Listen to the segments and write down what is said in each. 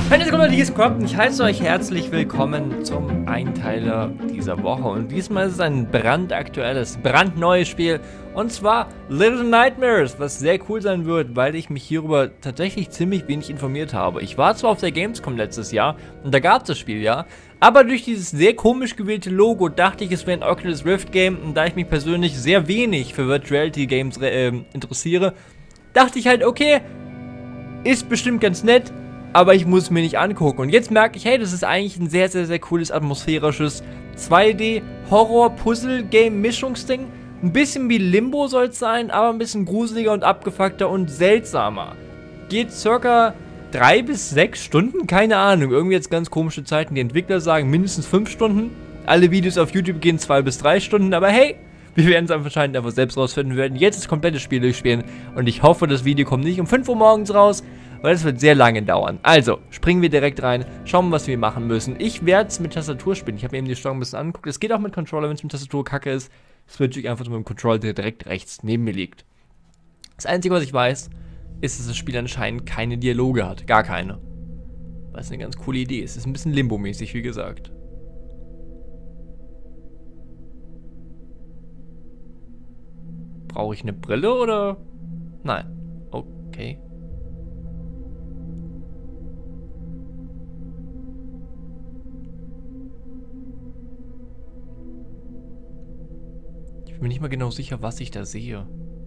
Hallo, hier ist Crop und ich heiße euch herzlich willkommen zum Einteiler dieser Woche. Und diesmal ist es ein brandaktuelles, brandneues Spiel. Und zwar Little Nightmares, was sehr cool sein wird, weil ich mich hierüber tatsächlich ziemlich wenig informiert habe. Ich war zwar auf der Gamescom letztes Jahr und da gab es das Spiel ja, aber durch dieses sehr komisch gewählte Logo dachte ich, es wäre ein Oculus Rift Game. Und da ich mich persönlich sehr wenig für Virtual Reality Games interessiere, dachte ich halt, okay, ist bestimmt ganz nett, aber ich muss es mir nicht angucken. Und jetzt merke ich, hey, das ist eigentlich ein sehr, sehr, sehr cooles, atmosphärisches 2D-Horror-Puzzle-Game-Mischungsding. Ein bisschen wie Limbo soll es sein, aber ein bisschen gruseliger und abgefuckter und seltsamer. Geht circa 3 bis 6 Stunden, keine Ahnung. Irgendwie jetzt ganz komische Zeiten. Die Entwickler sagen mindestens 5 Stunden. Alle Videos auf YouTube gehen 2 bis 3 Stunden, aber hey, wir werden es anscheinend einfach selbst rausfinden. Wir werden jetzt das komplette Spiel durchspielen und ich hoffe, das Video kommt nicht um 5 Uhr morgens raus, weil es wird sehr lange dauern. Also, springen wir direkt rein, schauen, was wir machen müssen. Ich werde es mit Tastatur spielen. Ich habe mir eben die Steuerung ein bisschen angeguckt. Es geht auch mit Controller, wenn es mit Tastatur kacke ist. Switche ich einfach zu meinem Controller, der direkt rechts neben mir liegt. Das Einzige, was ich weiß, ist, dass das Spiel anscheinend keine Dialoge hat. Gar keine. Was eine ganz coole Idee ist. Es ist ein bisschen Limbo-mäßig, wie gesagt. Brauche ich eine Brille oder? Nein. Okay. Ich bin mir nicht mal genau sicher, was ich da sehe.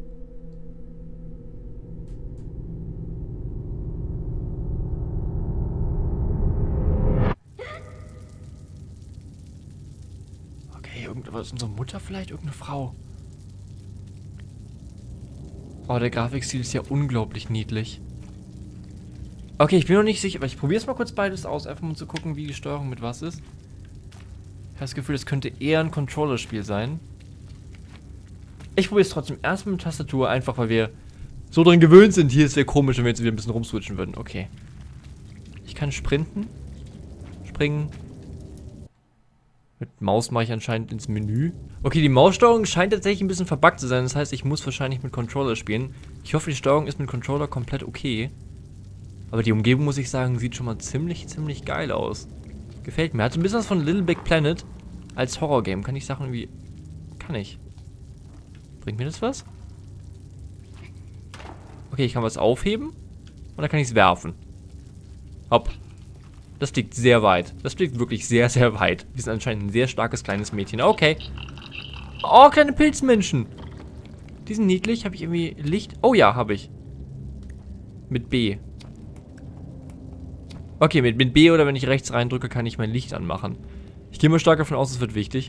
Okay, irgendwas. Unsere Mutter vielleicht? Irgendeine Frau. Oh, der Grafikstil ist ja unglaublich niedlich. Okay, ich bin noch nicht sicher, aber ich probiere es mal kurz beides aus, einfach um zu gucken, wie die Steuerung mit was ist. Ich habe das Gefühl, das könnte eher ein Controller-Spiel sein. Ich probiere es trotzdem erstmal mit Tastatur, einfach weil wir so dran gewöhnt sind. Hier ist es sehr komisch, wenn wir jetzt wieder ein bisschen rumswitchen würden. Okay. Ich kann sprinten. Springen. Mit Maus mache ich anscheinend ins Menü. Okay, die Maussteuerung scheint tatsächlich ein bisschen verbuggt zu sein. Das heißt, ich muss wahrscheinlich mit Controller spielen. Ich hoffe, die Steuerung ist mit Controller komplett okay. Aber die Umgebung, muss ich sagen, sieht schon mal ziemlich, ziemlich geil aus. Gefällt mir. Hat so ein bisschen was von Little Big Planet als Horror-Game. Kann ich Sachen wie... Kann ich. Bringt mir das was? Okay, ich kann was aufheben. Und dann kann ich es werfen. Hopp. Das liegt sehr weit. Das liegt wirklich sehr, sehr weit. Wir sind anscheinend ein sehr starkes kleines Mädchen. Okay. Oh, kleine Pilzmenschen. Die sind niedlich. Habe ich irgendwie Licht? Oh ja, habe ich. Mit B. Okay, mit B oder wenn ich rechts reindrücke, kann ich mein Licht anmachen. Ich gehe mal stark davon aus, es wird wichtig.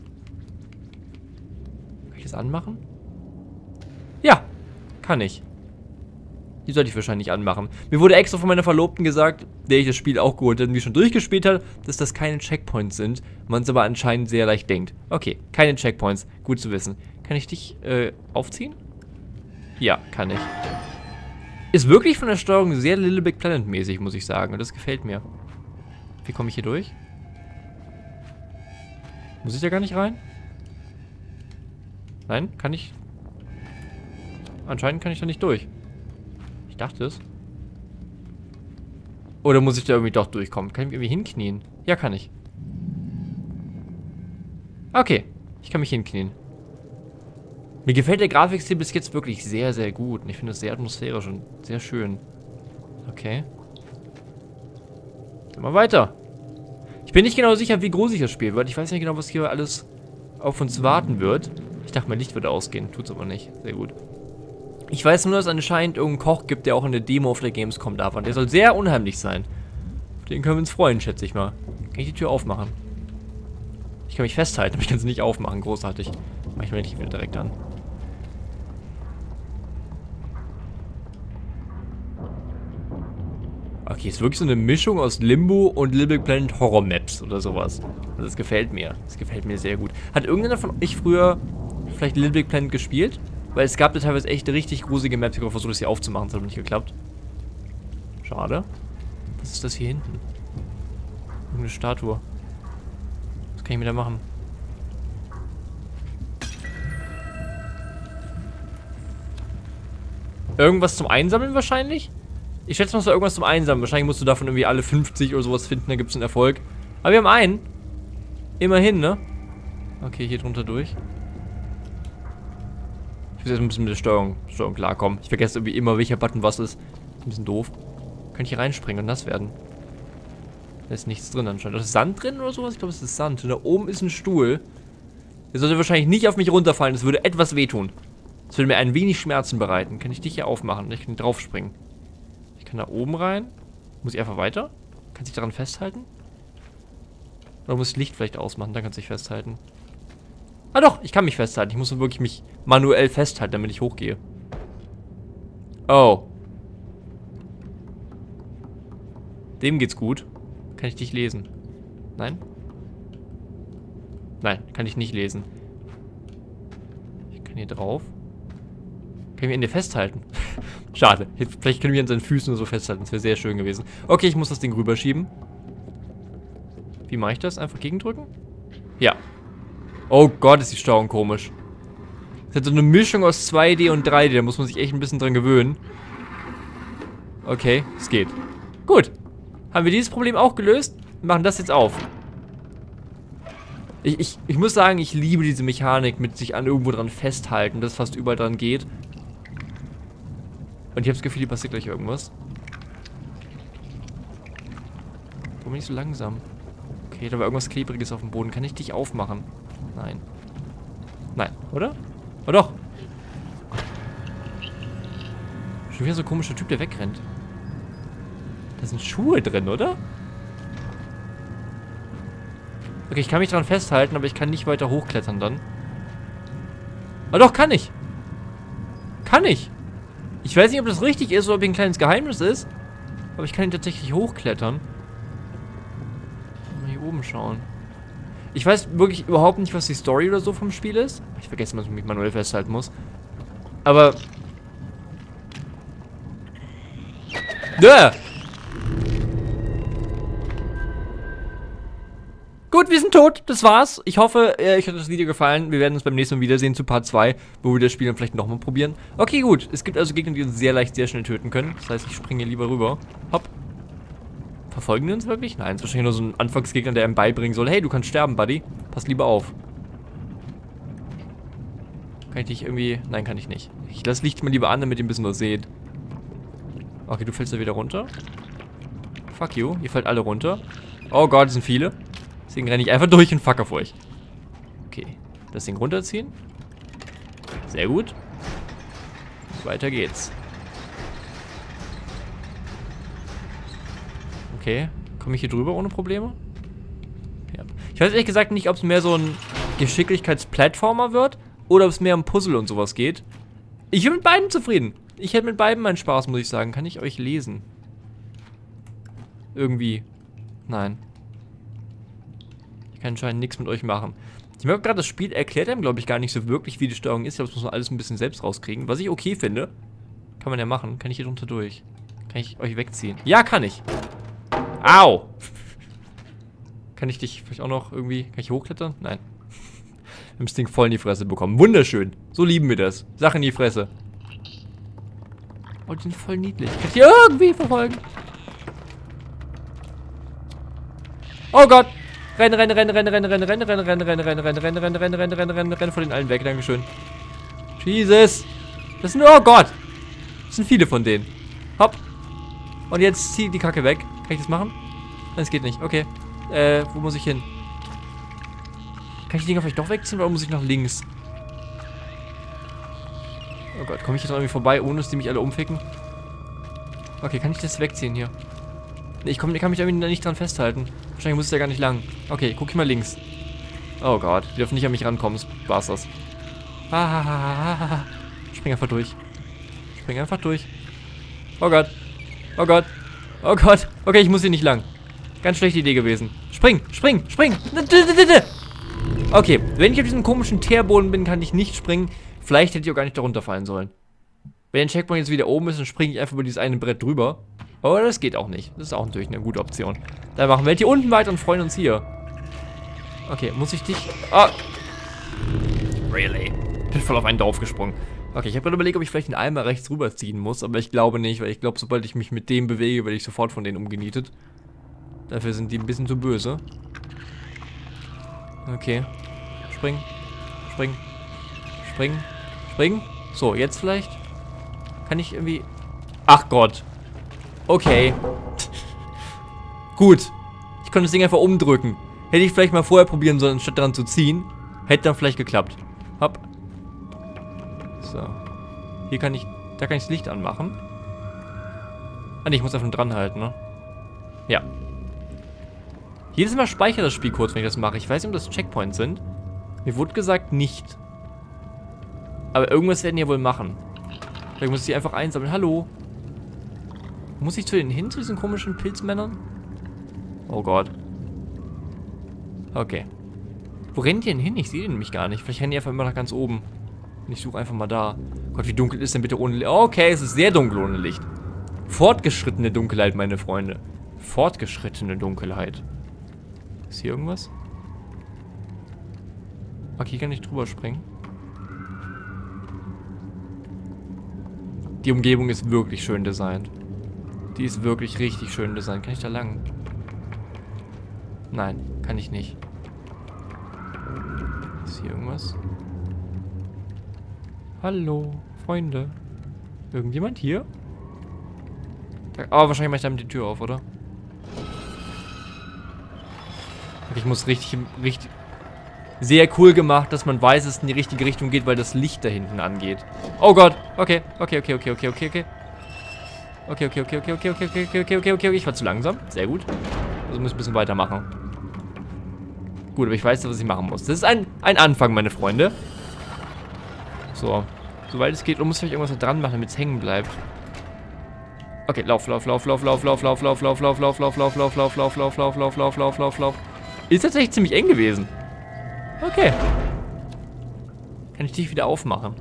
Kann ich das anmachen? Ja, kann ich. Die sollte ich wahrscheinlich anmachen. Mir wurde extra von meiner Verlobten gesagt, der ich das Spiel auch geholt hat und die schon durchgespielt hat, dass das keine Checkpoints sind. Man es aber anscheinend sehr leicht denkt. Okay, keine Checkpoints. Gut zu wissen. Kann ich dich aufziehen? Ja, kann ich. Ist wirklich von der Steuerung sehr Little Big Planet mäßig, muss ich sagen. Und das gefällt mir. Wie komme ich hier durch? Muss ich da gar nicht rein? Nein, kann ich... Anscheinend kann ich da nicht durch. Ich dachte es. Oder muss ich da irgendwie doch durchkommen? Kann ich mich irgendwie hinknien? Ja, kann ich. Okay, ich kann mich hinknien. Mir gefällt der Grafikstil bis jetzt wirklich sehr, sehr gut. Und ich finde es sehr atmosphärisch und sehr schön. Okay. Gehen wir weiter. Ich bin nicht genau sicher, wie groß ich das Spiel wird. Ich weiß nicht genau, was hier alles auf uns warten wird. Ich dachte, mein Licht würde ausgehen. Tut's aber nicht. Sehr gut. Ich weiß nur, dass es anscheinend irgendeinen Koch gibt, der auch in der Demo auf der Gamescom da war. Und der soll sehr unheimlich sein. Auf den können wir uns freuen, schätze ich mal. Kann ich die Tür aufmachen? Ich kann mich festhalten, aber ich kann sie nicht aufmachen. Großartig. Mach ich mir nicht wieder direkt an. Okay, ist wirklich so eine Mischung aus Limbo und Little Big Planet Horror Maps oder sowas. Also das gefällt mir. Das gefällt mir sehr gut. Hat irgendeiner von euch früher vielleicht Little Big Planet gespielt? Weil es gab da teilweise echt richtig gruselige Maps. Ich habe versucht, das hier aufzumachen. Das hat aber nicht geklappt. Schade. Was ist das hier hinten? Irgendeine Statue. Was kann ich mir da machen? Irgendwas zum Einsammeln wahrscheinlich? Ich schätze mal, es war irgendwas zum Einsammeln. Wahrscheinlich musst du davon irgendwie alle 50 oder sowas finden, da gibt es einen Erfolg. Aber wir haben einen. Immerhin, ne? Okay, hier drunter durch. Ich muss jetzt ein bisschen mit der Steuerung klarkommen. Ich vergesse irgendwie immer, welcher Button was ist. Ein bisschen doof. Kann ich hier reinspringen und nass werden? Da ist nichts drin anscheinend. Da ist Sand drin oder sowas? Ich glaube, es ist Sand. Und da oben ist ein Stuhl. Der sollte wahrscheinlich nicht auf mich runterfallen. Das würde etwas wehtun. Das würde mir ein wenig Schmerzen bereiten. Kann ich dich hier aufmachen? Ich kann drauf springen. Ich kann da oben rein. Muss ich einfach weiter? Kann sich daran festhalten? Oder muss ich Licht vielleicht ausmachen? Dann kann sich festhalten. Ah doch, ich kann mich festhalten. Ich muss wirklich mich manuell festhalten, damit ich hochgehe. Oh. Dem geht's gut. Kann ich dich lesen? Nein? Nein, kann ich nicht lesen. Ich kann hier drauf. Kann ich mich an dir festhalten? Schade. Vielleicht können wir an seinen Füßen oder so festhalten. Das wäre sehr schön gewesen. Okay, ich muss das Ding rüberschieben. Wie mache ich das? Einfach gegendrücken? Ja. Oh Gott, ist die Steuerung komisch. Das hat so eine Mischung aus 2D und 3D. Da muss man sich echt ein bisschen dran gewöhnen. Okay, es geht. Gut. Haben wir dieses Problem auch gelöst? Wir machen das jetzt auf. Ich muss sagen, ich liebe diese Mechanik mit sich an irgendwo dran festhalten, dass fast überall dran geht. Und ich habe das Gefühl, hier passiert gleich irgendwas. Warum bin ich so langsam? Okay, da war irgendwas Klebriges auf dem Boden. Kann ich dich aufmachen? Nein. Nein, oder? Oh doch. Schon wieder so ein komischer Typ, der wegrennt. Da sind Schuhe drin, oder? Okay, ich kann mich dran festhalten, aber ich kann nicht weiter hochklettern dann. Oh doch, kann ich. Kann ich. Ich weiß nicht, ob das richtig ist oder ob hier ein kleines Geheimnis ist. Aber ich kann ihn tatsächlich hochklettern. Mal hier oben schauen. Ich weiß wirklich überhaupt nicht, was die Story oder so vom Spiel ist. Ich vergesse, dass ich mich manuell festhalten muss. Aber... Ja! Gut, wir sind tot. Das war's. Ich hoffe, euch hat das Video gefallen. Wir werden uns beim nächsten Mal wiedersehen zu Part 2, wo wir das Spiel dann vielleicht nochmal probieren. Okay, gut. Es gibt also Gegner, die uns sehr leicht, sehr schnell töten können. Das heißt, ich springe lieber rüber. Hopp. Verfolgen die uns wirklich? Nein, es ist wahrscheinlich nur so ein Anfangsgegner, der einem beibringen soll. Hey, du kannst sterben, Buddy. Pass lieber auf. Kann ich dich irgendwie... Nein, kann ich nicht. Ich lasse Licht mal lieber an, damit ihr ein bisschen was seht. Okay, du fällst da wieder runter. Fuck you. Ihr fällt alle runter. Oh Gott, es sind viele. Deswegen renne ich einfach durch und fuck auf euch. Okay. Das Ding runterziehen. Sehr gut. Weiter geht's. Okay. Komme ich hier drüber ohne Probleme? Ja. Ich weiß ehrlich gesagt nicht, ob es mehr so ein Geschicklichkeitsplattformer wird oder ob es mehr um Puzzle und sowas geht. Ich bin mit beiden zufrieden. Ich hätte mit beiden meinen Spaß, muss ich sagen. Kann ich euch lesen? Irgendwie. Nein. Ich kann anscheinend nichts mit euch machen. Ich merke gerade, das Spiel erklärt einem, glaube ich, gar nicht so wirklich, wie die Steuerung ist. Ich glaube, das muss man alles ein bisschen selbst rauskriegen. Was ich okay finde. Kann man ja machen. Kann ich hier drunter durch? Kann ich euch wegziehen? Ja, kann ich. Au! Kann ich dich vielleicht auch noch irgendwie... Kann ich hochklettern? Nein. Wir haben das Ding voll in die Fresse bekommen. Wunderschön. So lieben wir das. Sache in die Fresse. Oh, die sind voll niedlich. Kann ich die irgendwie verfolgen? Oh Gott! Rennen, rennen, rennen, rennen, rennen, rennen, rennen, rennen, rennen, rennen, rennen, rennen, rennen, rennen, rennen, rennen, rennen, rennen, rennen von den allen weg, dankeschön. Jesus! Das sind, oh Gott! Das sind viele von denen. Hopp! Und jetzt zieh die Kacke weg. Kann ich das machen? Nein, das geht nicht. Okay. Wo muss ich hin? Kann ich die Dinger vielleicht doch wegziehen oder muss ich nach links? Oh Gott, komme ich jetzt noch irgendwie vorbei, ohne dass die mich alle umficken? Okay, kann ich das wegziehen hier? Nee, ich kann mich irgendwie nicht dran festhalten. Wahrscheinlich muss es ja gar nicht lang. Okay, guck ich mal links. Oh Gott, die dürfen nicht an mich rankommen, das war's das. Spring einfach durch. Spring einfach durch. Oh Gott. Oh Gott. Oh Gott. Okay, ich muss hier nicht lang. Ganz schlechte Idee gewesen. Spring, spring, spring. Okay, wenn ich auf diesem komischen Teerboden bin, kann ich nicht springen. Vielleicht hätte ich auch gar nicht darunter fallen sollen. Wenn der Checkpoint jetzt wieder oben ist, dann springe ich einfach über dieses eine Brett drüber. Aber das geht auch nicht. Das ist auch natürlich eine gute Option. Dann machen wir hier unten weiter und freuen uns hier. Okay, muss ich dich... Oh! Really? Ich bin voll auf einen draufgesprungen. Okay, ich habe gerade überlegt, ob ich vielleicht den Eimer rechts rüberziehen muss, aber ich glaube nicht, weil ich glaube, sobald ich mich mit dem bewege, werde ich sofort von denen umgenietet. Dafür sind die ein bisschen zu böse. Okay. Spring. Spring. Spring. Spring. So, jetzt vielleicht? Kann ich irgendwie... Ach Gott. Okay. Gut. Ich konnte das Ding einfach umdrücken. Hätte ich vielleicht mal vorher probieren sollen, statt daran zu ziehen. Hätte dann vielleicht geklappt. Hopp. So. Hier kann ich... Da kann ich das Licht anmachen. Ah ne, ich muss einfach nur dran halten, ne? Ja. Jedes Mal speichert das Spiel kurz, wenn ich das mache. Ich weiß nicht, ob das Checkpoints sind. Mir wurde gesagt, nicht. Aber irgendwas werden die ja wohl machen. Vielleicht muss ich die einfach einsammeln. Hallo? Muss ich zu denen hin, zu diesen komischen Pilzmännern? Oh Gott. Okay. Wo rennen die denn hin? Ich sehe den nämlich gar nicht. Vielleicht rennen die einfach immer nach ganz oben. Und ich suche einfach mal da. Gott, wie dunkel ist denn bitte ohne Licht? Okay, es ist sehr dunkel ohne Licht. Fortgeschrittene Dunkelheit, meine Freunde. Fortgeschrittene Dunkelheit. Ist hier irgendwas? Okay, hier kann ich drüber springen. Die Umgebung ist wirklich schön designt. Die ist wirklich richtig schön designt. Kann ich da lang? Nein, kann ich nicht. Ist hier irgendwas? Hallo, Freunde. Irgendjemand hier? Oh, wahrscheinlich mache ich damit die Tür auf, oder? Ich muss richtig... Sehr cool gemacht, dass man weiß, dass es in die richtige Richtung geht, weil das Licht da hinten angeht. Oh Gott. Okay. Okay. Ich war zu langsam. Sehr gut. Also muss ich ein bisschen weitermachen. Gut, aber ich weiß, was ich machen muss. Das ist ein Anfang, meine Freunde. So. Soweit es geht. Und muss vielleicht irgendwas da dran machen, damit es hängen bleibt. Okay, lauf. Ist tatsächlich ziemlich eng gewesen. Okay. Kann ich dich wieder aufmachen?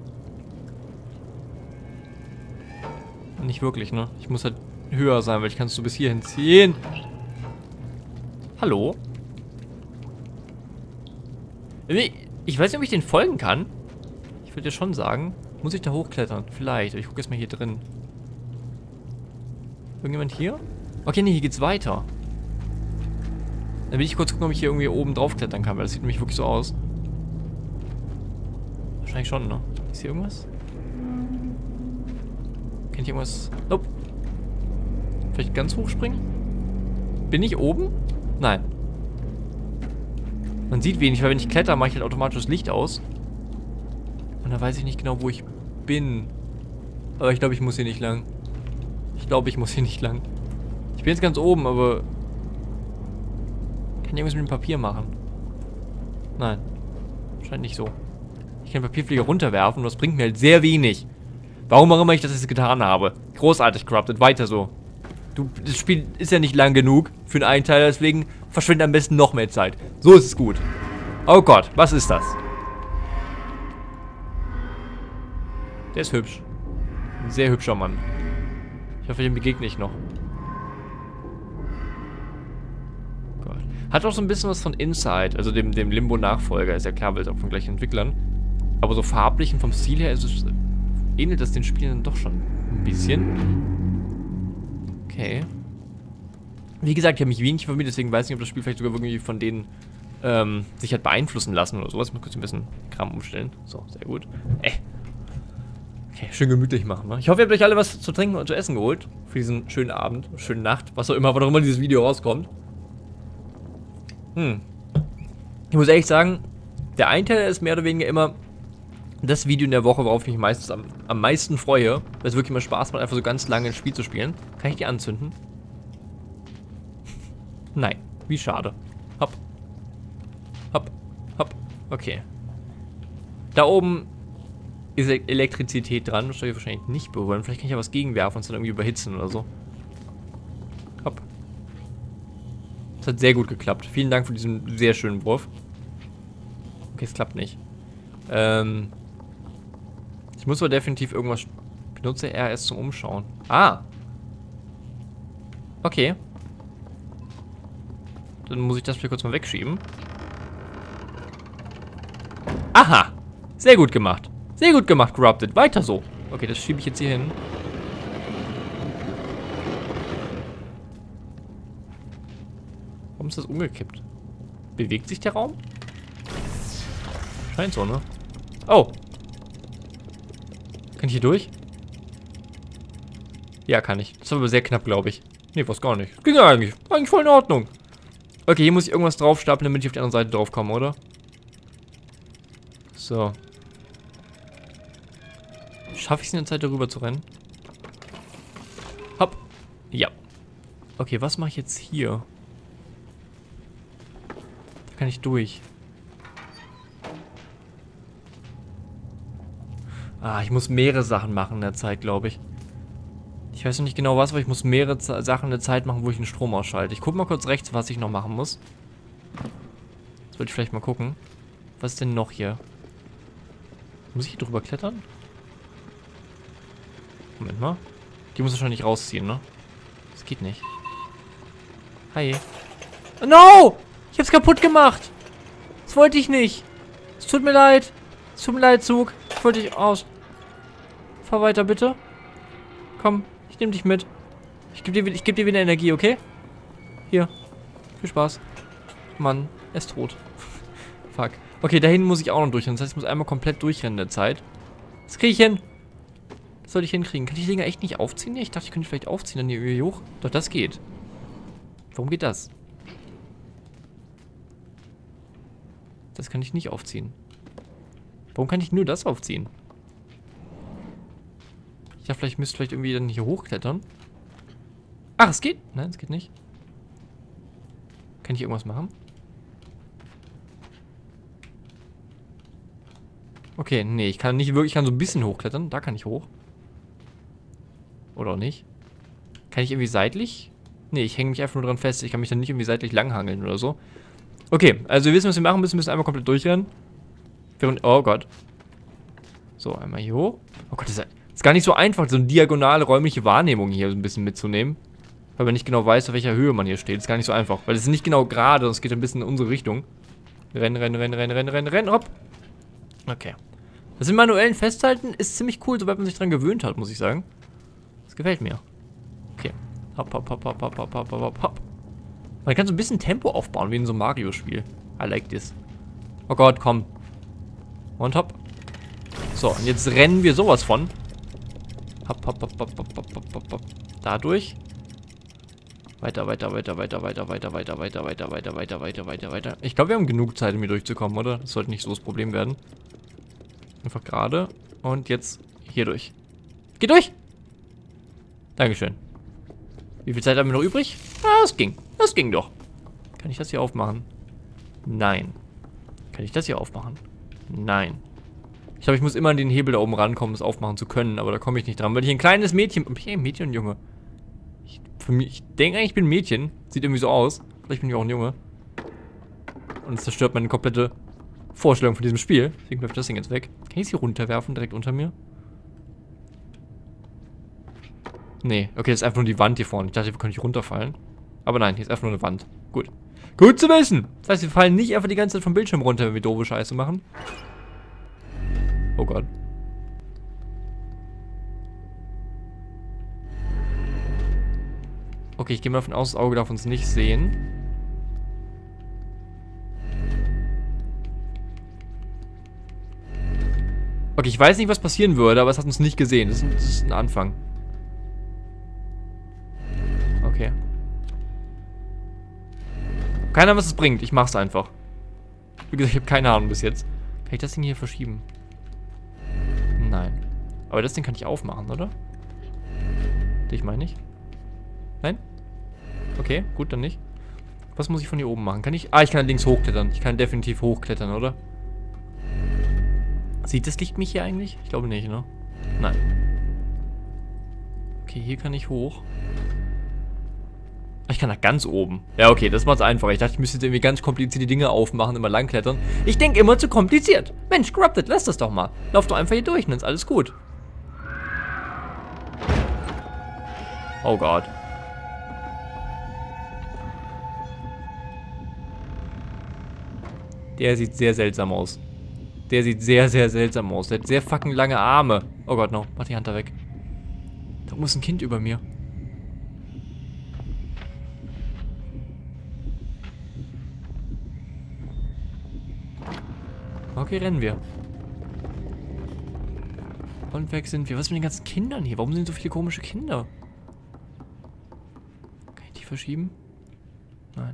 Nicht wirklich, ne? Ich muss halt höher sein, weil ich kann es so bis hierhin ziehen. Hallo? Ich weiß nicht, ob ich den folgen kann. Ich würde ja schon sagen. Muss ich da hochklettern? Vielleicht. Ich gucke jetzt mal hier drin. Irgendjemand hier? Okay, nee, hier geht's weiter. Dann will ich kurz gucken, ob ich hier irgendwie oben drauf klettern kann, weil das sieht nämlich wirklich so aus. Wahrscheinlich schon, ne? Ist hier irgendwas? Kann ich irgendwas... Nope. Vielleicht ganz hoch springen? Bin ich oben? Nein. Man sieht wenig, weil wenn ich kletter, mache ich halt automatisch das Licht aus. Und da weiß ich nicht genau, wo ich bin. Aber ich glaube, ich muss hier nicht lang. Ich bin jetzt ganz oben, aber... Kann ich irgendwas mit dem Papier machen? Nein. Scheint nicht so. Ich kann den Papierflieger runterwerfen und das bringt mir halt sehr wenig. Warum auch immer ich das jetzt getan habe. Großartig, Corrupted. Weiter so. Das Spiel ist ja nicht lang genug für einen Teil, deswegen verschwinde am besten noch mehr Zeit. So ist es gut. Oh Gott, was ist das? Der ist hübsch. Ein sehr hübscher Mann. Ich hoffe, dem begegne ich noch. Gott. Hat auch so ein bisschen was von Inside, also dem Limbo-Nachfolger. Ist ja klar, weil es auch von gleichen Entwicklern. Aber so farblich und vom Stil her ähnelt das den Spielen dann doch schon ein bisschen. Okay. Wie gesagt, ich habe mich wenig informiert, deswegen weiß ich nicht, ob das Spiel vielleicht sogar irgendwie von denen sich hat beeinflussen lassen oder sowas. Ich muss kurz ein bisschen Kram umstellen. So, sehr gut. Okay, schön gemütlich machen, ne? Ich hoffe, ihr habt euch alle was zu trinken und zu essen geholt. Für diesen schönen Abend, schönen Nacht, was auch immer dieses Video rauskommt. Ich muss ehrlich sagen, der eine Teil ist mehr oder weniger immer das Video in der Woche, worauf ich mich meistens am meisten freue. Weil es wirklich immer Spaß macht, einfach so ganz lange ein Spiel zu spielen. Kann ich die anzünden? Nein. Wie schade. Hopp. Hopp. Hopp. Okay. Da oben ist Elektrizität dran. Das soll ich wahrscheinlich nicht berühren. Vielleicht kann ich ja was gegenwerfen und es dann irgendwie überhitzen oder so. Hopp. Das hat sehr gut geklappt. Vielen Dank für diesen sehr schönen Wurf. Okay, es klappt nicht. Ich muss aber definitiv irgendwas... Benutze RS zum Umschauen. Ah. Okay. Dann muss ich das hier kurz mal wegschieben. Aha. Sehr gut gemacht. Sehr gut gemacht, Corrupted. Weiter so. Okay, das schiebe ich jetzt hier hin. Warum ist das umgekippt? Bewegt sich der Raum? Scheint so, ne? Oh. Kann ich hier durch? Ja, kann ich. Das war aber sehr knapp, glaube ich. Nee, was gar nicht. Das ging ja eigentlich. Eigentlich voll in Ordnung. Okay, hier muss ich irgendwas draufstapeln, damit ich auf die andere Seite drauf komme, oder? So. Schaffe ich es in der Zeit, darüber zu rennen? Hopp. Ja. Okay, was mache ich jetzt hier? Da kann ich durch. Ah, ich muss mehrere Sachen machen in der Zeit, glaube ich. Ich weiß noch nicht genau was, aber ich muss mehrere Sachen in der Zeit machen, wo ich den Strom ausschalte. Ich gucke mal kurz rechts, was ich noch machen muss. Das wollte ich vielleicht mal gucken. Was ist denn noch hier? Muss ich hier drüber klettern? Moment mal. Die muss wahrscheinlich rausziehen, ne? Das geht nicht. Hi. Oh, no! Ich hab's kaputt gemacht! Das wollte ich nicht. Es tut mir leid. Es tut mir leid, Zug. Ich wollte dich aus. Fahr weiter, bitte. Komm, ich nehme dich mit. Ich geb dir wieder Energie, okay? Hier. Viel Spaß. Mann, er ist tot. Fuck. Okay, da hinten muss ich auch noch durchrennen. Das heißt, ich muss einmal komplett durchrennen in der Zeit. Das kriege ich hin. Das sollte ich hinkriegen. Kann ich die Dinger echt nicht aufziehen? Nee, ich dachte, ich könnte vielleicht aufziehen, dann hier hoch. Doch, das geht. Warum geht das? Das kann ich nicht aufziehen. Warum kann ich nur das aufziehen? Ich dachte, vielleicht müsste ich irgendwie dann hier hochklettern. Ach, es geht. Nein, es geht nicht. Kann ich irgendwas machen? Okay, nee, ich kann nicht wirklich, ich kann so ein bisschen hochklettern. Da kann ich hoch. Oder auch nicht. Kann ich irgendwie seitlich? Nee, ich hänge mich einfach nur dran fest. Ich kann mich dann nicht irgendwie seitlich langhangeln oder so. Okay, also wir wissen, was wir machen müssen. Wir müssen einmal komplett durchrennen. Oh Gott. So, einmal hier hoch. Oh Gott, das ist gar nicht so einfach, so eine diagonale räumliche Wahrnehmung hier so ein bisschen mitzunehmen. Weil man nicht genau weiß, auf welcher Höhe man hier steht. Das ist gar nicht so einfach. Weil es ist nicht genau gerade, es geht ein bisschen in unsere Richtung. Rennen, rennen, rennen, rennen, rennen, rennen, rennen, hopp. Okay. Das im manuellen Festhalten ist ziemlich cool, sobald man sich dran gewöhnt hat, muss ich sagen. Das gefällt mir. Okay. Hopp, hopp, hopp, hopp, hopp, hopp, hopp, hopp, hopp. Man kann so ein bisschen Tempo aufbauen, wie in so einem Mario-Spiel. I like this. Oh Gott, komm. Und hopp. So, und jetzt rennen wir sowas von. Hopp, hopp, hopp, hopp, hopp, hopp, hopp, hopp. Dadurch. Weiter, weiter, weiter, weiter, weiter, weiter, weiter, weiter, weiter, weiter, weiter, weiter, weiter, weiter. Ich glaube, wir haben genug Zeit, um hier durchzukommen, oder? Das sollte nicht so das Problem werden. Einfach gerade. Und jetzt hier durch. Geh durch! Dankeschön. Wie viel Zeit haben wir noch übrig? Ah, es ging. Das ging doch. Kann ich das hier aufmachen? Nein. Kann ich das hier aufmachen? Nein. Ich glaube, ich muss immer an den Hebel da oben rankommen, das aufmachen zu können, aber da komme ich nicht dran, weil ich ein kleines Mädchen... Okay, Mädchen und Junge. Ich denke eigentlich, ich bin ein Mädchen. Sieht irgendwie so aus. Vielleicht bin ich auch ein Junge. Und es zerstört meine komplette Vorstellung von diesem Spiel. Deswegen läuft das Ding jetzt weg. Kann ich es hier runterwerfen, direkt unter mir? Nee, okay, das ist einfach nur die Wand hier vorne. Ich dachte, wir können nicht runterfallen. Aber nein, hier ist einfach nur eine Wand. Gut. Gut zu wissen! Das heißt, wir fallen nicht einfach die ganze Zeit vom Bildschirm runter, wenn wir doofe Scheiße machen. Oh Gott. Okay, ich gehe mal davon aus, das Auge darf uns nicht sehen. Okay, ich weiß nicht, was passieren würde, aber es hat uns nicht gesehen. Das ist ein Anfang. Okay. Keine Ahnung, was es bringt. Ich mach's einfach. Wie gesagt, ich habe keine Ahnung bis jetzt. Kann ich das Ding hier verschieben? Nein. Aber das Ding kann ich aufmachen, oder? Ich meine nicht. Nein? Okay, gut, dann nicht. Was muss ich von hier oben machen? Kann ich... Ah, ich kann links hochklettern. Ich kann definitiv hochklettern, oder? Sieht das Licht mich hier eigentlich? Ich glaube nicht, ne? Nein. Okay, hier kann ich hoch. Ich kann nach ganz oben. Ja, okay, das macht's einfach. Ich dachte, ich müsste jetzt irgendwie ganz komplizierte Dinge aufmachen, immer langklettern. Ich denke immer zu kompliziert. Mensch, Corrupted, lass das doch mal. Lauf doch einfach hier durch, dann ist alles gut. Oh Gott. Der sieht sehr seltsam aus. Der sieht sehr, sehr seltsam aus. Der hat sehr fucking lange Arme. Oh Gott, no. Mach die Hand da weg. Da muss ein Kind über mir. Okay, rennen wir. Und weg sind wir. Was ist mit den ganzen Kindern hier? Warum sind so viele komische Kinder? Kann ich die verschieben? Nein.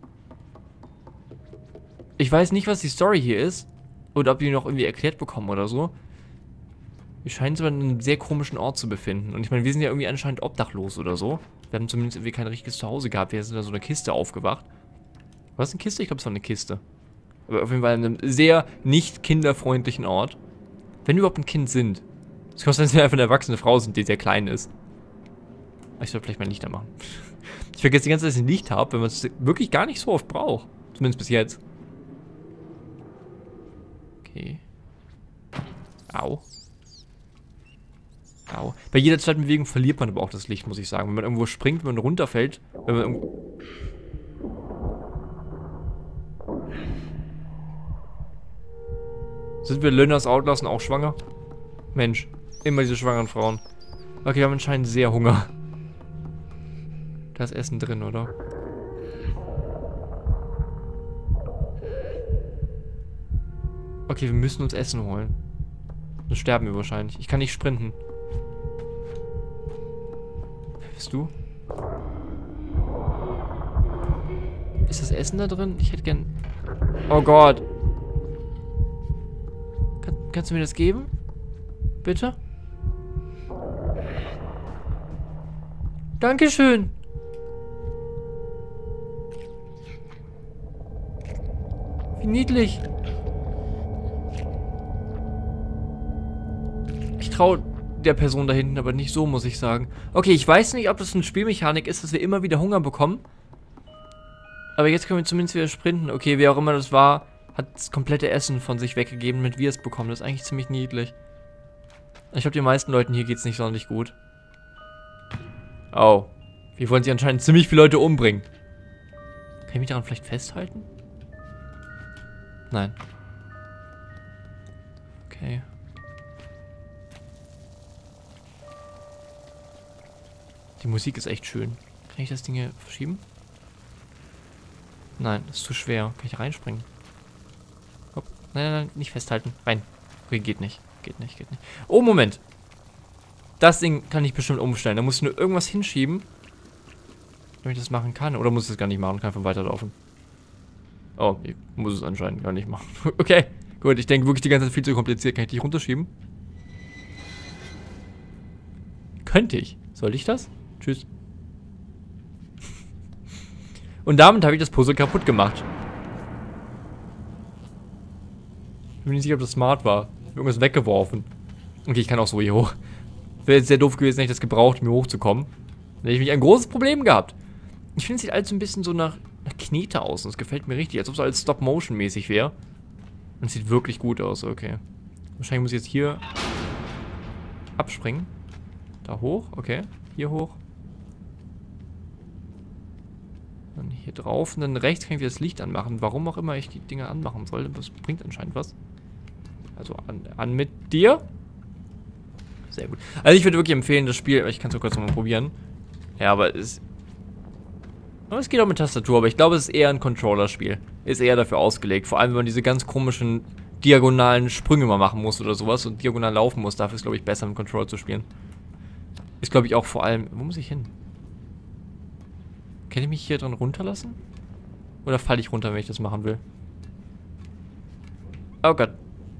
Ich weiß nicht, was die Story hier ist. Oder ob die noch irgendwie erklärt bekommen oder so. Wir scheinen uns aber in einem sehr komischen Ort zu befinden. Und ich meine, wir sind ja irgendwie anscheinend obdachlos oder so. Wir haben zumindest irgendwie kein richtiges Zuhause gehabt. Wir sind da so eine Kiste aufgewacht. Was ist eine Kiste? Ich glaube, es war eine Kiste. Aber auf jeden Fall in einem sehr nicht kinderfreundlichen Ort. Wenn wir überhaupt ein Kind sind. Es kann sein, dass wir einfach eine erwachsene Frau sind, die sehr klein ist. Ich sollte vielleicht mal Lichter machen. Ich vergesse die ganze Zeit, dass ich ein Licht habe, wenn man es wirklich gar nicht so oft braucht. Zumindest bis jetzt. Okay. Au. Au. Bei jeder zweiten Bewegung verliert man aber auch das Licht, muss ich sagen. Wenn man irgendwo springt, wenn man runterfällt, wenn man irgendwo... Sind wir Lönners Outlassen auch schwanger? Mensch, immer diese schwangeren Frauen. Okay, wir haben anscheinend sehr Hunger. Da ist Essen drin, oder? Okay, wir müssen uns Essen holen. Dann sterben wir wahrscheinlich. Ich kann nicht sprinten. Wer bist du? Ist das Essen da drin? Ich hätte gern... Oh Gott. Kannst du mir das geben? Bitte? Dankeschön. Wie niedlich. Ich traue der Person da hinten aber nicht so, muss ich sagen. Okay, ich weiß nicht, ob das eine Spielmechanik ist, dass wir immer wieder Hunger bekommen. Aber jetzt können wir zumindest wieder sprinten. Okay, wer auch immer das war, hat das komplette Essen von sich weggegeben, damit wir es bekommen. Das ist eigentlich ziemlich niedlich. Ich glaube, den meisten Leuten hier geht es nicht sonderlich gut. Oh. Wir wollen sie anscheinend ziemlich viele Leute umbringen. Kann ich mich daran vielleicht festhalten? Nein. Okay. Die Musik ist echt schön. Kann ich das Ding hier verschieben? Nein, das ist zu schwer. Kann ich reinspringen? Hopp. Nein, nein, nein, nicht festhalten. Rein. Okay, geht nicht. Geht nicht, geht nicht. Oh, Moment. Das Ding kann ich bestimmt umstellen. Da muss ich nur irgendwas hinschieben, damit ich das machen kann. Oder muss ich das gar nicht machen? Kann einfach weiterlaufen. Oh, ich muss es anscheinend gar nicht machen. Okay, gut. Ich denke wirklich, die ganze Zeit viel zu kompliziert. Kann ich dich runterschieben? Könnte ich. Soll ich das? Tschüss. Und damit habe ich das Puzzle kaputt gemacht. Ich bin nicht sicher, ob das smart war. Ich habe irgendwas weggeworfen. Okay, ich kann auch so hier hoch. Wäre jetzt sehr doof gewesen, hätte ich das gebraucht, um hier hochzukommen. Dann hätte ich mich ein großes Problem gehabt. Ich finde, es sieht alles so ein bisschen so nach Knete aus. Und es gefällt mir richtig, als ob es alles Stop-Motion-mäßig wäre. Und es sieht wirklich gut aus, okay. Wahrscheinlich muss ich jetzt hier abspringen. Da hoch, okay. Hier hoch. Dann hier drauf und dann rechts kann ich wieder das Licht anmachen. Warum auch immer ich die Dinger anmachen soll. Das bringt anscheinend was. Also an mit dir. Sehr gut. Also ich würde wirklich empfehlen, das Spiel, ich kann es kurz nochmal probieren. Ja, aber es geht auch mit Tastatur, aber ich glaube, es ist eher ein Controller-Spiel. Ist eher dafür ausgelegt. Vor allem, wenn man diese ganz komischen diagonalen Sprünge mal machen muss oder sowas und diagonal laufen muss. Dafür ist, glaube ich, besser mit Controller zu spielen. Ist, glaube ich, auch vor allem... Wo muss ich hin? Kann ich mich hier dran runterlassen? Oder falle ich runter, wenn ich das machen will? Oh Gott.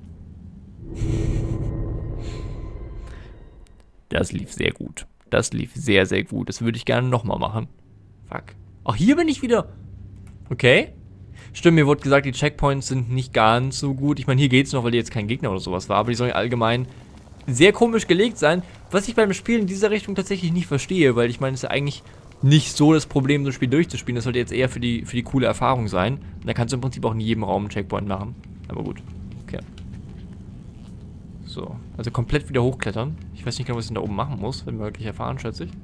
Das lief sehr gut. Das lief sehr, sehr gut. Das würde ich gerne nochmal machen. Fuck. Ach, hier bin ich wieder. Okay. Stimmt, mir wurde gesagt, die Checkpoints sind nicht ganz so gut. Ich meine, hier geht's noch, weil hier jetzt kein Gegner oder sowas war. Aber die sollen allgemein sehr komisch gelegt sein. Was ich beim Spielen in dieser Richtung tatsächlich nicht verstehe. Weil ich meine, es ist ja eigentlich nicht so das Problem, so ein Spiel durchzuspielen. Das sollte jetzt eher für die coole Erfahrung sein. Und da kannst du im Prinzip auch in jedem Raum einen Checkpoint machen. Aber gut. Okay. So. Also komplett wieder hochklettern. Ich weiß nicht genau, was ich denn da oben machen muss. Wenn wir wirklich erfahren, schätze ich.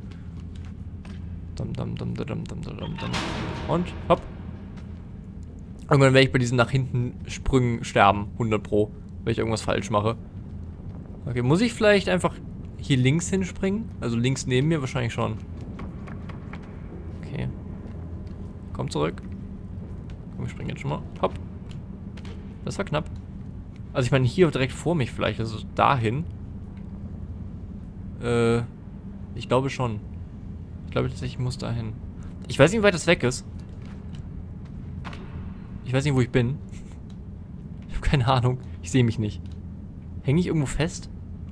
Und, hopp. Irgendwann werde ich bei diesen nach hinten Sprüngen sterben. 100 Pro. wenn ich irgendwas falsch mache. Okay, muss ich vielleicht einfach hier links hinspringen? Also links neben mir wahrscheinlich schon. Okay. Komm zurück. Komm, wir springen jetzt schon mal. Hopp. Das war knapp. Also ich meine hier direkt vor mich vielleicht, also dahin. Ich glaube schon. Ich glaube tatsächlich, ich muss dahin. Ich weiß nicht, wie weit das weg ist. Ich weiß nicht, wo ich bin. Ich habe keine Ahnung. Ich sehe mich nicht. Hänge ich irgendwo fest?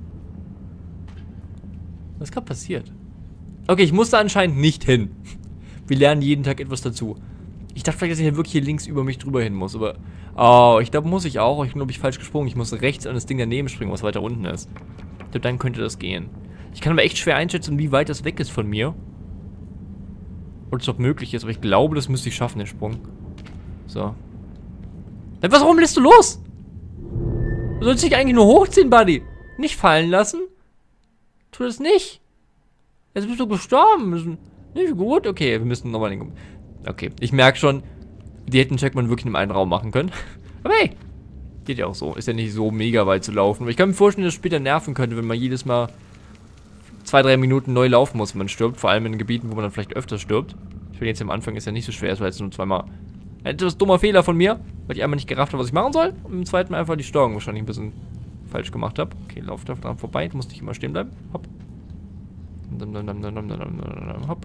Was ist gerade passiert? Okay, ich muss da anscheinend nicht hin. Wir lernen jeden Tag etwas dazu. Ich dachte vielleicht, dass ich hier wirklich hier links über mich drüber hin muss, aber... Oh, ich glaube, muss ich auch. Ich glaube, ich falsch gesprungen. Ich muss rechts an das Ding daneben springen, was weiter unten ist. Ich glaube, dann könnte das gehen. Ich kann aber echt schwer einschätzen, wie weit das weg ist von mir. Oder es doch möglich ist, aber ich glaube, das müsste ich schaffen, den Sprung. So. Warum lässt du los? Du sollst dich eigentlich nur hochziehen, Buddy. Nicht fallen lassen. Tu das nicht. Jetzt bist du gestorben. Nicht gut? Okay, wir müssen nochmal den... Okay, ich merke schon, die hätten Checkpoint wirklich in einem Raum machen können. Aber hey, geht ja auch so. Ist ja nicht so mega weit zu laufen. Aber ich kann mir vorstellen, dass es später nerven könnte, wenn man jedes Mal 2-3 Minuten neu laufen muss, wenn man stirbt. Vor allem in Gebieten, wo man dann vielleicht öfters stirbt. Ich finde jetzt am Anfang ist ja nicht so schwer. Es war jetzt nur zweimal ein etwas dummer Fehler von mir, weil ich einmal nicht gerafft habe, was ich machen soll. Und im zweiten Mal einfach die Steuerung wahrscheinlich ein bisschen falsch gemacht habe. Okay, lauf da dran vorbei. Du musst nicht immer stehen bleiben. Hopp. Hopp.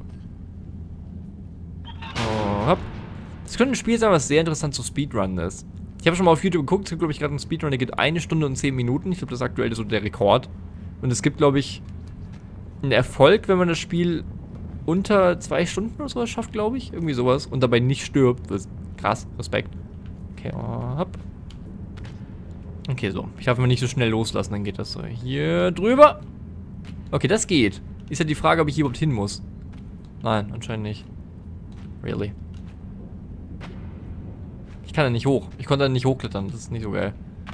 Oh, hopp. Das könnte ein Spiel sein, was sehr interessant zu Speedrunnen ist. Ich habe schon mal auf YouTube geguckt, es gibt, glaube ich, gerade einen Speedrun, der geht 1 Stunde und 10 Minuten. Ich glaube, das ist aktuell so der Rekord. Und es gibt, glaube ich, einen Erfolg, wenn man das Spiel unter 2 Stunden oder sowas schafft, glaube ich. Irgendwie sowas. Und dabei nicht stirbt. Das ist krass. Respekt. Okay, oh, hopp. Okay, so. Ich darf mal nicht so schnell loslassen, dann geht das so. Hier drüber. Okay, das geht. Ist ja die Frage, ob ich hier überhaupt hin muss. Nein, anscheinend nicht. Really? Ich kann da nicht hoch. Ich konnte da nicht hochklettern. Das ist nicht so geil.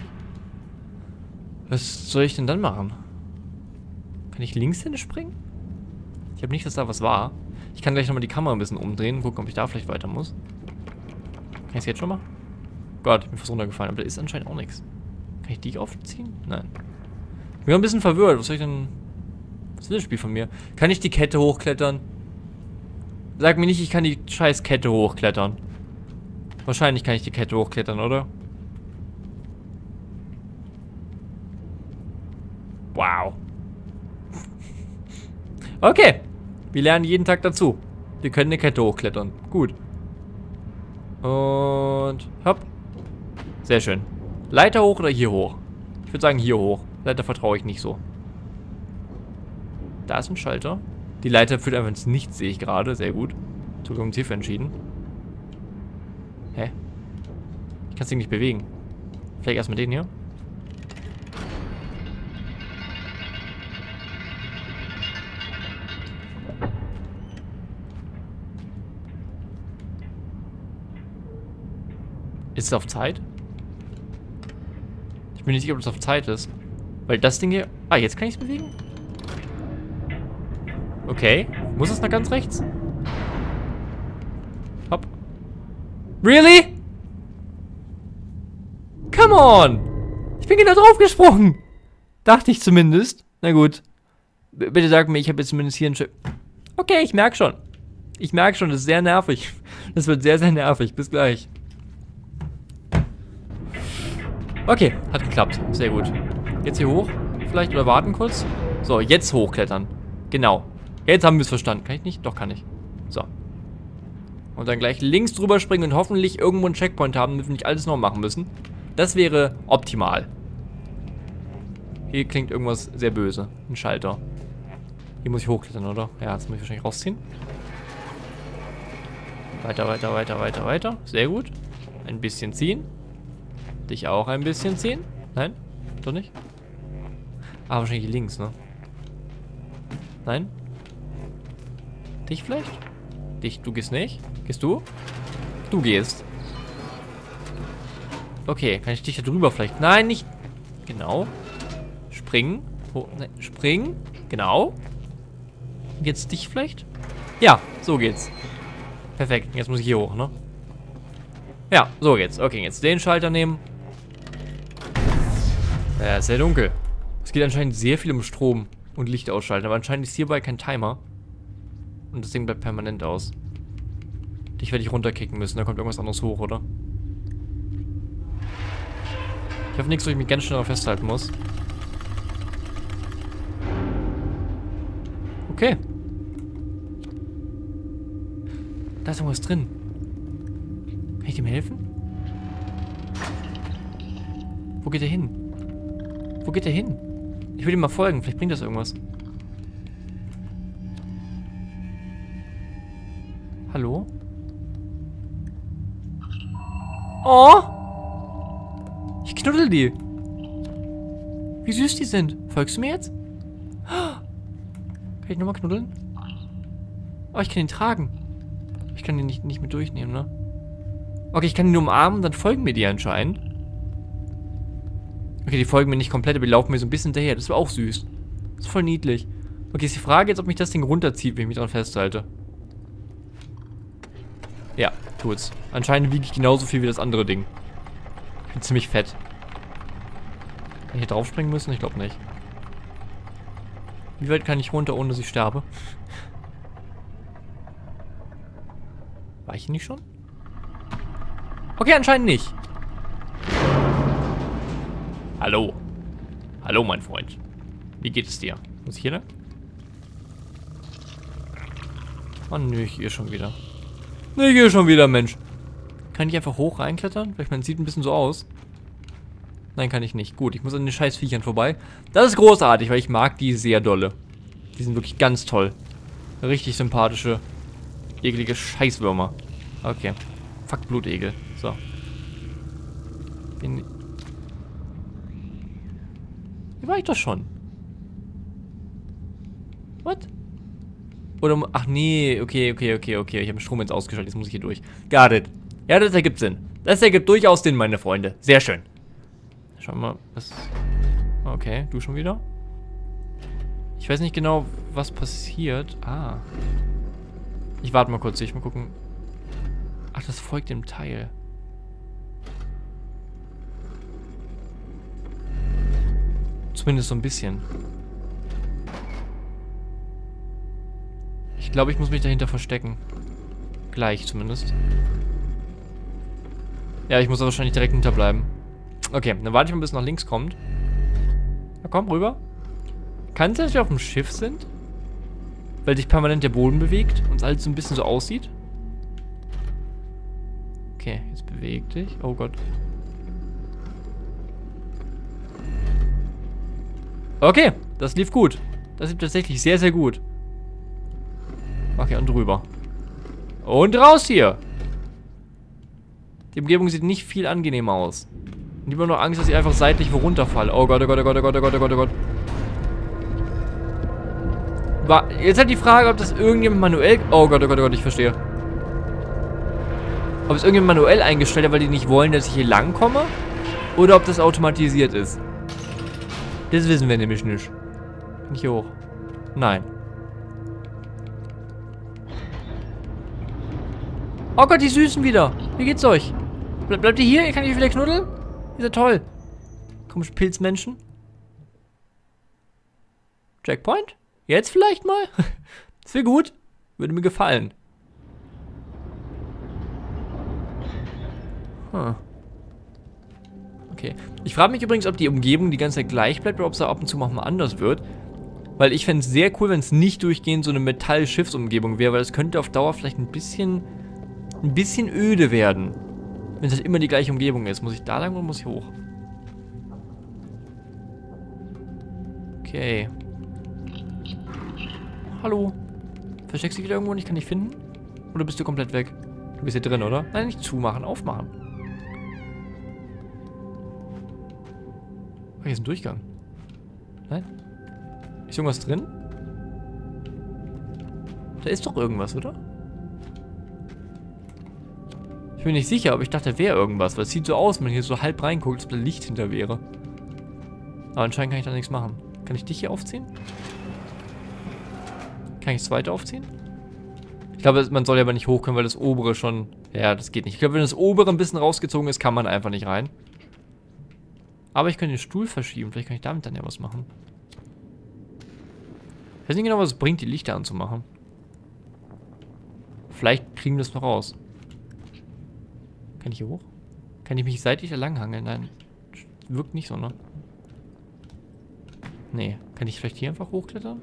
Was soll ich denn dann machen? Kann ich links hinspringen? Ich habe nicht, dass da was war. Ich kann gleich nochmal die Kamera ein bisschen umdrehen und gucken, ob ich da vielleicht weiter muss. Kann ich es jetzt schon mal? Gott, ich bin fast runtergefallen. Aber da ist anscheinend auch nichts. Kann ich die aufziehen? Nein. Ich bin ein bisschen verwirrt. Was soll ich denn... Was will das Spiel von mir? Kann ich die Kette hochklettern? Sag mir nicht, ich kann die scheiß Kette hochklettern. Wahrscheinlich kann ich die Kette hochklettern, oder? Wow. Okay. Wir lernen jeden Tag dazu. Wir können eine Kette hochklettern. Gut. Und hopp. Sehr schön. Leiter hoch oder hier hoch? Ich würde sagen hier hoch. Leiter vertraue ich nicht so. Da ist ein Schalter. Die Leiter führt einfach ins Nichts, sehe ich gerade. Sehr gut. Zukunftshief entschieden. Hä? Ich kann das Ding nicht bewegen. Vielleicht erstmal den hier. Ist es auf Zeit? Ich bin nicht sicher, ob es auf Zeit ist. Weil das Ding hier... Ah, jetzt kann ich es bewegen? Okay. Muss es nach ganz rechts? Hopp. Really? Come on! Ich bin genau drauf gesprungen! Dachte ich zumindest. Na gut. Bitte sag mir, ich habe jetzt zumindest hier ein Schiff. Okay, ich merke schon. Ich merke schon, das ist sehr nervig. Das wird sehr, sehr nervig. Bis gleich. Okay, hat geklappt. Sehr gut. Jetzt hier hoch? Vielleicht oder warten kurz? So, jetzt hochklettern. Genau. Jetzt haben wir es verstanden. Kann ich nicht? Doch, kann ich. So. Und dann gleich links drüber springen und hoffentlich irgendwo einen Checkpoint haben, damit wir nicht alles noch machen müssen. Das wäre optimal. Hier klingt irgendwas sehr böse. Ein Schalter. Hier muss ich hochklettern, oder? Ja, das muss ich wahrscheinlich rausziehen. Weiter, weiter, weiter, weiter, weiter. Sehr gut. Ein bisschen ziehen. Dich auch ein bisschen ziehen. Nein? Doch nicht? Ah, wahrscheinlich hier links, ne? Nein? Dich vielleicht? Dich, du gehst nicht? Gehst du? Du gehst. Okay, kann ich dich da drüber vielleicht? Nein, nicht. Genau. Springen. Oh, nein, springen. Genau. Und jetzt dich vielleicht? Ja, so geht's. Perfekt. Jetzt muss ich hier hoch, ne? Ja, so geht's. Okay, jetzt den Schalter nehmen. Ja, sehr dunkel. Es geht anscheinend sehr viel um Strom und Licht ausschalten, aber anscheinend ist hierbei kein Timer. Und das Ding bleibt permanent aus. Dich werde ich runterkicken müssen, da kommt irgendwas anderes hoch, oder? Ich hoffe nichts, wo ich mich ganz schnell noch festhalten muss. Okay. Da ist irgendwas drin. Kann ich dem helfen? Wo geht er hin? Wo geht er hin? Ich will ihm mal folgen, vielleicht bringt das irgendwas. Hallo? Oh! Ich knuddel die. Wie süß die sind. Folgst du mir jetzt? Kann ich nochmal knuddeln? Oh, ich kann ihn tragen. Ich kann den nicht mit durchnehmen, ne? Okay, ich kann ihn nur umarmen, dann folgen mir die anscheinend. Okay, die folgen mir nicht komplett, aber die laufen mir so ein bisschen hinterher. Das war auch süß. Das ist voll niedlich. Okay, ist die Frage jetzt, ob mich das Ding runterzieht, wenn ich mich dran festhalte. Ja, tut's. Anscheinend wiege ich genauso viel wie das andere Ding. Ich bin ziemlich fett. Kann ich hier draufspringen müssen? Ich glaube nicht. Wie weit kann ich runter, ohne dass ich sterbe? War ich hier nicht schon? Okay, anscheinend nicht. Hallo. Hallo, mein Freund. Wie geht es dir? Muss ich hier lang? Oh nö, ich gehe schon wieder. Ne, ich gehe schon wieder, Mensch. Kann ich einfach hoch reinklettern? Vielleicht, man sieht ein bisschen so aus. Nein, kann ich nicht. Gut, ich muss an den scheiß Viechern vorbei. Das ist großartig, weil ich mag die sehr dolle. Die sind wirklich ganz toll. Richtig sympathische, eklige Scheißwürmer. Okay. Fuck Blutegel. So. Hier war ich doch schon. What? Oder, ach nee, okay. Ich habe den Strom jetzt ausgeschaltet, jetzt muss ich hier durch. Got it. Ja, das ergibt Sinn. Das ergibt durchaus Sinn, meine Freunde. Sehr schön. Schauen wir mal, was... Okay, du schon wieder? Ich weiß nicht genau, was passiert. Ah. Ich warte mal kurz, ich mal gucken. Ach, das folgt dem Teil. Zumindest so ein bisschen. Ich glaube, ich muss mich dahinter verstecken. Gleich zumindest. Ja, ich muss da wahrscheinlich direkt hinterbleiben. Okay, dann warte ich mal, bis es nach links kommt. Na komm, rüber. Kann es sein, dass wir auf dem Schiff sind? Weil sich permanent der Boden bewegt und es alles so ein bisschen so aussieht? Okay, jetzt beweg dich. Oh Gott. Okay, das lief gut. Das lief tatsächlich sehr, sehr gut. Okay, und rüber. Und raus hier! Die Umgebung sieht nicht viel angenehmer aus. Und ich habe noch Angst, dass ich einfach seitlich wo runterfalle. Oh Gott, oh Gott, oh Gott, oh Gott, oh Gott, oh Gott, oh Gott. Jetzt halt die Frage, ob das irgendjemand manuell... Oh Gott, oh Gott, oh Gott, ich verstehe. Ob es irgendjemand manuell eingestellt hat, weil die nicht wollen, dass ich hier lang komme? Oder ob das automatisiert ist. Das wissen wir nämlich nicht. Bin ich hier hoch? Nein. Oh Gott, die Süßen wieder. Wie geht's euch? Bleibt ihr hier? Kann ich wieder knuddeln? Ist ja toll. Komische Pilzmenschen. Checkpoint? Jetzt vielleicht mal? Das wäre gut. Würde mir gefallen. Huh. Okay. Ich frage mich übrigens, ob die Umgebung die ganze Zeit gleich bleibt oder ob es da ab und zu mal anders wird. Weil ich fände es sehr cool, wenn es nicht durchgehend so eine Metall-Schiffsumgebung wäre, weil es könnte auf Dauer vielleicht ein bisschen öde werden. Wenn es halt immer die gleiche Umgebung ist. Muss ich da lang oder muss ich hoch? Okay. Hallo. Versteckst du dich wieder irgendwo und ich kann dich finden? Oder bist du komplett weg? Du bist hier drin, oder? Nein, nicht zumachen, aufmachen. Oh, hier ist ein Durchgang. Nein? Ist irgendwas drin? Da ist doch irgendwas, oder? Ich bin nicht sicher, aber ich dachte, da wäre irgendwas, weil es sieht so aus, wenn man hier so halb reinguckt, als ob da Licht hinter wäre. Aber anscheinend kann ich da nichts machen. Kann ich dich hier aufziehen? Kann ich das zweite aufziehen? Ich glaube, man soll ja aber nicht hoch können, weil das obere schon... Ja, das geht nicht. Ich glaube, wenn das obere ein bisschen rausgezogen ist, kann man einfach nicht rein. Aber ich kann den Stuhl verschieben. Vielleicht kann ich damit dann ja was machen. Ich weiß nicht genau, was es bringt, die Lichter anzumachen. Vielleicht kriegen wir das noch raus. Kann ich hier hoch? Kann ich mich seitlich da langhangeln? Nein. Wirkt nicht so, ne? Nee. Kann ich vielleicht hier einfach hochklettern?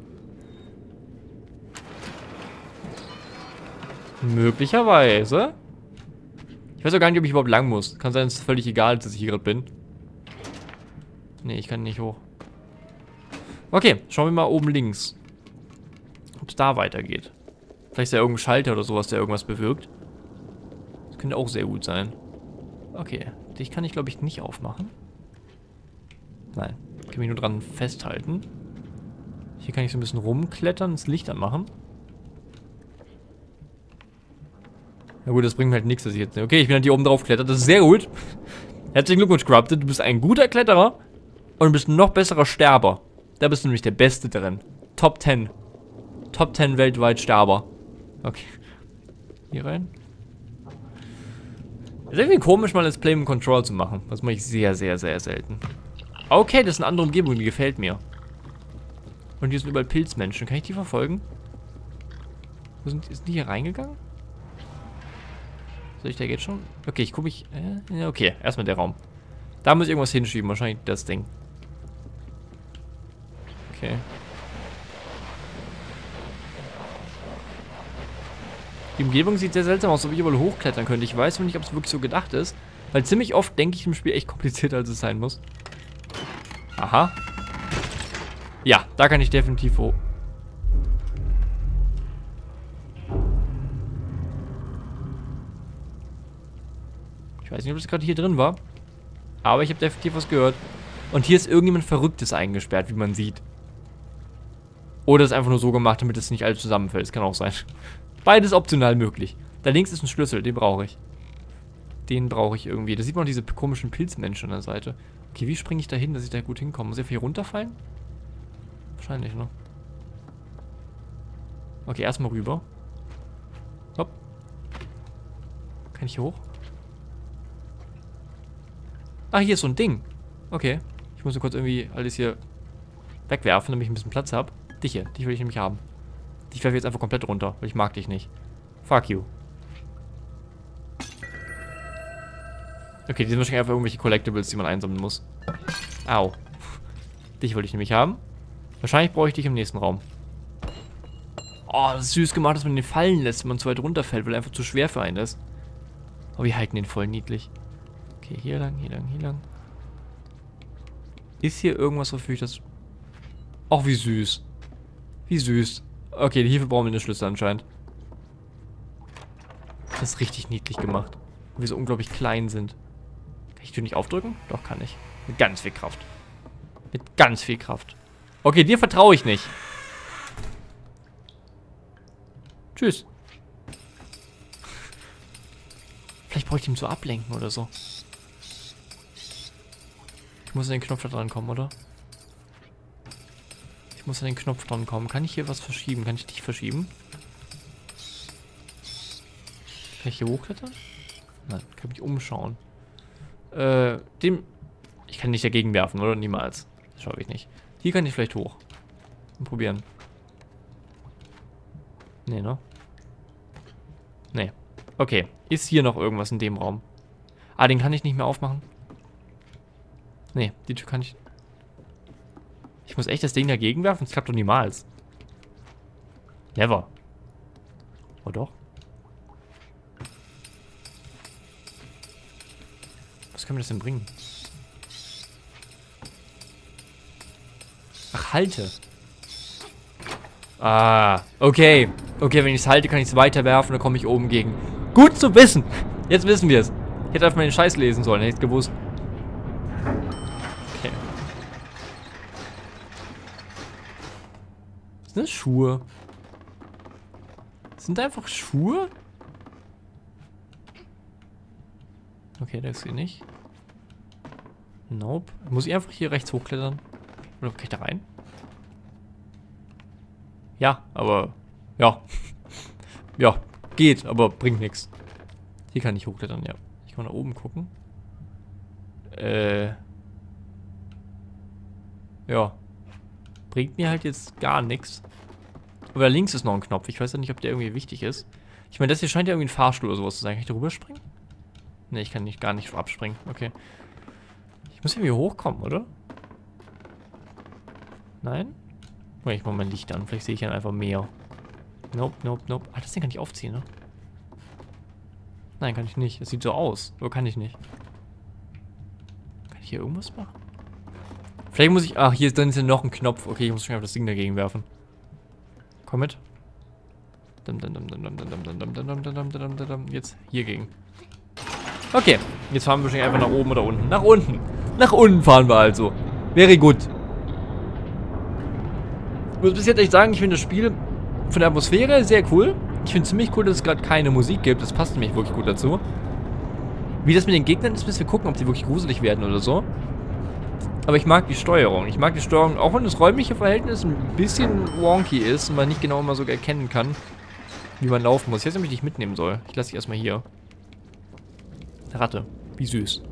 Möglicherweise. Ich weiß auch gar nicht, ob ich überhaupt lang muss. Kann sein, es ist völlig egal, dass ich hier gerade bin. Nee, ich kann nicht hoch. Okay, schauen wir mal oben links. Ob es da weitergeht. Vielleicht ist ja irgendein Schalter oder sowas, der irgendwas bewirkt. Das könnte auch sehr gut sein. Okay, dich kann ich, glaube ich, nicht aufmachen. Nein, ich kann mich nur dran festhalten. Hier kann ich so ein bisschen rumklettern, das Licht anmachen. Na gut, das bringt mir halt nichts, dass ich jetzt... Okay, ich bin halt hier oben drauf klettert, das ist sehr gut. Herzlichen Glückwunsch, Corrupted, du bist ein guter Kletterer und du bist ein noch besserer Sterber. Da bist du nämlich der Beste drin. Top 10. Top 10 weltweit Sterber. Okay. Hier rein. Ist irgendwie komisch, mal Let's Play mit Control zu machen. Das mache ich sehr, sehr, sehr selten. Okay, das ist eine andere Umgebung, die gefällt mir. Und hier sind überall Pilzmenschen. Kann ich die verfolgen? Sind die hier reingegangen? Soll ich da jetzt schon? Okay, ich gucke mich... okay, erstmal der Raum. Da muss ich irgendwas hinschieben. Wahrscheinlich das Ding. Okay. Die Umgebung sieht sehr seltsam aus, ob ich überall hochklettern könnte. Ich weiß noch nicht, ob es wirklich so gedacht ist. Weil ziemlich oft denke ich im Spiel echt komplizierter, als es sein muss. Aha. Ja, da kann ich definitiv hoch. Ich weiß nicht, ob es gerade hier drin war. Aber ich habe definitiv was gehört. Und hier ist irgendjemand Verrücktes eingesperrt, wie man sieht. Oder ist einfach nur so gemacht, damit es nicht alles zusammenfällt. Das kann auch sein. Beides optional möglich. Da links ist ein Schlüssel, den brauche ich. Den brauche ich irgendwie. Da sieht man auch diese komischen Pilzmenschen an der Seite. Okay, wie springe ich da hin, dass ich da gut hinkomme? Muss ich einfach hier runterfallen? Wahrscheinlich, ne? Okay, erstmal rüber. Hopp. Kann ich hier hoch? Ah, hier ist so ein Ding. Okay. Ich muss nur kurz irgendwie alles hier wegwerfen, damit ich ein bisschen Platz habe. Dich hier, dich will ich nämlich haben. Ich werfe jetzt einfach komplett runter, weil ich mag dich nicht. Fuck you. Okay, die sind wahrscheinlich einfach irgendwelche Collectibles, die man einsammeln muss. Au. Dich wollte ich nämlich haben. Wahrscheinlich brauche ich dich im nächsten Raum. Oh, das ist süß gemacht, dass man den fallen lässt, wenn man zu weit runterfällt, weil er einfach zu schwer für einen ist. Aber wir halten den voll niedlich. Okay, hier lang, hier lang, hier lang. Ist hier irgendwas, wofür ich das... Ach, wie süß. Wie süß. Okay, hierfür brauchen wir eine Schlüssel anscheinend. Das ist richtig niedlich gemacht. Und wir so unglaublich klein sind. Kann ich die nicht aufdrücken? Doch, kann ich. Mit ganz viel Kraft. Mit ganz viel Kraft. Okay, dir vertraue ich nicht. Tschüss. Vielleicht brauche ich ihn so ablenken oder so. Ich muss an den Knopf da dran kommen, oder? Ich muss an den Knopf dran kommen. Kann ich hier was verschieben? Kann ich dich verschieben? Kann ich hier hochklettern? Nein, kann mich umschauen. Ich kann nicht dagegen werfen, oder? Niemals. Das schaffe ich nicht. Hier kann ich vielleicht hoch. Und probieren. Nee, ne? Nee. Okay. Ist hier noch irgendwas in dem Raum? Ah, den kann ich nicht mehr aufmachen. Nee, die Tür kann ich... Ich muss echt das Ding dagegen werfen? Das klappt doch niemals. Never. Oh doch. Was kann mir das denn bringen? Ach, halte. Ah, okay. Okay, wenn ich es halte, kann ich es weiterwerfen, dann komme ich oben gegen. Gut zu wissen. Jetzt wissen wir es. Ich hätte einfach mal den Scheiß lesen sollen, hätte ich es gewusst. Okay. Sind das Schuhe? Sind da einfach Schuhe? Okay, das geht nicht. Nope. Muss ich einfach hier rechts hochklettern? Oder kann ich da rein? Ja, aber... Ja. Ja, geht, aber bringt nichts. Hier kann ich hochklettern, ja. Ich kann nach oben gucken. Ja. Bringt mir halt jetzt gar nichts. Aber da links ist noch ein Knopf. Ich weiß ja nicht, ob der irgendwie wichtig ist. Ich meine, das hier scheint ja irgendwie ein Fahrstuhl oder sowas zu sein. Kann ich da rüberspringen? Ne, ich kann gar nicht abspringen. Okay. Ich muss irgendwie hochkommen, oder? Nein? Oh, ich mach mein Licht an. Vielleicht sehe ich dann einfach mehr. Nope, nope, nope. Ah, das Ding kann ich aufziehen, ne? Nein, kann ich nicht. Das sieht so aus. Aber kann ich nicht. Kann ich hier irgendwas machen? Vielleicht muss ich... Ach, hier ist ja noch ein Knopf. Okay, ich muss schon einfach das Ding dagegen werfen. Komm mit. Jetzt hier gegen. Okay, jetzt fahren wir wahrscheinlich einfach nach oben oder unten. Nach unten. Nach unten fahren wir also. Very good. Ich muss bis jetzt echt sagen, ich finde das Spiel von der Atmosphäre sehr cool. Ich finde es ziemlich cool, dass es gerade keine Musik gibt. Das passt nämlich wirklich gut dazu. Wie das mit den Gegnern ist, müssen wir gucken, ob die wirklich gruselig werden oder so. Aber ich mag die Steuerung. Ich mag die Steuerung, auch wenn das räumliche Verhältnis ein bisschen wonky ist und man nicht genau immer so erkennen kann, wie man laufen muss. Ich weiß nicht, ob ich dich mitnehmen soll. Ich lasse dich erstmal hier. Ratte. Wie süß.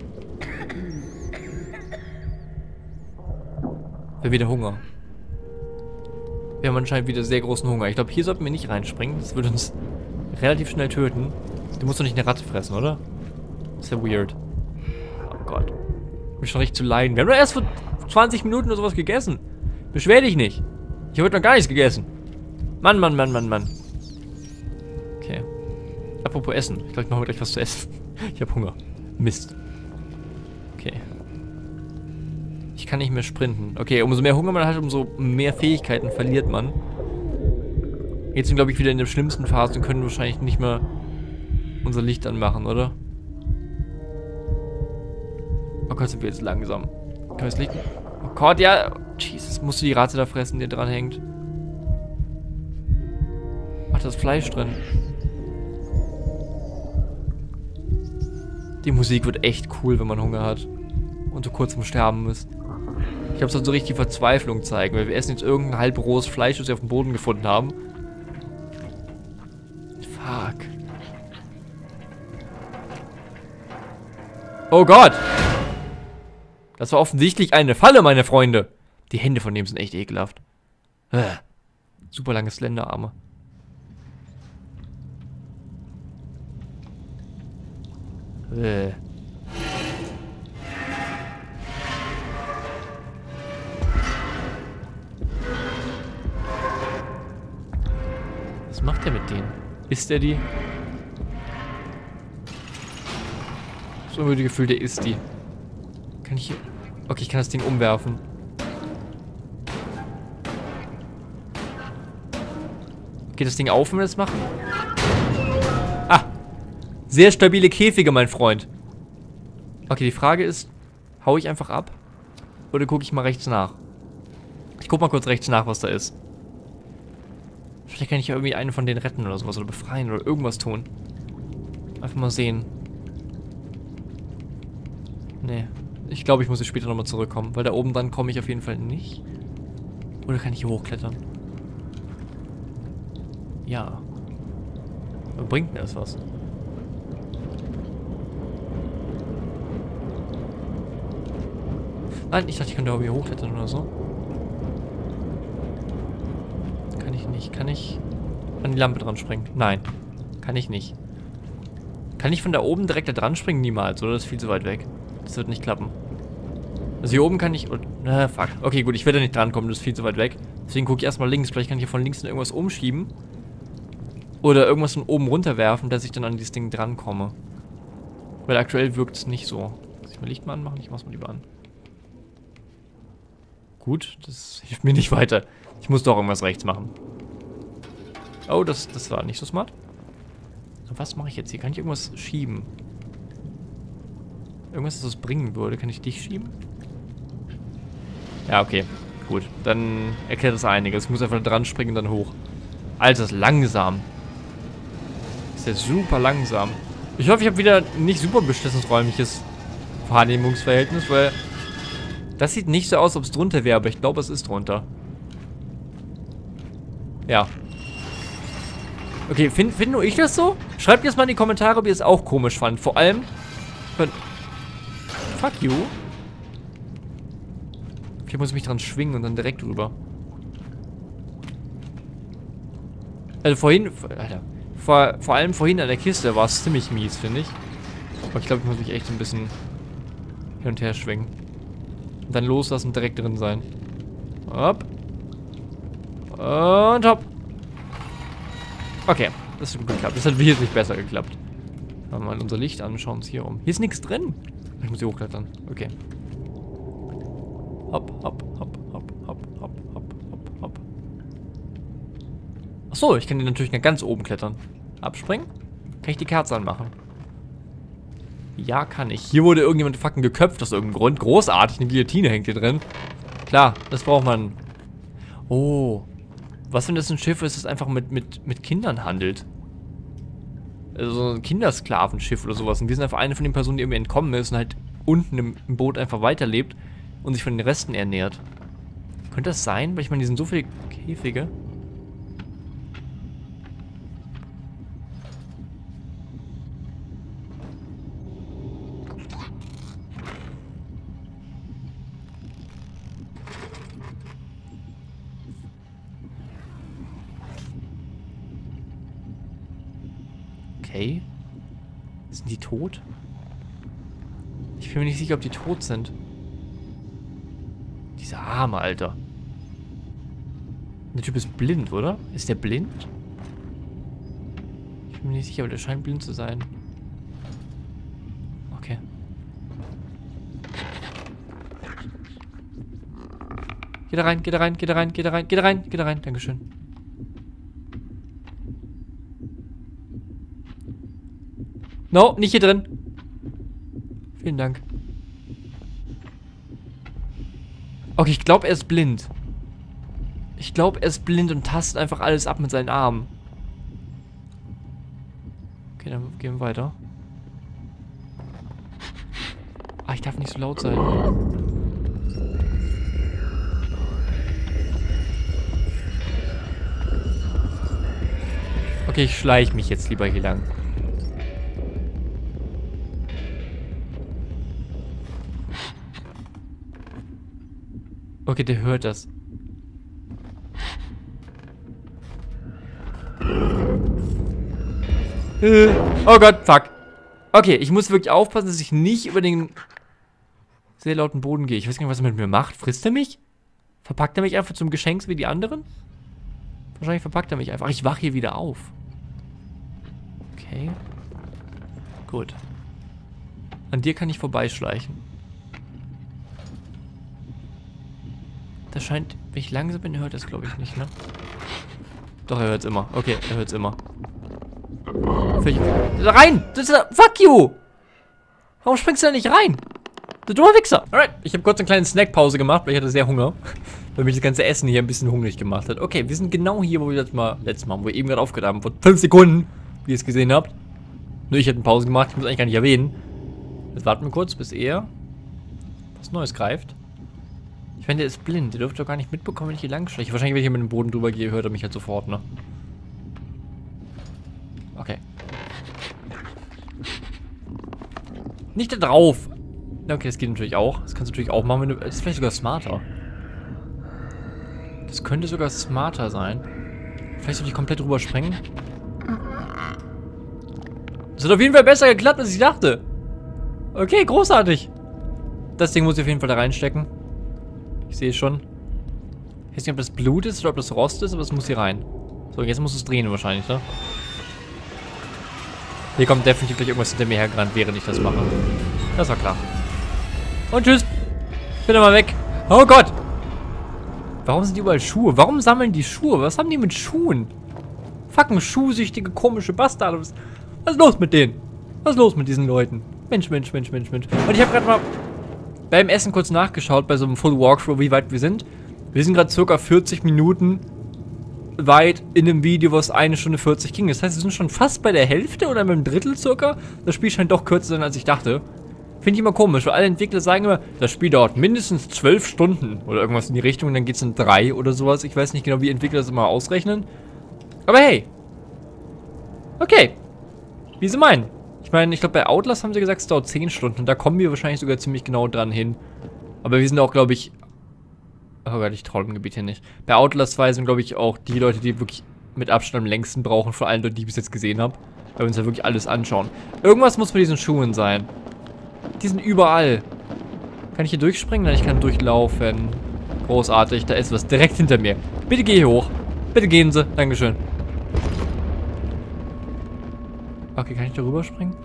Wir haben wieder Hunger. Wir haben anscheinend wieder sehr großen Hunger. Ich glaube, hier sollten wir nicht reinspringen. Das würde uns relativ schnell töten. Du musst doch nicht eine Ratte fressen, oder? Das ist ja weird. Oh Gott. Ich bin schon richtig zu leiden. Wir haben doch erst vor 20 Minuten oder sowas gegessen. Beschwer dich nicht. Ich habe heute noch gar nichts gegessen. Mann, Mann, Mann, Mann, Mann. Okay. Apropos Essen. Ich glaube, ich mache mir gleich was zu essen. Ich habe Hunger. Mist. Okay. Ich kann nicht mehr sprinten. Okay, umso mehr Hunger man hat, umso mehr Fähigkeiten verliert man. Jetzt sind, glaube ich, wieder in der schlimmsten Phase und können wahrscheinlich nicht mehr unser Licht anmachen, oder? Oh Gott, sind wir jetzt langsam. Können wir das Licht... Oh Gott, ja... Jesus, musst du die Ratte da fressen, die dran hängt. Ach, da ist Fleisch drin. Die Musik wird echt cool, wenn man Hunger hat. Und so kurz vorm Sterben ist. Ich glaube, es soll so richtig Verzweiflung zeigen, weil wir essen jetzt irgendein halb rohes Fleisch, das wir auf dem Boden gefunden haben. Fuck. Oh Gott! Das war offensichtlich eine Falle, meine Freunde. Die Hände von dem sind echt ekelhaft. Super lange Slenderarme. Was macht er mit denen? Isst er die? So irgendwie das Gefühl, der isst die. Kann ich hier... Okay, ich kann das Ding umwerfen. Geht das Ding auf, wenn wir das machen? Ah! Sehr stabile Käfige, mein Freund. Okay, die Frage ist, hau ich einfach ab? Oder gucke ich mal rechts nach? Ich guck mal kurz rechts nach, was da ist. Vielleicht kann ich ja irgendwie einen von denen retten oder sowas. Oder befreien oder irgendwas tun. Einfach mal sehen. Nee. Ich glaube, ich muss jetzt später nochmal zurückkommen. Weil da oben dann komme ich auf jeden Fall nicht. Oder kann ich hier hochklettern? Ja. Aber bringt mir das was? Nein, ich dachte, ich könnte auch hier hochklettern oder so. Kann ich nicht. Kann ich an die Lampe dran springen? Nein. Kann ich nicht. Kann ich von da oben direkt da dran springen? Niemals, oder? Das ist viel zu weit weg. Das wird nicht klappen. Also hier oben kann ich... fuck. Okay, gut, ich werde da nicht drankommen, das ist viel zu weit weg. Deswegen gucke ich erstmal links. Vielleicht kann ich hier von links irgendwas umschieben. Oder irgendwas von oben runterwerfen, dass ich dann an dieses Ding drankomme. Weil aktuell wirkt es nicht so. Muss ich mal Licht mal anmachen? Ich mach's mal lieber an. Gut, das hilft mir nicht weiter. Ich muss doch irgendwas rechts machen. Oh, das war nicht so smart. Was mache ich jetzt hier? Kann ich irgendwas schieben? Irgendwas, das bringen würde. Kann ich dich schieben? Ja, okay. Gut. Dann erklärt das einiges. Ich muss einfach dran springen und dann hoch. Alter, das ist langsam. Das ist ja super langsam. Ich hoffe, ich habe wieder nicht super beschissenes räumliches Wahrnehmungsverhältnis, weil das sieht nicht so aus, ob es drunter wäre, aber ich glaube, es ist drunter. Ja. Okay, find nur ich das so? Schreibt jetzt mal in die Kommentare, ob ihr es auch komisch fand. Vor allem... Fuck you. Ich muss mich dran schwingen und dann direkt rüber. Also vorhin, Alter, vor allem vorhin an der Kiste war es ziemlich mies, finde ich. Aber ich glaube, ich muss mich echt ein bisschen hin und her schwingen. Und dann loslassen und direkt drin sein. Hopp. Und hopp. Okay, das hat gut geklappt. Das hat wesentlich besser geklappt. Machen wir mal unser Licht an und schauen uns hier um. Hier ist nichts drin. Ich muss hier hochklettern. Okay. Hopp, hopp, hopp, hopp, hopp, hopp, hopp, hopp, hopp. Achso, ich kann hier natürlich nach ganz oben klettern. Abspringen? Kann ich die Kerze anmachen? Ja, kann ich. Hier wurde irgendjemand fucking geköpft aus irgendeinem Grund. Großartig, eine Guillotine hängt hier drin. Klar, das braucht man. Oh. Was, wenn das ein Schiff ist, das einfach mit Kindern handelt? Also so ein Kindersklavenschiff oder sowas. Und wir sind einfach eine von den Personen, die irgendwie entkommen ist und halt unten im Boot einfach weiterlebt und sich von den Resten ernährt. Könnte das sein? Weil ich meine, die sind so viele Käfige. Okay. Sind die tot? Ich bin mir nicht sicher, ob die tot sind. Dieser Arme, Alter. Der Typ ist blind, oder? Ist der blind? Ich bin mir nicht sicher, aber der scheint blind zu sein. Okay. Geh da rein, geh da rein, geh da rein, geh da rein, geh da rein, geh da rein. Dankeschön. No, nicht hier drin. Vielen Dank. Okay, ich glaube, er ist blind. Ich glaube, er ist blind und tastet einfach alles ab mit seinen Armen. Okay, dann gehen wir weiter. Ah, ich darf nicht so laut sein. Okay, ich schleiche mich jetzt lieber hier lang. Okay, der hört das. Oh Gott, fuck. Okay, ich muss wirklich aufpassen, dass ich nicht über den sehr lauten Boden gehe. Ich weiß gar nicht, was er mit mir macht. Frisst er mich? Verpackt er mich einfach zum Geschenk wie die anderen? Wahrscheinlich verpackt er mich einfach. Ich wache hier wieder auf. Okay. Gut. An dir kann ich vorbeischleichen. Das scheint, wenn ich langsam bin, hört das glaube ich nicht, ne? Doch, er hört's immer. Okay, er hört's immer. Rein! Das ist, fuck you! Warum springst du da nicht rein? Du dummer Wichser! Alright, ich habe kurz eine kleine Snackpause gemacht, weil ich hatte sehr Hunger. Weil mich das ganze Essen hier ein bisschen hungrig gemacht hat. Okay, wir sind genau hier, wo wir letztes Mal, wo wir eben gerade aufgehört haben. Vor 5 Sekunden, wie ihr es gesehen habt. Nur ich hätte eine Pause gemacht, ich muss eigentlich gar nicht erwähnen. Jetzt warten wir kurz, bis er was Neues greift. Ich meine, der ist blind. Der dürfte doch gar nicht mitbekommen, wenn ich hier lang schleiche. Wahrscheinlich, wenn ich hier mit dem Boden drüber gehe, hört er mich halt sofort, ne? Okay. Nicht da drauf! Okay, das geht natürlich auch. Das kannst du natürlich auch machen, wenn du... Das ist vielleicht sogar smarter. Das könnte sogar smarter sein. Vielleicht sollte ich komplett drüber springen. Das hat auf jeden Fall besser geklappt, als ich dachte. Okay, großartig. Das Ding muss ich auf jeden Fall da reinstecken. Ich sehe es schon. Ich weiß nicht, ob das Blut ist oder ob das Rost ist, aber es muss hier rein. So, jetzt muss es drehen wahrscheinlich, ne? Hier kommt definitiv gleich irgendwas hinter mir hergerannt, während ich das mache. Das war klar. Und tschüss. Bitte mal weg. Oh Gott. Warum sind die überall Schuhe? Warum sammeln die Schuhe? Was haben die mit Schuhen? Fucking schuhsüchtige, komische Bastarde. Was ist los mit denen? Was ist los mit diesen Leuten? Mensch, Mensch, Mensch, Mensch, Mensch. Und ich habe gerade mal beim Essen kurz nachgeschaut, bei so einem Full Walkthrough, wie weit wir sind. Wir sind gerade circa 40 Minuten weit in einem Video, was 1 Stunde 40 ging. Das heißt, wir sind schon fast bei der Hälfte oder beim Drittel circa. Das Spiel scheint doch kürzer zu sein, als ich dachte. Finde ich immer komisch, weil alle Entwickler sagen immer, das Spiel dauert mindestens 12 Stunden oder irgendwas in die Richtung und dann geht es in 3 oder sowas. Ich weiß nicht genau, wie Entwickler das immer ausrechnen. Aber hey. Okay. Wie sie meinen. Ich meine, ich glaube, bei Outlast haben sie gesagt, es dauert 10 Stunden. Und da kommen wir wahrscheinlich sogar ziemlich genau dran hin. Aber wir sind auch, glaube ich, Oh Gott, ich traue dem Gebiet hier nicht. Bei Outlast 2 sind, glaube ich, auch die Leute, die wirklich mit Abstand am längsten brauchen, von allen Leuten, die ich bis jetzt gesehen habe. Weil wir uns ja wirklich alles anschauen. Irgendwas muss bei diesen Schuhen sein. Die sind überall. Kann ich hier durchspringen? Nein, ich kann durchlaufen. Großartig, da ist was direkt hinter mir. Bitte geh hier hoch. Bitte gehen Sie. Dankeschön. Okay, kann ich da rüber springen?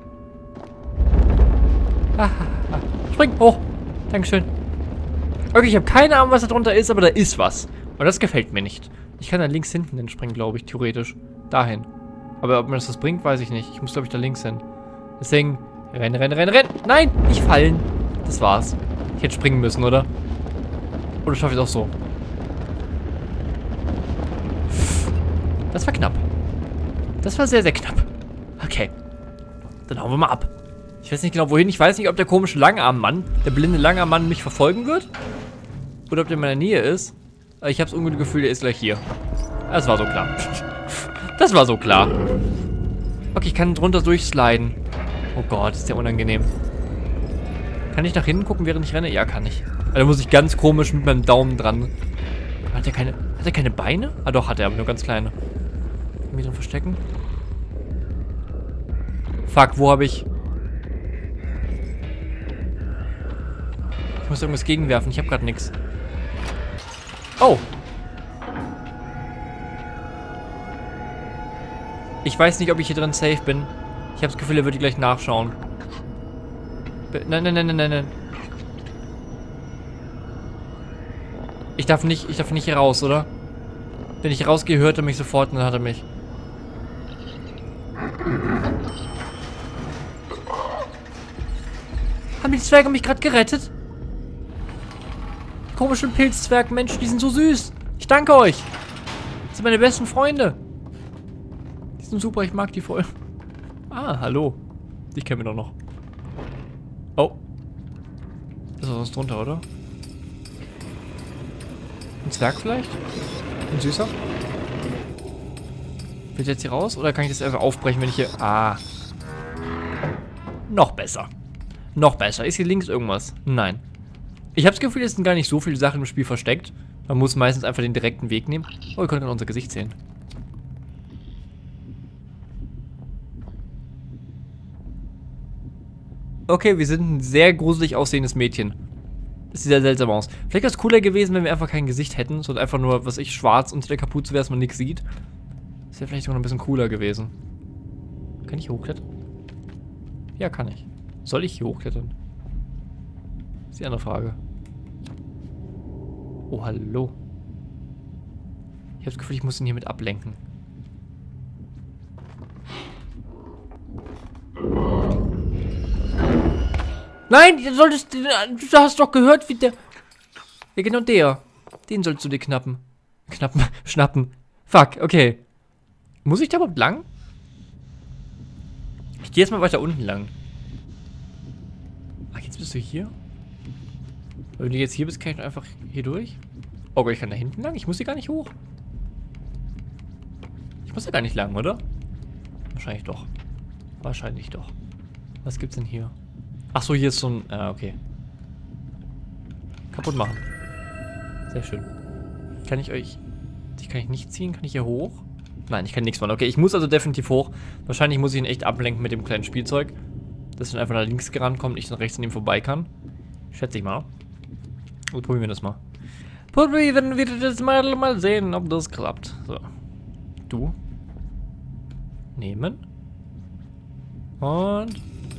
Spring hoch. Dankeschön. Okay, ich habe keine Ahnung, was da drunter ist, aber da ist was. Und das gefällt mir nicht. Ich kann da links hinten hinspringen, glaube ich, theoretisch. Dahin. Aber ob mir das was bringt, weiß ich nicht. Ich muss, glaube ich, da links hin. Deswegen, rennen, rennen, rennen, rennen. Nein, nicht fallen. Das war's. Ich hätte springen müssen, oder? Oder schaffe ich es auch so? Das war knapp. Das war sehr, sehr knapp. Okay. Dann hauen wir mal ab. Ich weiß nicht genau, wohin. Ich weiß nicht, ob der komische Langarm-Mann, der blinde Langarm-Mann mich verfolgen wird. Oder ob der in meiner Nähe ist. Aber ich habe das ungute Gefühl, der ist gleich hier. Das war so klar. Das war so klar. Okay, ich kann drunter durchsliden. Oh Gott, ist der unangenehm. Kann ich nach hinten gucken, während ich renne? Ja, kann ich. Also, da muss ich ganz komisch mit meinem Daumen dran. Hat er keine Beine? Ah doch, hat er, aber nur ganz kleine. Kann ich mich drin verstecken? Fuck, wo habe ich... Ich muss irgendwas gegenwerfen, ich habe gerade nichts. Oh! Ich weiß nicht, ob ich hier drin safe bin. Ich habe das Gefühl, er wird gleich nachschauen. Nein, nein, nein, nein, nein, nein. Ich darf nicht hier raus, oder? Wenn ich rausgehe, hört er mich sofort und dann hat er mich. Haben die Zwerge mich gerade gerettet? Die komischen Pilzzwergmenschen, die sind so süß. Ich danke euch. Das sind meine besten Freunde. Die sind super, ich mag die voll. Ah, hallo. Ich kenne mich doch noch. Oh. Da ist was drunter, oder? Ein Zwerg vielleicht? Ein süßer? Will ich jetzt hier raus? Oder kann ich das einfach aufbrechen, wenn ich hier... Ah. Noch besser. Noch besser. Ist hier links irgendwas? Nein. Ich habe das Gefühl, es sind gar nicht so viele Sachen im Spiel versteckt. Man muss meistens einfach den direkten Weg nehmen. Oh, wir können gerade unser Gesicht sehen. Okay, wir sind ein sehr gruselig aussehendes Mädchen. Das sieht sehr seltsam aus. Vielleicht wäre es cooler gewesen, wenn wir einfach kein Gesicht hätten, sondern einfach nur, was ich, schwarz unter der Kapuze wäre, dass man nichts sieht. Das wäre vielleicht sogar noch ein bisschen cooler gewesen. Kann ich hier hochklettern? Ja, kann ich. Soll ich hier hochklettern? Das ist die andere Frage. Oh, hallo. Ich habe das Gefühl, ich muss ihn hier mit ablenken. Nein, du hast doch gehört, wie der... Ja, genau der. Den sollst du dir knappen. Schnappen. Fuck, okay. Muss ich da überhaupt lang? Ich gehe jetzt mal weiter unten lang. Ach, jetzt bist du hier? Wenn du jetzt hier bist, kann ich einfach hier durch? Oh Gott, ich kann da hinten lang? Ich muss hier gar nicht hoch. Ich muss ja gar nicht lang, oder? Wahrscheinlich doch. Wahrscheinlich doch. Was gibt's denn hier? Ach so, hier ist so ein... Ah, okay. Kaputt machen. Sehr schön. Kann ich euch... Die kann ich nicht ziehen? Kann ich hier hoch? Nein, ich kann nichts machen. Okay, ich muss also definitiv hoch. Wahrscheinlich muss ich ihn echt ablenken mit dem kleinen Spielzeug. Dass er einfach nach links gerannt kommt und ich dann rechts an ihm vorbei kann. Schätze ich mal. Und probieren wir das mal. Probieren wir das mal sehen, ob das klappt. So. Du. Nehmen. Und...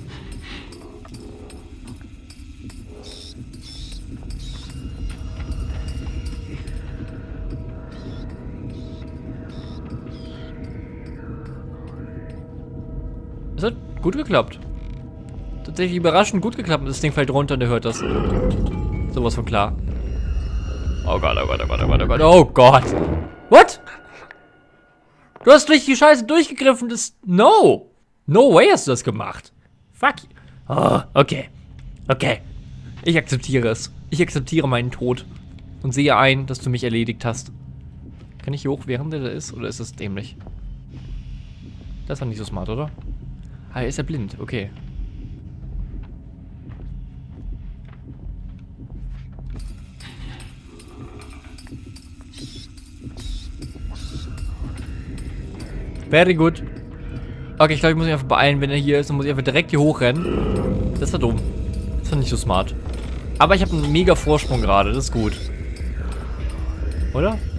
Es hat gut geklappt. Tatsächlich überraschend gut geklappt. Das Ding fällt runter und er hört das. Sowas von klar. Oh Gott, oh Gott, oh Gott, oh Gott, oh Gott. Oh Gott. What? Du hast durch die Scheiße durchgegriffen. Das... No. No way hast du das gemacht. Fuck. Oh, okay. Okay. Ich akzeptiere es. Ich akzeptiere meinen Tod. Und sehe ein, dass du mich erledigt hast. Kann ich hier hoch, während der da ist? Oder ist das dämlich? Das war nicht so smart, oder? Ah, ist er blind. Okay. Very good. Okay, ich glaube, ich muss mich einfach beeilen. Wenn er hier ist, dann muss ich einfach direkt hier hochrennen. Das war dumm. Das war nicht so smart. Aber ich habe einen mega Vorsprung gerade. Das ist gut. Oder?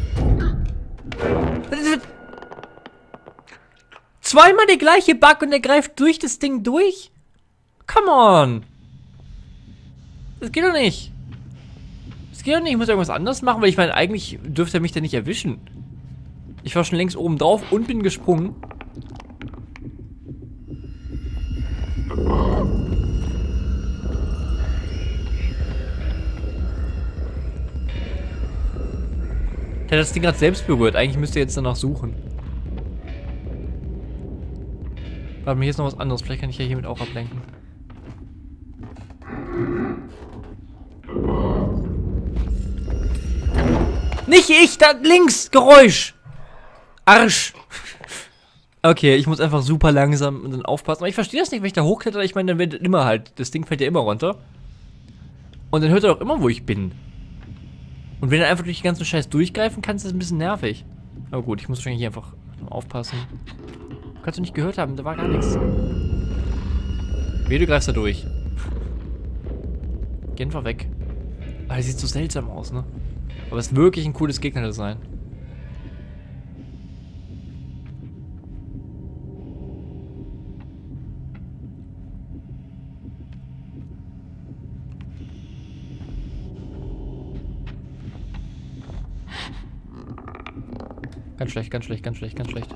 Zweimal der gleiche Bug und er greift durch das Ding durch? Come on. Das geht doch nicht. Das geht doch nicht. Ich muss irgendwas anderes machen, weil ich meine, eigentlich dürfte er mich da nicht erwischen. Ich war schon längst oben drauf und bin gesprungen. Der hat das Ding gerade selbst berührt. Eigentlich müsste er jetzt danach suchen. Warte, hier ist noch was anderes. Vielleicht kann ich ja hiermit auch ablenken. Nicht ich! Da links! Geräusch! Arsch! Okay, ich muss einfach super langsam und dann aufpassen. Aber ich verstehe das nicht, wenn ich da hochkletter. Ich meine, dann wird immer halt... Das Ding fällt ja immer runter. Und dann hört er doch immer, wo ich bin. Und wenn er einfach durch die ganzen Scheiß durchgreifen kann, ist das ein bisschen nervig. Aber gut, ich muss wahrscheinlich hier einfach aufpassen. Kannst du nicht gehört haben, da war gar nichts. Wie, du greifst da durch. Geh einfach weg. Aber das sieht so seltsam aus, ne? Aber es ist wirklich ein cooles Gegnerdesign. Ganz schlecht, ganz schlecht, ganz schlecht, ganz schlecht.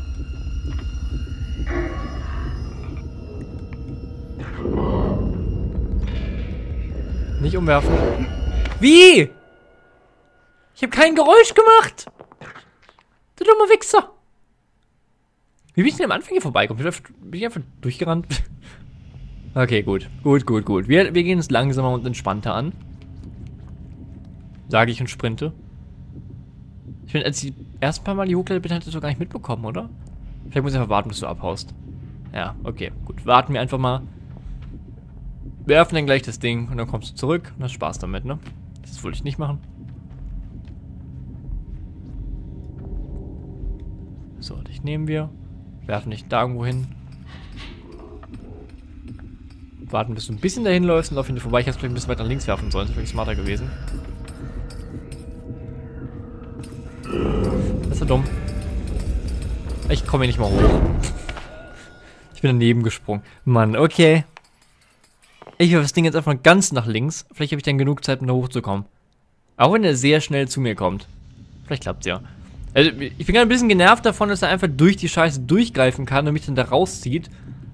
Nicht umwerfen. Wie? Ich habe kein Geräusch gemacht. Du dummer Wichser. Wie bin ich denn am Anfang hier vorbeigekommen? Bin ich einfach durchgerannt? Okay, gut. Gut. Wir gehen es langsamer und entspannter an. Sage ich und sprinte. Ich finde, als ich die ersten paar Mal die hochklettert bin, hatte ich das so gar nicht mitbekommen, oder? Vielleicht muss ich einfach warten, bis du abhaust. Ja, okay, gut. Warten wir einfach mal. Wir öffnen dann gleich das Ding und dann kommst du zurück und hast Spaß damit, ne? Das wollte ich nicht machen. So, dich nehmen wir. Werfen dich da irgendwo hin. Warten, bis du ein bisschen dahin läufst und laufen dir vorbei. Ich hätte vielleicht ein bisschen weiter links werfen sollen. Das wäre smarter gewesen. Das ist ja dumm. Ich komme hier nicht mal hoch. Ich bin daneben gesprungen. Mann, okay. Ich werfe das Ding jetzt einfach ganz nach links. Vielleicht habe ich dann genug Zeit, um da hochzukommen. Auch wenn er sehr schnell zu mir kommt. Vielleicht klappt's ja. Also, ich bin gerade ein bisschen genervt davon, dass er einfach durch die Scheiße durchgreifen kann und mich dann da rauszieht.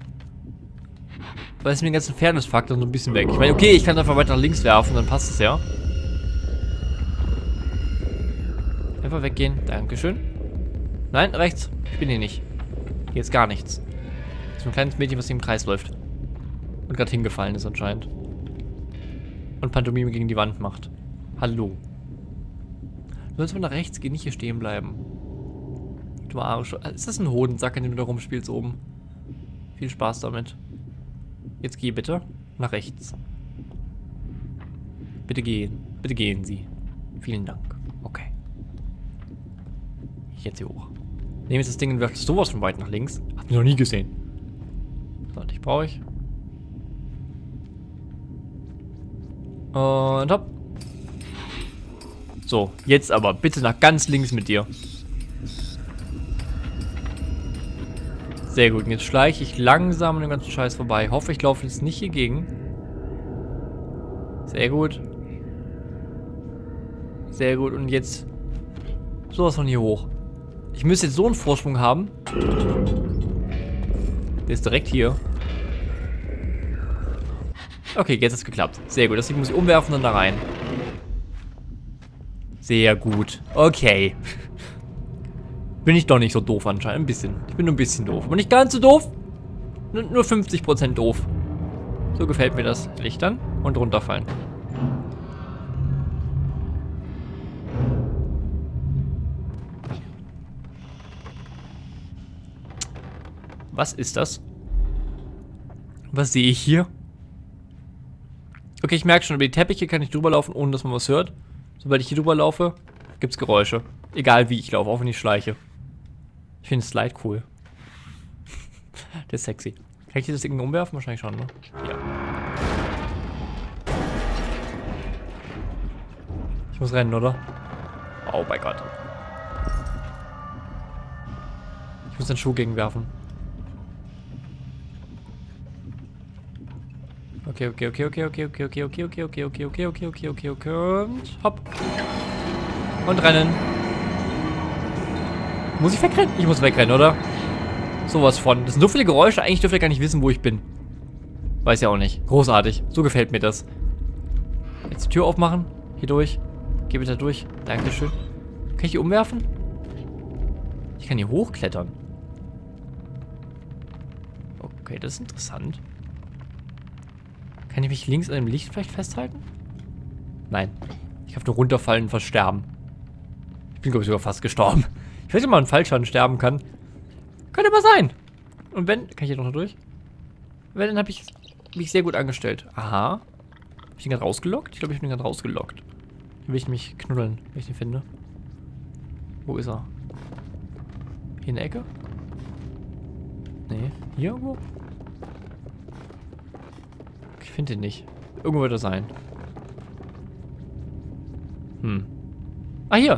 Weil es mir den ganzen Fairness-Faktor so ein bisschen weg. Ich meine, okay, ich kann einfach weiter nach links werfen, dann passt es ja. Einfach weggehen. Dankeschön. Nein, rechts. Ich bin hier nicht. Hier ist gar nichts. Das ist ein kleines Mädchen, was hier im Kreis läuft. Und gerade hingefallen ist anscheinend. Und Pantomime gegen die Wand macht. Hallo. Du sollst mal nach rechts gehen, nicht hier stehen bleiben. Du Arsch. Ist das ein Hodensack, in dem du da rumspielst oben? Viel Spaß damit. Jetzt geh bitte nach rechts. Bitte gehen. Bitte gehen Sie. Vielen Dank. Okay. Jetzt hier hoch. Nehme jetzt das Ding und werfe sowas von weit nach links. Hab ich noch nie gesehen. So, dich brauche ich. Und hopp. So, jetzt aber bitte nach ganz links mit dir. Sehr gut, und jetzt schleiche ich langsam an dem ganzen Scheiß vorbei. Hoffe, ich laufe jetzt nicht hier gegen. Sehr gut. Sehr gut, und jetzt sowas von hier hoch. Ich müsste jetzt so einen Vorsprung haben. Der ist direkt hier. Okay, jetzt hat es geklappt. Sehr gut, deswegen muss ich umwerfen und dann da rein. Sehr gut. Okay. Bin ich doch nicht so doof anscheinend. Ein bisschen. Ich bin nur ein bisschen doof. Aber nicht ganz so doof. Nur 50% doof. So gefällt mir das. Lichtern und runterfallen. Was ist das? Was sehe ich hier? Okay, ich merke schon, über die Teppiche kann ich drüber laufen, ohne dass man was hört. Sobald ich hier drüber laufe, gibt es Geräusche. Egal wie ich laufe, auch wenn ich schleiche. Ich finde Slide cool. Der ist sexy. Kann ich dieses Ding umwerfen? Wahrscheinlich schon, ne? Ja. Ich muss rennen, oder? Oh mein Gott. Ich muss den Schuh gegenwerfen. Okay. Und hopp. Und rennen. Muss ich wegrennen? Ich muss wegrennen, oder? Sowas von. Das sind so viele Geräusche, eigentlich dürfte ich gar nicht wissen, wo ich bin. Weiß ja auch nicht. Großartig. So gefällt mir das. Jetzt die Tür aufmachen. Hier durch. Geh bitte durch. Dankeschön. Kann ich die umwerfen? Ich kann hier hochklettern. Okay, das ist interessant. Kann ich mich links an dem Licht vielleicht festhalten? Nein. Ich kann nur runterfallen und versterben. Ich bin, glaube ich, sogar fast gestorben. Ich weiß nicht, ob man einen Fallschaden sterben kann. Könnte aber sein. Und wenn... Kann ich hier noch durch? Wenn, dann habe ich mich sehr gut angestellt. Aha. Habe ich den gerade rausgelockt? Ich glaube, ich bin gerade rausgelockt. Hier will ich mich knuddeln, wenn ich den finde. Wo ist er? Hier in der Ecke? Nee. Hier irgendwo? Ich finde den nicht. Irgendwo wird er sein. Ah, hier.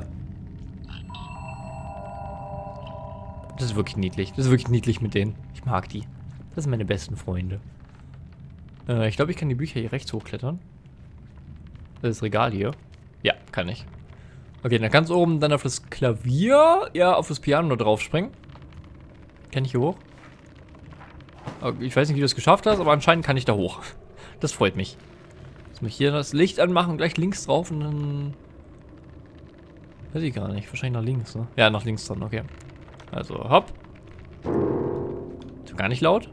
Das ist wirklich niedlich. Das ist wirklich niedlich mit denen. Ich mag die. Das sind meine besten Freunde. Ich glaube, ich kann die Bücher hier rechts hochklettern. Das ist das Regal hier. Ja, kann ich. Okay, dann ganz oben dann auf das Klavier, ja, auf das Piano drauf springen. Kann ich hier hoch? Ich weiß nicht, wie du das geschafft hast, aber anscheinend kann ich da hoch. Das freut mich. Jetzt muss ich hier das Licht anmachen, gleich links drauf und dann... Weiß ich gar nicht. Wahrscheinlich nach links, ne? Ja, nach links dann, okay. Also, hopp. Ist gar nicht laut.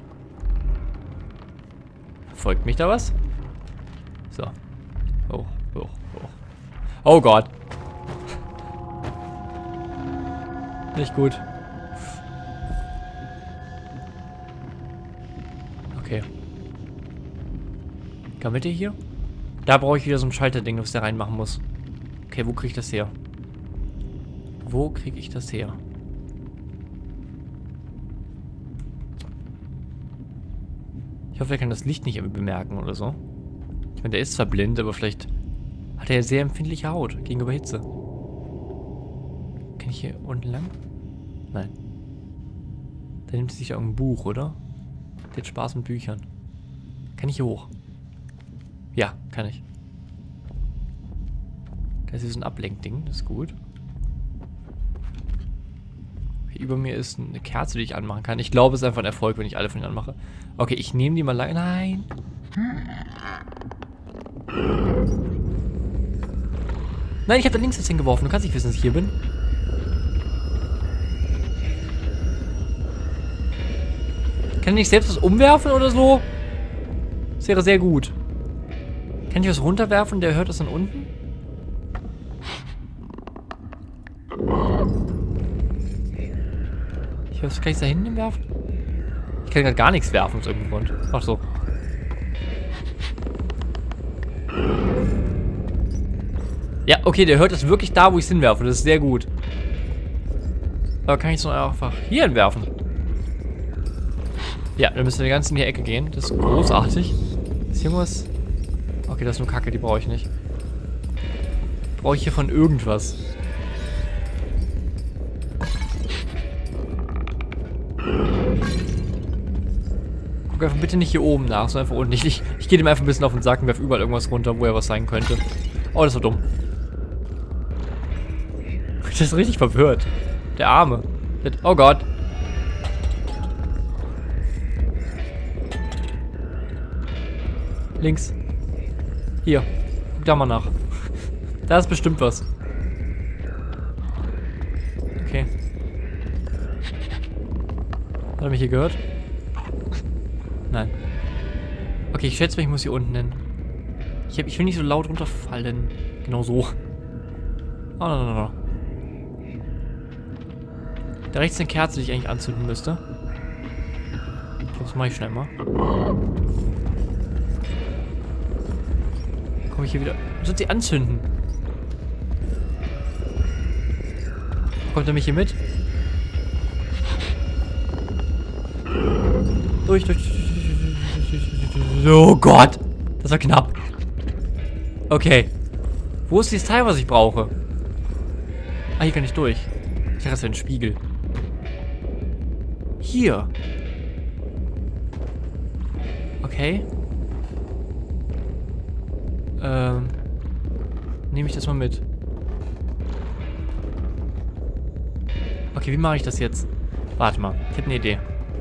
Verfolgt mich da was? So. Hoch, hoch, hoch. Oh Gott. Nicht gut. Okay. Kann mit dir hier? Da brauche ich wieder so ein Schalterding, was der reinmachen muss. Okay, wo kriege ich das her? Wo kriege ich das her? Ich hoffe, er kann das Licht nicht irgendwie bemerken oder so. Ich meine, der ist zwar blind, aber vielleicht hat er ja sehr empfindliche Haut gegenüber Hitze. Kann ich hier unten lang? Nein. Da nimmt sich ja irgendein Buch, oder? Der hat Spaß mit Büchern. Kann ich hier hoch? Ja, kann ich. Da ist hier so ein Ablenkding, das ist gut. Hier über mir ist eine Kerze, die ich anmachen kann. Ich glaube, es ist einfach ein Erfolg, wenn ich alle von ihnen anmache. Okay, ich nehme die mal lang. Nein! Nein, ich habe da links jetzt hingeworfen. Du kannst nicht wissen, dass ich hier bin. Kann ich nicht selbst was umwerfen oder so? Das wäre sehr gut. Kann ich was runterwerfen? Der hört das dann unten? Was kann ich da hinten werfen? Ich kann gerade gar nichts werfen aus irgendeinem Grund. Ach so. Ja, okay, der hört das wirklich da, wo ich es hinwerfe. Das ist sehr gut. Aber kann ich es noch einfach hier hinwerfen? Ja, dann müssen wir ganz in die Ecke gehen. Das ist großartig. Ist hier irgendwas? Okay, das ist nur Kacke, die brauche ich nicht. Brauche ich hier von irgendwas? Guck einfach bitte nicht hier oben nach, sondern einfach unten. Ich gehe dem einfach ein bisschen auf den Sack und werfe überall irgendwas runter, wo er was sein könnte. Oh, das war dumm. Das ist richtig verwirrt. Der Arme. Oh Gott. Links. Hier. Guck da mal nach. Da ist bestimmt was. Okay. Hat er mich hier gehört? Nein. Okay, ich schätze, ich muss hier unten hin. Ich will nicht so laut runterfallen. Genau so. Oh, no. Da rechts ist eine Kerze, die ich eigentlich anzünden müsste. Ich glaube, das mache ich schnell mal. Komme ich hier wieder... Ich soll sie anzünden. Kommt er mich hier mit? Durch. Oh Gott. Das war knapp. Okay. Wo ist dieses Teil, was ich brauche? Ah, hier kann ich durch. Ich dachte, das wäre ein Spiegel. Hier. Okay. Nehme ich das mal mit. Okay, wie mache ich das jetzt? Warte mal, ich habe eine Idee.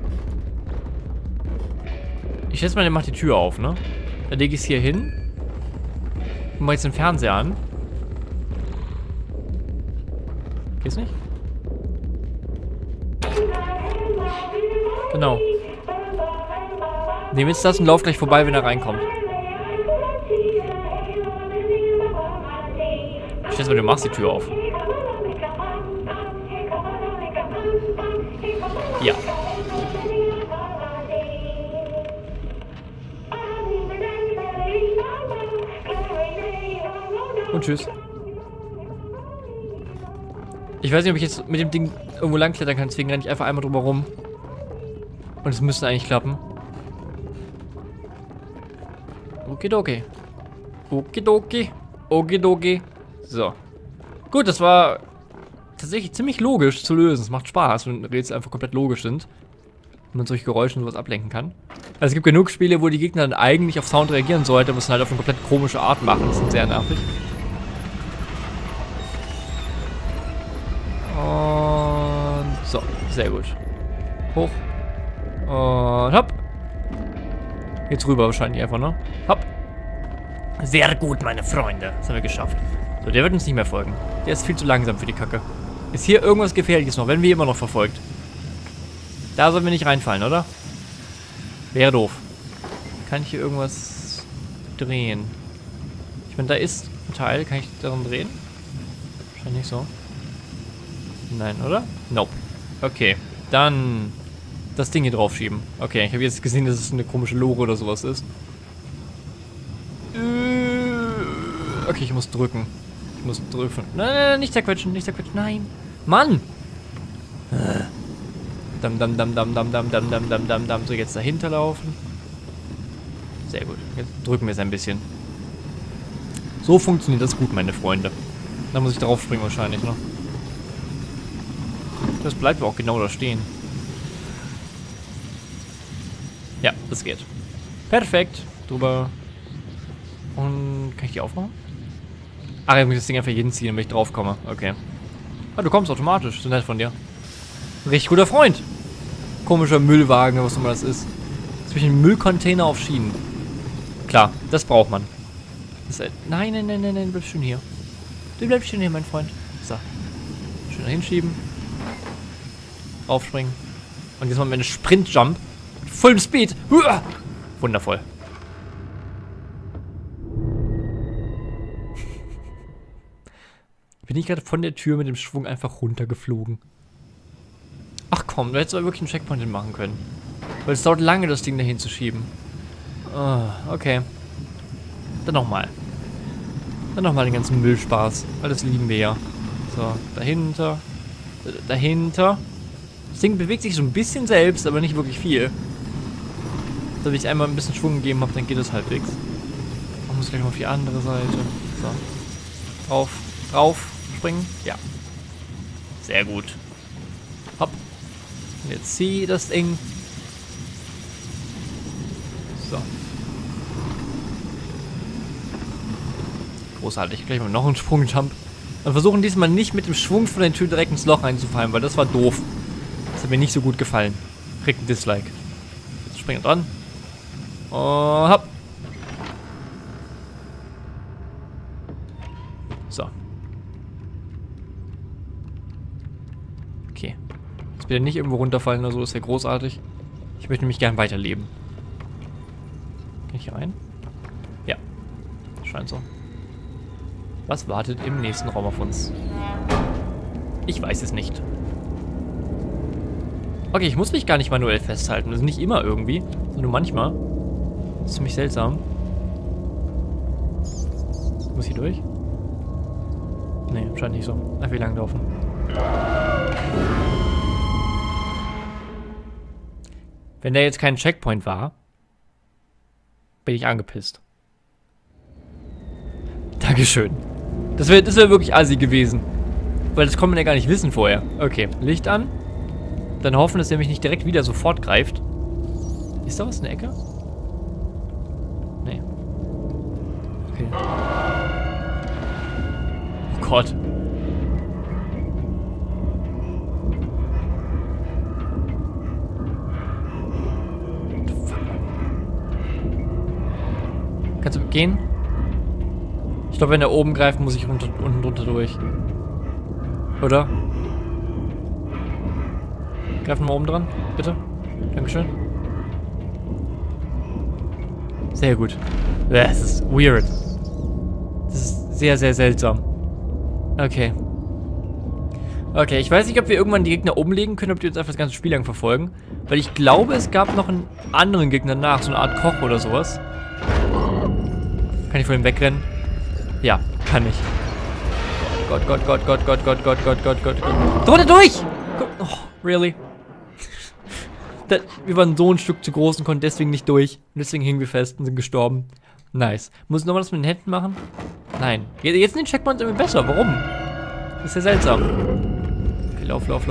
Ich schätze mal, der macht die Tür auf, ne? Dann lege ich es hier hin. Und mache jetzt den Fernseher an. Geht's nicht? Genau. Nehm jetzt das und lauf gleich vorbei, wenn er reinkommt. Ich schätze mal, du machst die Tür auf. Ja. Und tschüss. Ich weiß nicht, ob ich jetzt mit dem Ding irgendwo lang klettern kann, deswegen renne ich einfach einmal drüber rum. Und es müsste eigentlich klappen. Okidoki. Okidoki. Okidoki. So. Gut, das war tatsächlich ziemlich logisch zu lösen. Es macht Spaß, wenn Rätsel einfach komplett logisch sind. Und man solche Geräusche und sowas ablenken kann. Also es gibt genug Spiele, wo die Gegner dann eigentlich auf Sound reagieren sollten, aber es halt auf eine komplett komische Art machen. Das ist sehr nervig. Und so, sehr gut. Hoch. Und hopp. Jetzt rüber wahrscheinlich einfach, ne? Hopp. Sehr gut, meine Freunde. Das haben wir geschafft. So, der wird uns nicht mehr folgen. Der ist viel zu langsam für die Kacke. Ist hier irgendwas Gefährliches noch, wenn wir immer noch verfolgt? Da sollen wir nicht reinfallen, oder? Wäre doof. Kann ich hier irgendwas drehen? Ich meine, da ist ein Teil. Kann ich daran drehen? Wahrscheinlich nicht so. Nein, oder? Nope. Okay, dann das Ding hier drauf schieben. Okay, ich habe jetzt gesehen, dass es eine komische Lore oder sowas ist. Okay, ich muss drücken. Ich muss drücken. Nein, nicht zerquetschen, nicht zerquetschen. Nein. Mann! Dam. So, jetzt dahinter laufen. Sehr gut. Jetzt drücken wir es ein bisschen. So funktioniert das gut, meine Freunde. Da muss ich drauf springen wahrscheinlich, ne? Das bleibt auch genau da stehen. Ja, das geht. Perfekt. Drüber. Und kann ich die aufmachen? Ach, ich muss das Ding einfach jeden ziehen, wenn ich drauf komme. Okay. Ah, du kommst automatisch. So nett von dir. Richtig guter Freund. Komischer Müllwagen, was immer das ist. Zwischen Müllcontainer auf Schienen. Klar, das braucht man. Das ist, nein, du bleibst schön hier. Du bleibst schön hier, mein Freund. So. Schön da hinschieben. Aufspringen. Und jetzt machen wir eine Sprint-Jump. Full Speed. Huah! Wundervoll. Bin ich gerade von der Tür mit dem Schwung einfach runtergeflogen. Ach komm, da hättest du aber wirklich einen Checkpoint hinmachen können. Weil es dauert lange, das Ding dahin zu schieben. Oh, okay. Dann nochmal. Dann nochmal den ganzen Müllspaß. Weil das lieben wir ja. So, dahinter. Dahinter. Das Ding bewegt sich so ein bisschen selbst, aber nicht wirklich viel. Da, wenn ich einmal ein bisschen Schwung gegeben habe, dann geht es halbwegs. Man muss gleich mal auf die andere Seite. So. Drauf. Drauf. Springen. Ja. Sehr gut. Hopp. Und jetzt zieh das Ding. So. Großartig. Gleich mal noch einen Sprungjump. Und versuchen diesmal nicht mit dem Schwung von der Tür direkt ins Loch reinzufallen, weil das war doof. Das hat mir nicht so gut gefallen. Kriegt ein Dislike. Jetzt springen wir dran. Und hopp. So. Okay. Jetzt bitte nicht irgendwo runterfallen oder so, ist ja großartig. Ich möchte nämlich gern weiterleben. Kann ich hier rein? Ja. Scheint so. Was wartet im nächsten Raum auf uns? Ich weiß es nicht. Okay, ich muss mich gar nicht manuell festhalten. Also nicht immer irgendwie, sondern nur manchmal. Das ist ziemlich seltsam. Muss ich durch? Nee, scheint nicht so. Einfach lang laufen. Wenn der jetzt kein Checkpoint war, bin ich angepisst. Dankeschön. Das wär wirklich assi gewesen. Weil das konnte man ja gar nicht wissen vorher. Okay, Licht an. Dann hoffen, dass er mich nicht direkt wieder sofort greift. Ist da was in der Ecke? Nee. Okay. Oh Gott. Kannst du gehen? Ich glaube, wenn er oben greift, muss ich unten drunter durch. Oder? Greif mal oben dran, bitte. Dankeschön. Sehr gut. Das ist weird. Das ist sehr, sehr seltsam. Okay. Okay, ich weiß nicht, ob wir irgendwann die Gegner umlegen können, ob die uns einfach das ganze Spiel lang verfolgen. Weil ich glaube, es gab noch einen anderen Gegner nach, so eine Art Koch oder sowas. Kann ich vor ihm wegrennen? Ja, kann ich. Gott. Drunter durch! Oh, really? Wir waren so ein Stück zu groß und konnten deswegen nicht durch. Und deswegen hingen wir fest und sind gestorben. Nice. Muss ich nochmal das mit den Händen machen? Nein. Jetzt sind die Checkpoints irgendwie besser. Warum? Das ist ja seltsam. Okay, lauf. Ich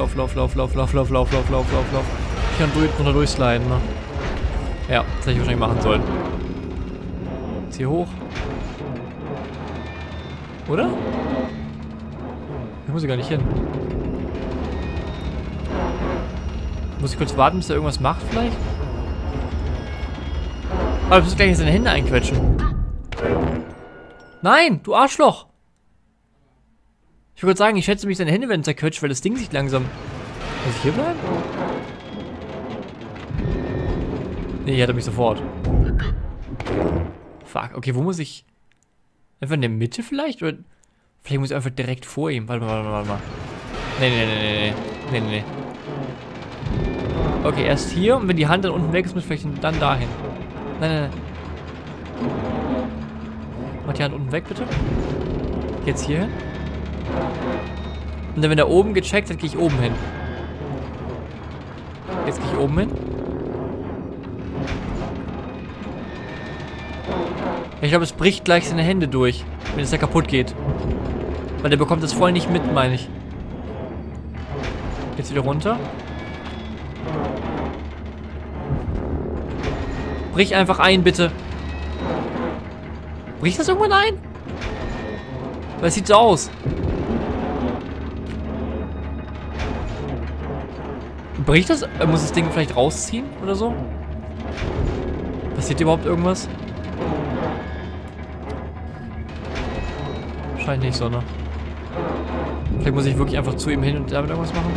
kann drunter durchsliden, ne? Ja, das hätte ich wahrscheinlich machen sollen. Jetzt hier hoch. Oder? Hier muss ich gar nicht hin. Muss ich kurz warten, bis er irgendwas macht vielleicht? Aber du musst gleich seine Hände einquetschen. Nein, du Arschloch! Ich würde sagen, ich schätze mich, seine Hände werden zerquetscht, weil das Ding sich langsam... Muss ich hier bleiben? Nee, hier hat er mich sofort. Fuck, okay, wo muss ich... Einfach in der Mitte vielleicht? Oder vielleicht muss ich einfach direkt vor ihm. Warte mal. Nee. Okay, erst hier und wenn die Hand dann unten weg ist, muss ich vielleicht dann dahin. Nein. Mach die Hand unten weg, bitte. Jetzt hier hin. Und dann, wenn er oben gecheckt hat, gehe ich oben hin. Jetzt gehe ich oben hin. Ich glaube, es bricht gleich seine Hände durch, wenn es da kaputt geht. Weil der bekommt das voll nicht mit, meine ich. Jetzt wieder runter. Brich einfach ein, bitte. Bricht das irgendwann ein? Weil es sieht so aus. Bricht das? Muss das Ding vielleicht rausziehen oder so? Passiert überhaupt irgendwas? Scheint nicht so, ne? Vielleicht muss ich wirklich einfach zu ihm hin und damit irgendwas machen.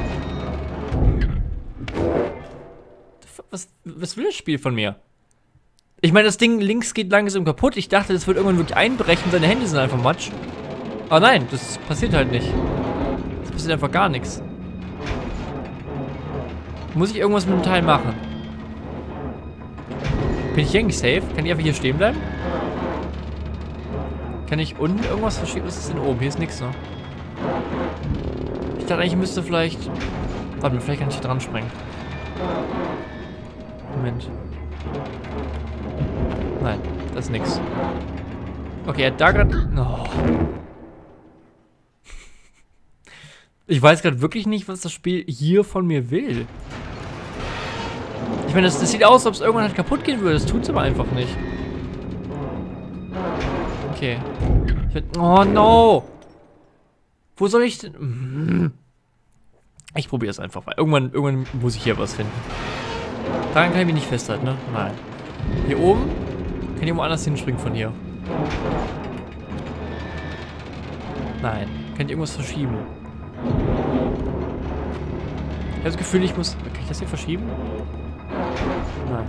Was will das Spiel von mir? Ich meine, das Ding links geht langsam kaputt. Ich dachte, das wird irgendwann wirklich einbrechen. Seine Hände sind einfach matsch. Aber nein, das passiert halt nicht. Das passiert einfach gar nichts. Muss ich irgendwas mit dem Teil machen? Bin ich hier eigentlich safe? Kann ich einfach hier stehen bleiben? Kann ich unten irgendwas verschieben? Was ist denn oben? Hier ist nichts, ne? Ich dachte eigentlich, ich müsste vielleicht... Warte mal, vielleicht kann ich hier dran springen. Moment. Nein, das ist nix. Okay, er hat da gerade... Oh. Ich weiß gerade wirklich nicht, was das Spiel hier von mir will. Ich meine, das sieht aus, als ob es irgendwann halt kaputt gehen würde. Das tut es aber einfach nicht. Okay. Oh no! Wo soll ich denn... Ich probiere es einfach mal. Irgendwann muss ich hier was finden. Daran kann ich mich nicht festhalten, ne? Nein. Hier oben kann ich irgendwo anders hinspringen von hier. Nein. Kann ich irgendwas verschieben? Ich habe das Gefühl, ich muss... Kann ich das hier verschieben? Nein.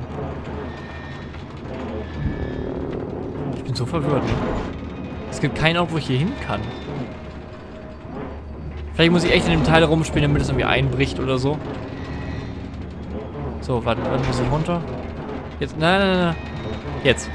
Ich bin so verwirrt, ne? Es gibt keinen Ort, wo ich hier hin kann. Vielleicht muss ich echt in dem Teil rumspielen, damit es irgendwie einbricht oder so. So, warte, wann muss ich runter? Jetzt, nein. Jetzt.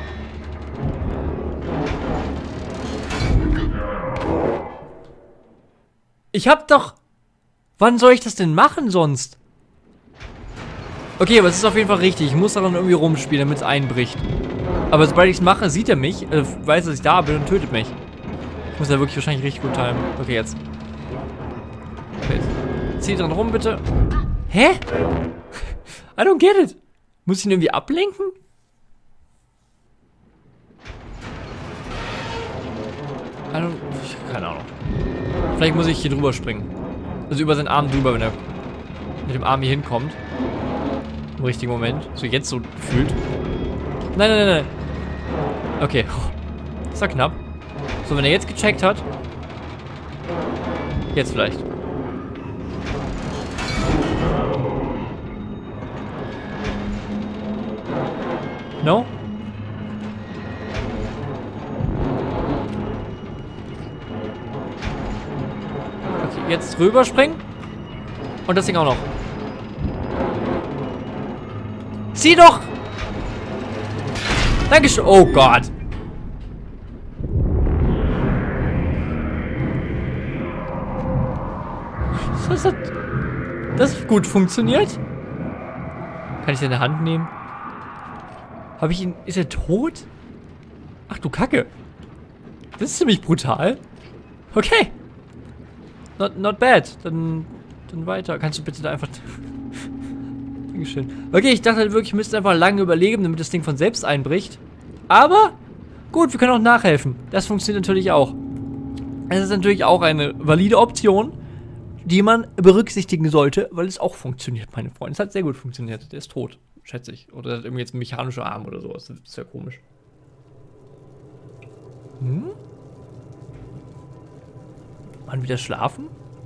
Ich hab doch... Wann soll ich das denn machen sonst? Okay, aber es ist auf jeden Fall richtig. Ich muss daran irgendwie rumspielen, damit es einbricht. Aber sobald ich es mache, sieht er mich, weiß, dass ich da bin und tötet mich. Ich muss ja wirklich wahrscheinlich richtig gut timen. Okay, jetzt. Okay, jetzt. Zieh dran rum, bitte. Hä? I don't get it. Muss ich ihn irgendwie ablenken? Keine Ahnung. Vielleicht muss ich hier drüber springen. Also über seinen Arm drüber, wenn er mit dem Arm hier hinkommt. Im richtigen Moment. So jetzt so gefühlt. Nein, nein, nein, nein. Okay. Das war knapp. So, wenn er jetzt gecheckt hat. Jetzt vielleicht. No? Okay, jetzt rüberspringen. Und das Ding auch noch. Zieh doch! Dankeschön. Oh Gott. Das hat gut funktioniert. Kann ich den in der Hand nehmen? Habe ich ihn... Ist er tot? Ach du Kacke. Das ist ziemlich brutal. Okay. Not bad. Dann weiter. Kannst du bitte da einfach... Dankeschön. Okay, ich dachte halt wirklich, ich müsste einfach lange überleben, damit das Ding von selbst einbricht. Aber... Gut, wir können auch nachhelfen. Das funktioniert natürlich auch. Es ist natürlich auch eine valide Option, die man berücksichtigen sollte, weil es auch funktioniert, meine Freunde. Es hat sehr gut funktioniert. Der ist tot, schätze ich. Oder hat irgendwie jetzt einen mechanischen Arm oder sowas. Das ist ja komisch. Hm? Wann wieder schlafen?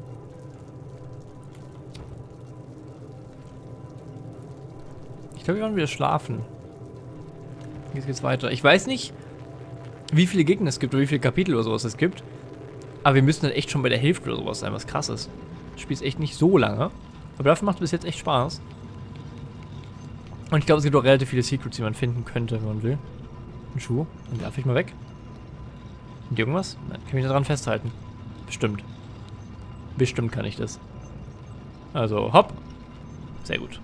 Ich glaube, wir werden wieder schlafen. Jetzt geht's weiter. Ich weiß nicht, wie viele Gegner es gibt oder wie viele Kapitel oder sowas es gibt. Aber wir müssen dann echt schon bei der Hälfte oder sowas sein, was krass ist. Das Spiel ist echt nicht so lange. Aber dafür macht es bis jetzt echt Spaß. Und ich glaube, es gibt auch relativ viele Secrets, die man finden könnte, wenn man will. Ein Schuh. Dann darf ich mal weg. Und irgendwas? Nein, kann ich mich daran festhalten. Bestimmt. Bestimmt kann ich das. Also, hopp. Sehr gut.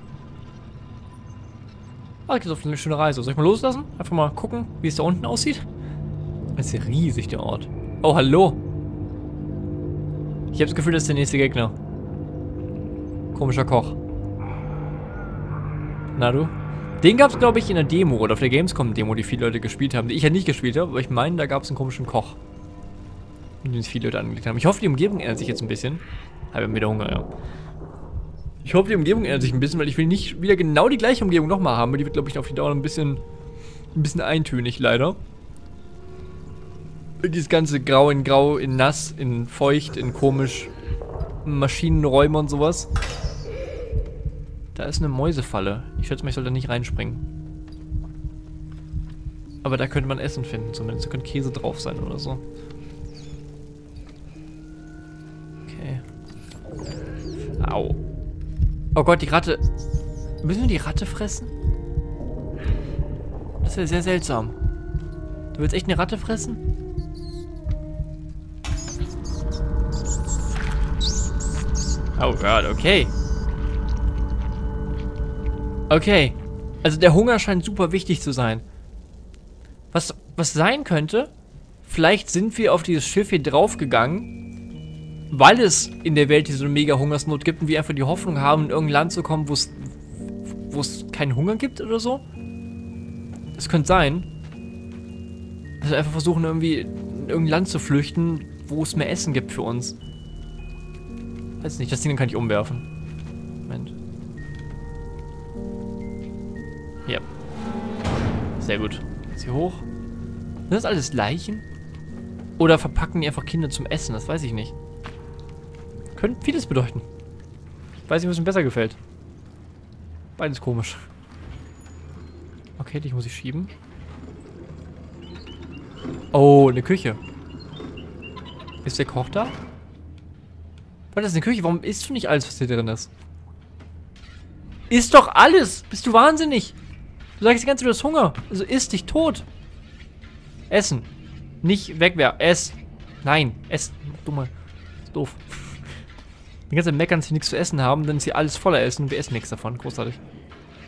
Ah, geht auf eine schöne Reise. Soll ich mal loslassen? Einfach mal gucken, wie es da unten aussieht. Das ist ja riesig, der Ort. Oh, hallo. Ich habe das Gefühl, das ist der nächste Gegner. Komischer Koch. Na du? Den gab es, glaube ich, in der Demo oder auf der Gamescom-Demo, die viele Leute gespielt haben. Die ich ja nicht gespielt habe, aber ich meine, da gab es einen komischen Koch. Den sich viele Leute angelegt haben. Ich hoffe, die Umgebung ändert sich jetzt ein bisschen. Habe ja wieder Hunger, ja. Ich hoffe, die Umgebung ändert sich ein bisschen, weil ich will nicht wieder genau die gleiche Umgebung nochmal haben. Weil die wird, glaube ich, auf die Dauer ein bisschen eintönig, leider. Dieses ganze Grau, in nass, in feucht, in komisch, Maschinenräume und sowas. Da ist eine Mäusefalle. Ich schätze mal, ich sollte nicht reinspringen. Aber da könnte man Essen finden, zumindest. Da könnte Käse drauf sein oder so. Okay. Au. Oh Gott, die Ratte. Müssen wir die Ratte fressen? Das wäre sehr seltsam. Du willst echt eine Ratte fressen? Oh Gott, okay. Okay. Also der Hunger scheint super wichtig zu sein. Was sein könnte, vielleicht sind wir auf dieses Schiff hier draufgegangen, weil es in der Welt diese mega Hungersnot gibt und wir einfach die Hoffnung haben, in irgendein Land zu kommen, wo es keinen Hunger gibt oder so. Das könnte sein. Also einfach versuchen, irgendwie in irgendein Land zu flüchten, wo es mehr Essen gibt für uns. Weiß nicht, das Ding kann ich umwerfen. Moment. Ja. Sehr gut. Jetzt hier hoch. Sind das alles Leichen? Oder verpacken die einfach Kinder zum Essen? Das weiß ich nicht. Könnte vieles bedeuten. Weiß nicht, was mir besser gefällt. Beides komisch. Okay, dich muss ich schieben. Oh, eine Küche. Ist der Koch da? Was ist eine Küche? Warum isst du nicht alles, was hier drin ist? Iss doch alles! Bist du wahnsinnig? Du sagst die ganze Zeit, du hast Hunger. Also isst dich tot. Essen. Nicht wegwerfen. Ess. Nein. Ess. Dumme. Ist doof. Die ganze Zeit meckern, dass sie nichts zu essen haben, dann ist hier alles voller Essen und wir essen nichts davon. Großartig.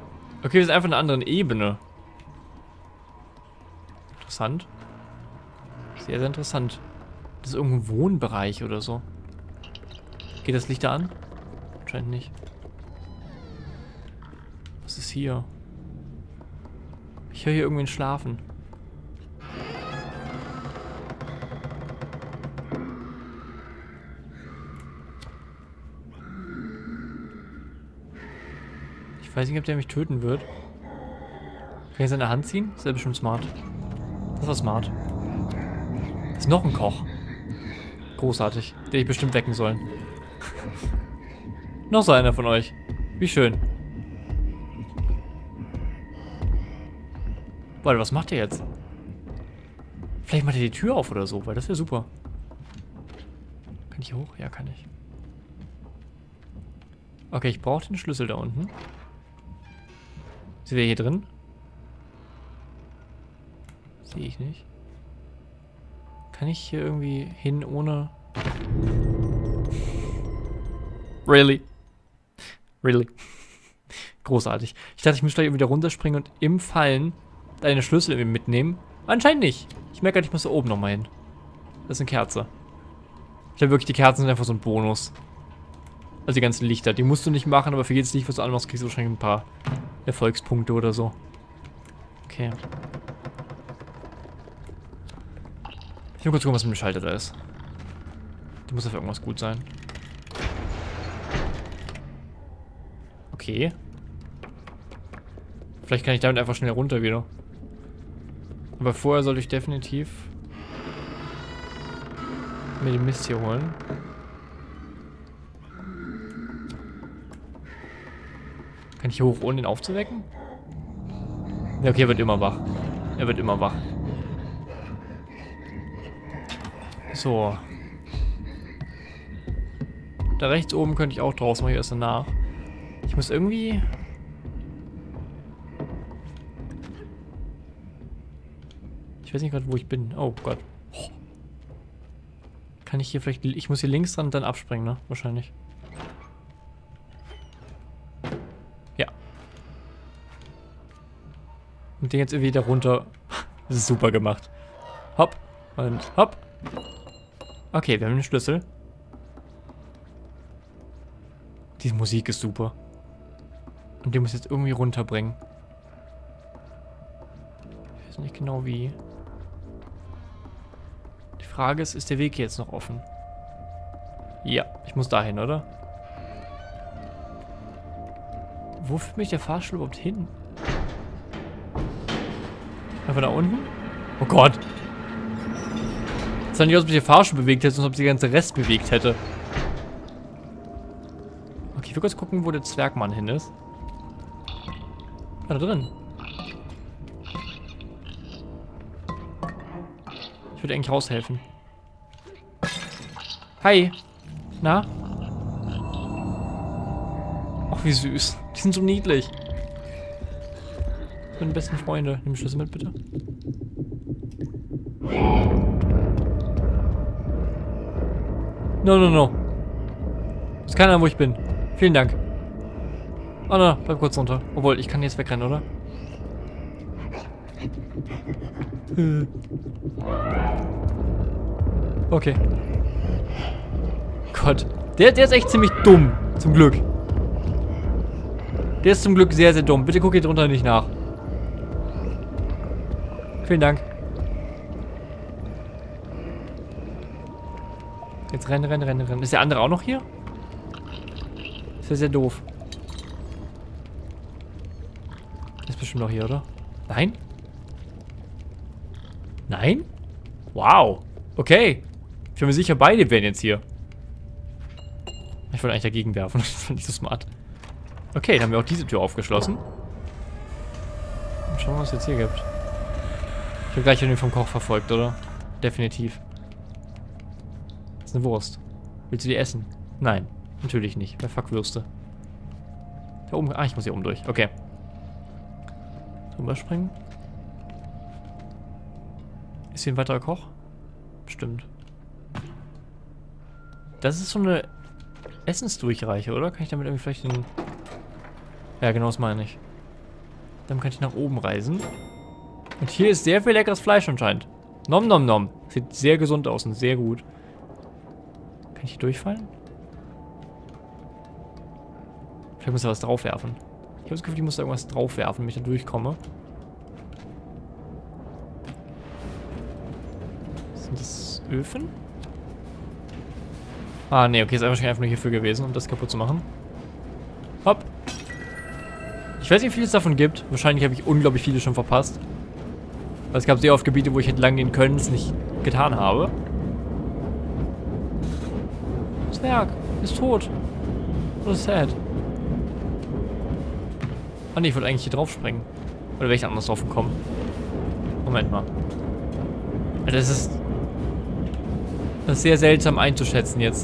Okay, wir sind einfach in einer anderen Ebene. Interessant. Sehr, sehr interessant. Das ist irgendein Wohnbereich oder so. Geht das Licht da an? Anscheinend nicht. Was ist hier? Ich höre hier irgendwen schlafen. Ich weiß nicht, ob der mich töten wird. Kann ich seine Hand ziehen? Das ist ja bestimmt smart. Das war smart. Das ist noch ein Koch. Großartig. Den ich bestimmt wecken sollen. Noch so einer von euch. Wie schön. Warte, was macht ihr jetzt? Vielleicht macht ihr die Tür auf oder so, weil das wäre super. Kann ich hier hoch? Ja, kann ich. Okay, ich brauche den Schlüssel da unten. Ist der hier drin? Sehe ich nicht. Kann ich hier irgendwie hin ohne... Really? Really? Großartig. Ich dachte, ich müsste gleich wieder runterspringen und im Fallen deine Schlüssel irgendwie mitnehmen. Anscheinend nicht. Ich merke gerade, ich muss da oben nochmal hin. Das ist eine Kerze. Ich glaube wirklich, die Kerzen sind einfach so ein Bonus. Also die ganzen Lichter. Die musst du nicht machen, aber für jedes Licht, was du anmachst, kriegst du wahrscheinlich ein paar Erfolgspunkte oder so. Okay. Ich will kurz gucken, was mit dem Schalter da ist. Der muss auf irgendwas gut sein. Okay. Vielleicht kann ich damit einfach schnell runter wieder. Aber vorher sollte ich definitiv mir den Mist hier holen. Kann ich hier hoch, ohne ihn aufzuwecken? Ja, okay, er wird immer wach. Er wird immer wach. So. Da rechts oben könnte ich auch draus, mache ich erst danach. Ich muss irgendwie... Ich weiß nicht gerade, wo ich bin. Oh Gott. Kann ich hier vielleicht... Ich muss hier links dran und dann abspringen, ne? Wahrscheinlich. Ja. Und den jetzt irgendwie da runter. Das ist super gemacht. Hopp. Und hopp. Okay, wir haben den Schlüssel. Diese Musik ist super. Und den muss ich jetzt irgendwie runterbringen. Ich weiß nicht genau wie. Die Frage ist der Weg jetzt noch offen? Ja, ich muss dahin, oder? Wo führt mich der Fahrstuhl überhaupt hin? Einfach da unten? Oh Gott. Es sah nicht aus, ob sich der Fahrstuhl bewegt hätte, sondern ob sich der ganze Rest bewegt hätte. Okay, ich will kurz gucken, wo der Zwergmann hin ist. Da drin. Ich würde eigentlich raushelfen. Hi. Na? Ach, wie süß. Die sind so niedlich. Meine besten Freunde. Nimm den Schlüssel mit, bitte. No, no, no. Ist keiner, wo ich bin. Vielen Dank. Oh, no, bleib kurz runter. Obwohl, ich kann jetzt wegrennen, oder? Okay. Gott. Der ist echt ziemlich dumm. Zum Glück. Der ist zum Glück sehr, sehr dumm. Bitte guck hier drunter nicht nach. Vielen Dank. Jetzt rennen, rennen, rennen, rennen. Ist der andere auch noch hier? Das wäre sehr doof. Ist bestimmt noch hier, oder? Nein? Nein? Wow. Okay. Ich bin mir sicher, beide wären jetzt hier. Ich wollte eigentlich dagegen werfen. Das fand ich so smart. Okay, dann haben wir auch diese Tür aufgeschlossen. Und schauen wir, was es jetzt hier gibt. Ich habe gleich den vom Koch verfolgt, oder? Definitiv. Das ist eine Wurst. Willst du die essen? Nein, natürlich nicht. Wer fuck Würste? Da oben. Ah, ich muss hier oben durch. Okay. Drüber springen. Ist hier ein weiterer Koch? Bestimmt. Das ist so eine Essensdurchreiche, oder? Kann ich damit irgendwie vielleicht den... Ja, genau das meine ich. Dann kann ich nach oben reisen. Und hier ist sehr viel leckeres Fleisch anscheinend. Nom nom nom. Sieht sehr gesund aus und sehr gut. Kann ich hier durchfallen? Vielleicht muss ich was draufwerfen. Ich habe das Gefühl, ich muss da irgendwas draufwerfen, damit ich da durchkomme. Sind das Öfen? Ah, nee, okay, ist einfach nur hierfür gewesen, um das kaputt zu machen. Hopp. Ich weiß nicht, wie viel es davon gibt. Wahrscheinlich habe ich unglaublich viele schon verpasst. Weil es gab sehr oft Gebiete, wo ich hätte lang gehen können, es nicht getan habe. Zwerg ist tot. Das ist sad. Ah ne, ich wollte eigentlich hier drauf springen. Oder wäre ich anders drauf gekommen? Moment mal. Alter, das ist sehr seltsam einzuschätzen jetzt.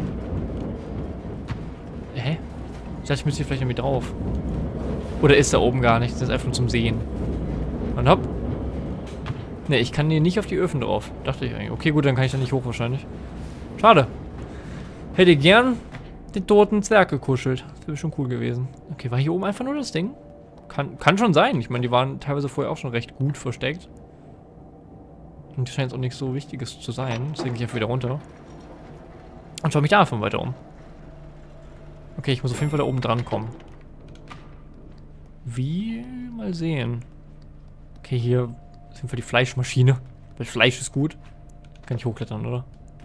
Hä? Ich dachte, ich müsste hier vielleicht irgendwie drauf. Oder ist da oben gar nichts? Das ist einfach nur zum Sehen. Und hopp. Ne, ich kann hier nicht auf die Öfen drauf. Dachte ich eigentlich. Okay, gut, dann kann ich da nicht hoch wahrscheinlich. Schade. Hätte gern den toten Zwerg gekuschelt. Das wäre schon cool gewesen. Okay, war hier oben einfach nur das Ding? Kann schon sein. Ich meine, die waren teilweise vorher auch schon recht gut versteckt. Und scheint auch nichts so Wichtiges zu sein. Deswegen gehe ich einfach wieder runter. Und schaue mich davon weiter um. Okay, ich muss auf jeden Fall da oben dran kommen. Wie? Mal sehen. Okay, hier ist auf jeden Fall die Fleischmaschine. Weil Fleisch ist gut. Kann ich hochklettern, oder?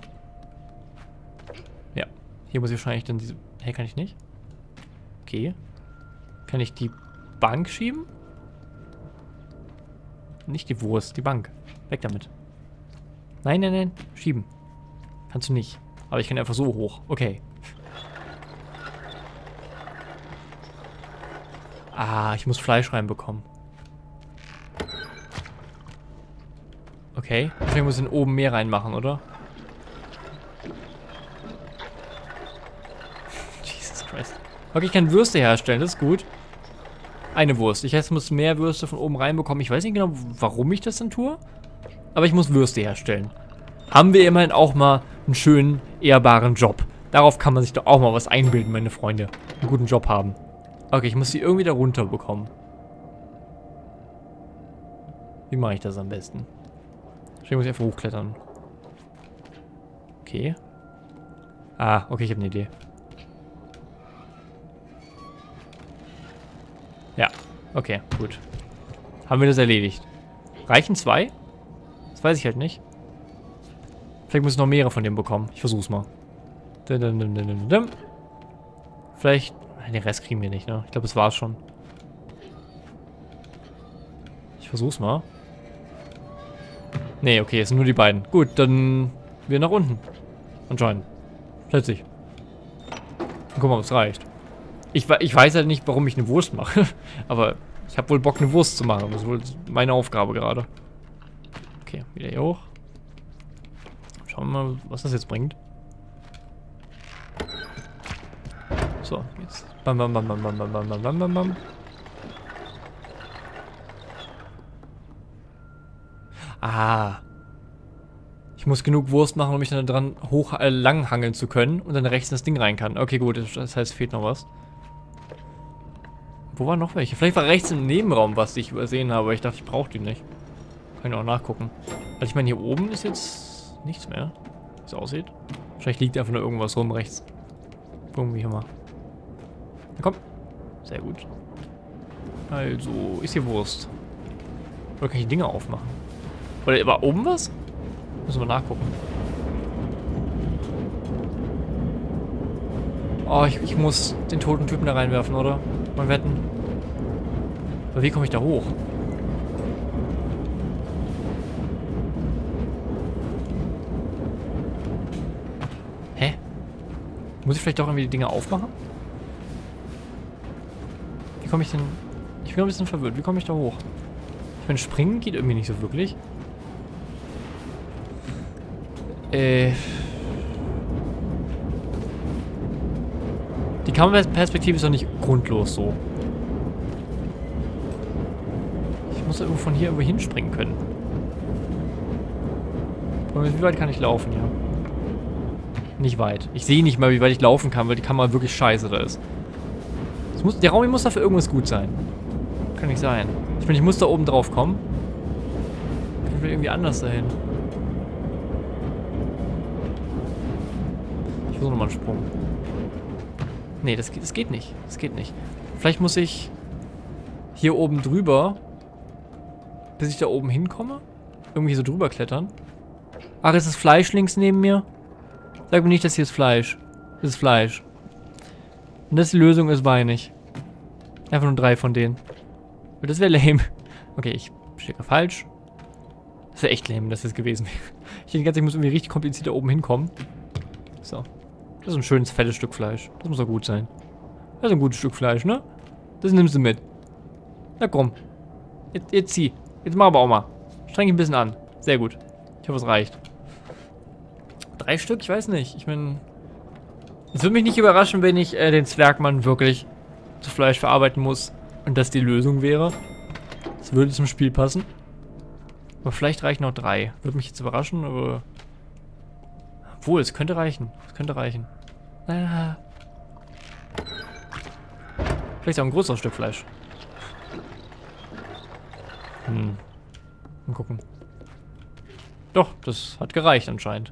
Ja. Hier muss ich wahrscheinlich dann diese... Hä, kann ich nicht? Okay. Kann ich die Bank schieben? Nicht die Wurst, die Bank. Weg damit. Nein, nein, nein. Schieben. Kannst du nicht. Aber ich kann einfach so hoch. Okay. Ah, ich muss Fleisch reinbekommen. Okay. Wahrscheinlich muss ich den oben mehr reinmachen, oder? Jesus Christ. Okay, ich kann Würste herstellen, das ist gut. Eine Wurst. Ich heißt, ich muss mehr Würste von oben reinbekommen. Ich weiß nicht genau, warum ich das denn tue. Aber ich muss Würste herstellen. Haben wir immerhin auch mal einen schönen, ehrbaren Job. Darauf kann man sich doch auch mal was einbilden, meine Freunde. Einen guten Job haben. Okay, ich muss sie irgendwie da runter bekommen. Wie mache ich das am besten? Wahrscheinlich muss ich einfach hochklettern. Okay. Ah, okay, ich habe eine Idee. Ja, okay, gut. Haben wir das erledigt. Reichen 2? Das weiß ich halt nicht. Vielleicht muss ich noch mehrere von dem bekommen. Ich versuch's mal. Vielleicht... Den Rest kriegen wir nicht, ne? Ich glaube, das war's schon. Ich versuch's mal. Nee, okay, es sind nur die beiden. Gut, dann wir nach unten. Anscheinend. Schätze ich. Guck mal, ob es reicht. Ich weiß halt nicht, warum ich eine Wurst mache. Aber ich habe wohl Bock, eine Wurst zu machen. Das ist wohl meine Aufgabe gerade. Okay, wieder hier hoch. Schauen wir mal, was das jetzt bringt. So, jetzt. Bam, bam, bam, bam, bam, bam, bam, bam, bam, bam. Ah. Ich muss genug Wurst machen, um mich dann dran lang hangeln zu können und dann rechts in das Ding rein kann. Okay, gut, das heißt, fehlt noch was. Wo waren noch welche? Vielleicht war rechts im Nebenraum, was ich übersehen habe, aber ich dachte, ich brauche die nicht. Kann ich auch nachgucken. Also ich meine, hier oben ist jetzt nichts mehr, wie es aussieht. Wahrscheinlich liegt einfach nur irgendwas rum rechts. Gucken wir hier mal. Na komm. Sehr gut. Also, ist hier Wurst. Oder kann ich die Dinger aufmachen? Oder war oben was? Müssen wir nachgucken. Oh, ich muss den toten Typen da reinwerfen, oder? Mal wetten. Aber wie komme ich da hoch? Hä? Muss ich vielleicht doch irgendwie die Dinger aufmachen? Wie komme ich denn... Ich bin ein bisschen verwirrt. Wie komme ich da hoch? Ich meine, springen geht irgendwie nicht so wirklich. Die Kameraperspektive ist doch nicht grundlos so. Ich muss irgendwo von hier irgendwo hinspringen können. Und wie weit kann ich laufen hier? Nicht weit. Ich sehe nicht mal, wie weit ich laufen kann, weil die Kamera wirklich scheiße da ist. Der Raum muss dafür irgendwas gut sein. Kann nicht sein. Ich meine, ich muss da oben drauf kommen. Ich will irgendwie anders dahin. Ich versuche nochmal einen Sprung. Nee, das geht nicht. Das geht nicht. Vielleicht muss ich hier oben drüber, bis ich da oben hinkomme. Irgendwie so drüber klettern. Ach, ist das Fleisch links neben mir? Sag mir nicht, das hier ist Fleisch. Das ist Fleisch. Und das ist die Lösung, ist weinig. Einfach nur 3 von denen. Das wäre lame. Okay, ich stecke falsch. Das wäre echt lame, dass das gewesen wäre. Ich denke ganz, ich muss irgendwie richtig kompliziert da oben hinkommen. So. Das ist ein schönes, fettes Stück Fleisch. Das muss doch gut sein. Das ist ein gutes Stück Fleisch, ne? Das nimmst du mit. Na komm. Jetzt zieh. Jetzt mach aber auch mal. Streng dich ein bisschen an. Sehr gut. Ich hoffe, es reicht. 3 Stück? Ich weiß nicht. Ich meine... Es würde mich nicht überraschen, wenn ich den Zwergmann wirklich zu Fleisch verarbeiten muss. Und das die Lösung wäre. Das würde zum Spiel passen. Aber vielleicht reichen noch 3. Würde mich jetzt überraschen, aber... Obwohl, es könnte reichen. Es könnte reichen. Ah. Vielleicht auch ein größeres Stück Fleisch. Mal gucken. Doch, das hat gereicht anscheinend.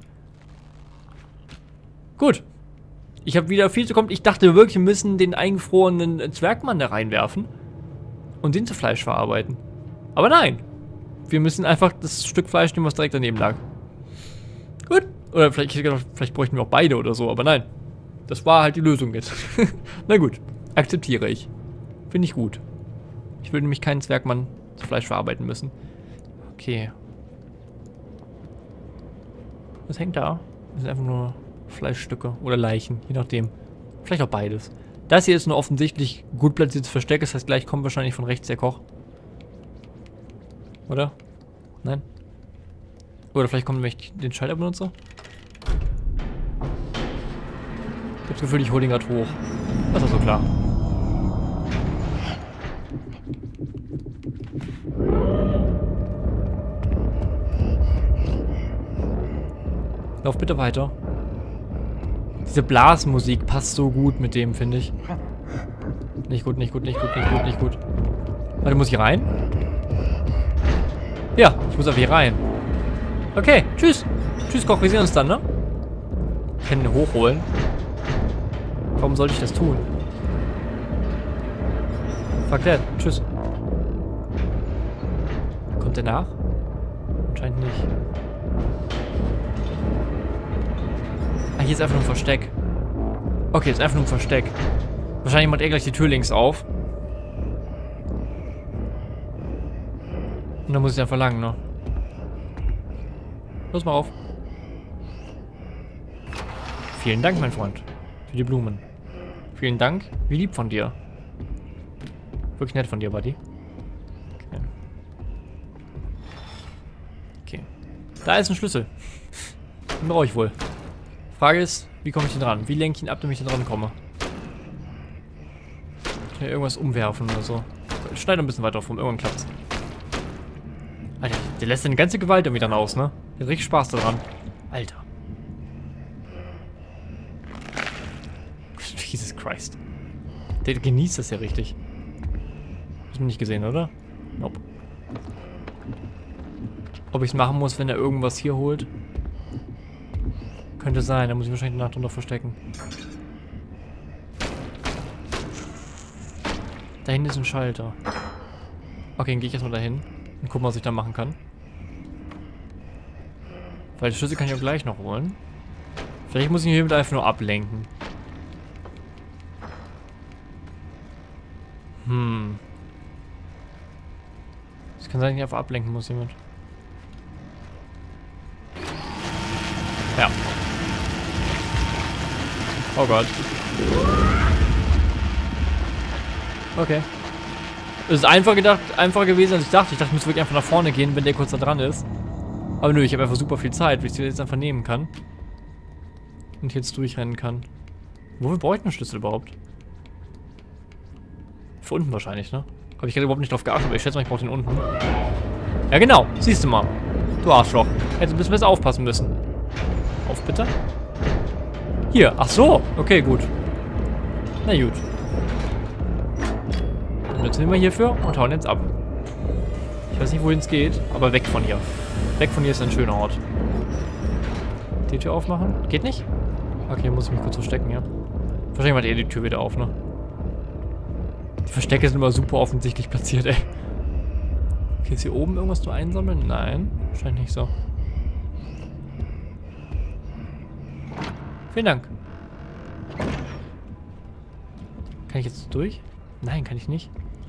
Gut. Ich habe wieder viel zu kommen. Ich dachte wirklich, wir müssen den eingefrorenen Zwergmann da reinwerfen. Und den zu Fleisch verarbeiten. Aber nein. Wir müssen einfach das Stück Fleisch nehmen, was direkt daneben lag. Gut. Oder vielleicht bräuchten wir auch beide oder so, aber nein. Das war halt die Lösung jetzt. Na gut. Akzeptiere ich. Finde ich gut. Ich will nämlich keinen Zwergmann zu Fleisch verarbeiten müssen. Okay. Was hängt da? Das sind einfach nur Fleischstücke oder Leichen, je nachdem. Vielleicht auch beides. Das hier ist nur offensichtlich gut platziertes Versteck, das heißt, gleich kommt wahrscheinlich von rechts der Koch. Oder? Nein? Oder vielleicht kommt, wenn ich den Schalter benutze? Ich habe das Gefühl, ich hole den gerade hoch. Das ist so klar. Lauf bitte weiter. Diese Blasmusik passt so gut mit dem, finde ich. Nicht gut, nicht gut, nicht gut, nicht gut, nicht gut. Warte, muss ich rein? Ja, ich muss auf hier rein. Okay, tschüss. Tschüss, Koch, wir sehen uns dann, ne? Ich kann ihn hochholen. Warum sollte ich das tun? Fuck that, tschüss. Kommt der nach? Anscheinend nicht. Ah, hier ist einfach nur ein Versteck. Okay, ist einfach nur ein Versteck. Wahrscheinlich macht er gleich die Tür links auf. Und dann muss ich einfach lang, ne? Los mal auf. Vielen Dank, mein Freund. Für die Blumen. Vielen Dank. Wie lieb von dir. Wirklich nett von dir, Buddy. Okay. Okay. Da ist ein Schlüssel. Den brauche ich wohl. Frage ist, wie komme ich denn dran? Wie lenke ich ihn ab, damit ich da dran komme? Ich kann ja irgendwas umwerfen oder so. Ich schneide ein bisschen weiter rum, irgendwann klappt's. Alter, der lässt seine ganze Gewalt irgendwie dann aus, ne? Der hat richtig Spaß daran. Alter. Jesus Christ. Der genießt das ja richtig. Hast du nicht gesehen, oder? Nope. Ob ich es machen muss, wenn er irgendwas hier holt? Könnte sein, da muss ich wahrscheinlich danach drunter verstecken. Da hinten ist ein Schalter. Okay, dann gehe ich erstmal dahin und gucken, was ich da machen kann. Weil die Schlüssel kann ich auch gleich noch holen. Vielleicht muss ich ihn hiermit einfach nur ablenken. Das kann sein, dass ich einfach ablenken muss jemand. Ja. Oh Gott. Okay. Es ist einfacher gewesen, als ich dachte. Ich dachte, ich müsste wirklich einfach nach vorne gehen, wenn der kurz da dran ist. Aber nö, ich habe einfach super viel Zeit, weil ich sie jetzt einfach nehmen kann. Und jetzt durchrennen kann. Wofür brauche ich einen Schlüssel überhaupt? Für unten wahrscheinlich, ne? Habe ich gerade überhaupt nicht drauf geachtet, aber ich schätze mal, ich brauche den unten. Ja genau, siehst du mal. Du Arschloch. Hättest ein bisschen besser aufpassen müssen. Auf bitte. Hier, ach so. Okay, gut. Na gut. Jetzt nehmen wir hierfür und hauen jetzt ab. Ich weiß nicht, wohin es geht, aber weg von hier. Weg von hier ist ein schöner Ort. Die Tür aufmachen? Geht nicht? Okay, muss ich mich kurz verstecken, ja. Wahrscheinlich macht die Tür wieder auf, ne? Die Verstecke sind immer super offensichtlich platziert, ey. Okay, ist hier oben irgendwas zu einsammeln? Nein, scheint nicht so. Vielen Dank. Kann ich jetzt durch? Nein, kann ich nicht.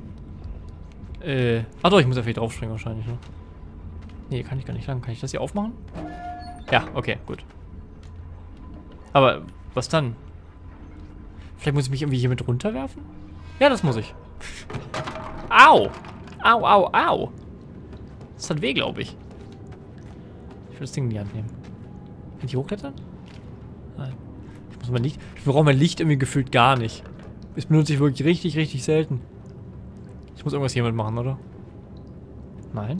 Ach doch, ich muss ja vielleicht draufspringen wahrscheinlich, ne? Nee, kann ich gar nicht lang. Kann ich das hier aufmachen? Ja, okay, gut. Aber, was dann? Vielleicht muss ich mich irgendwie hier mit runterwerfen? Ja, das muss ich. Au! Au, au, au! Das hat weh, glaube ich. Ich will das Ding in die Hand nehmen. Kann ich hier hochklettern? Nein. Ich brauche mein Licht irgendwie gefühlt gar nicht. Das benutze ich wirklich richtig, richtig selten. Ich muss irgendwas hiermit machen, oder? Nein?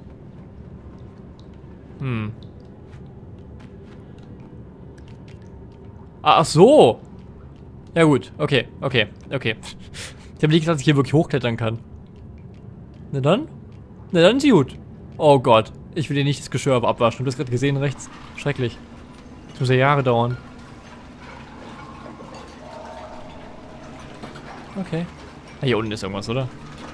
Hm. Ach so! Ja gut, okay, okay, okay. Ich habe nicht gesagt, dass ich hier wirklich hochklettern kann. Na dann? Na dann ist gut. Oh Gott, ich will dir nicht das Geschirr abwaschen. Du hast gerade gesehen rechts. Schrecklich. Das muss ja Jahre dauern. Okay. Ah, hier unten ist irgendwas, oder?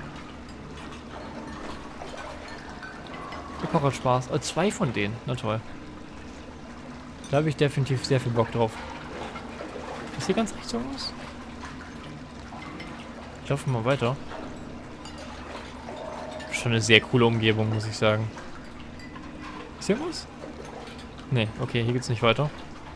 Der Koch hat Spaß. Oh, 2 von denen. Na toll. Da habe ich definitiv sehr viel Bock drauf. Ist hier ganz rechts irgendwas? Ich laufe mal weiter. Schon eine sehr coole Umgebung, muss ich sagen. Ist hier was? Nee, okay, hier geht's nicht weiter.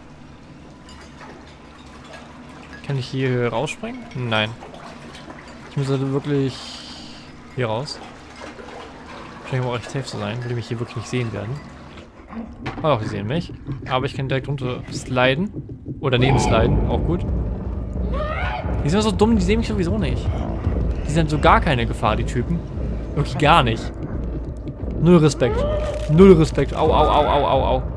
Kann ich hier rausspringen? Nein. Ich muss also wirklich hier raus. Scheint aber auch recht safe zu sein, weil die mich hier wirklich nicht sehen werden. Oh, die sehen mich. Aber ich kann direkt runter sliden. Oder neben sliden, auch gut. Die sind so dumm, die sehen mich sowieso nicht. Die sind so gar keine Gefahr, die Typen. Wirklich gar nicht. Null Respekt. Null Respekt. Au, au, au, au, au, au.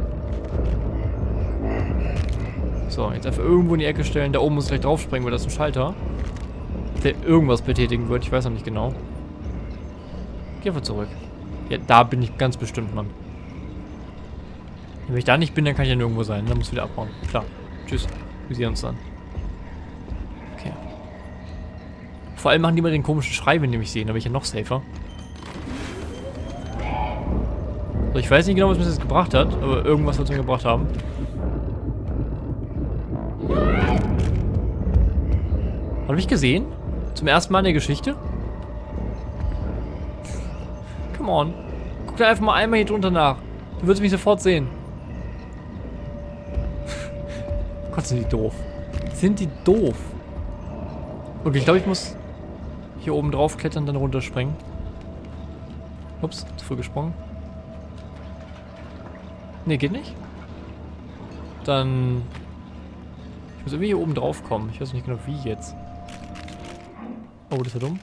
So, jetzt einfach irgendwo in die Ecke stellen. Da oben muss ich gleich draufspringen, weil das ist ein Schalter. Der irgendwas betätigen wird. Ich weiß noch nicht genau. Geh einfach zurück. Ja, da bin ich ganz bestimmt, Mann. Wenn ich da nicht bin, dann kann ich ja nirgendwo sein. Dann muss ich wieder abbauen. Klar. Tschüss. Wir sehen uns dann. Okay. Vor allem machen die immer den komischen Schrei, wenn die mich sehen. Da bin ich ja noch safer. So, ich weiß nicht genau, was mir das jetzt gebracht hat. Aber irgendwas wird es mir gebracht haben. Hat er mich gesehen? Zum ersten Mal in der Geschichte? Come on. Guck da einfach mal einmal hier drunter nach. Du würdest mich sofort sehen. Gott, sind die doof. Sind die doof. Okay, ich glaube, ich muss hier oben drauf klettern, dann runterspringen. Ups, zu früh gesprungen. Ne, geht nicht. Dann... Ich muss irgendwie hier oben drauf kommen. Ich weiß nicht genau, wie jetzt. Oh, das ist ja dumm.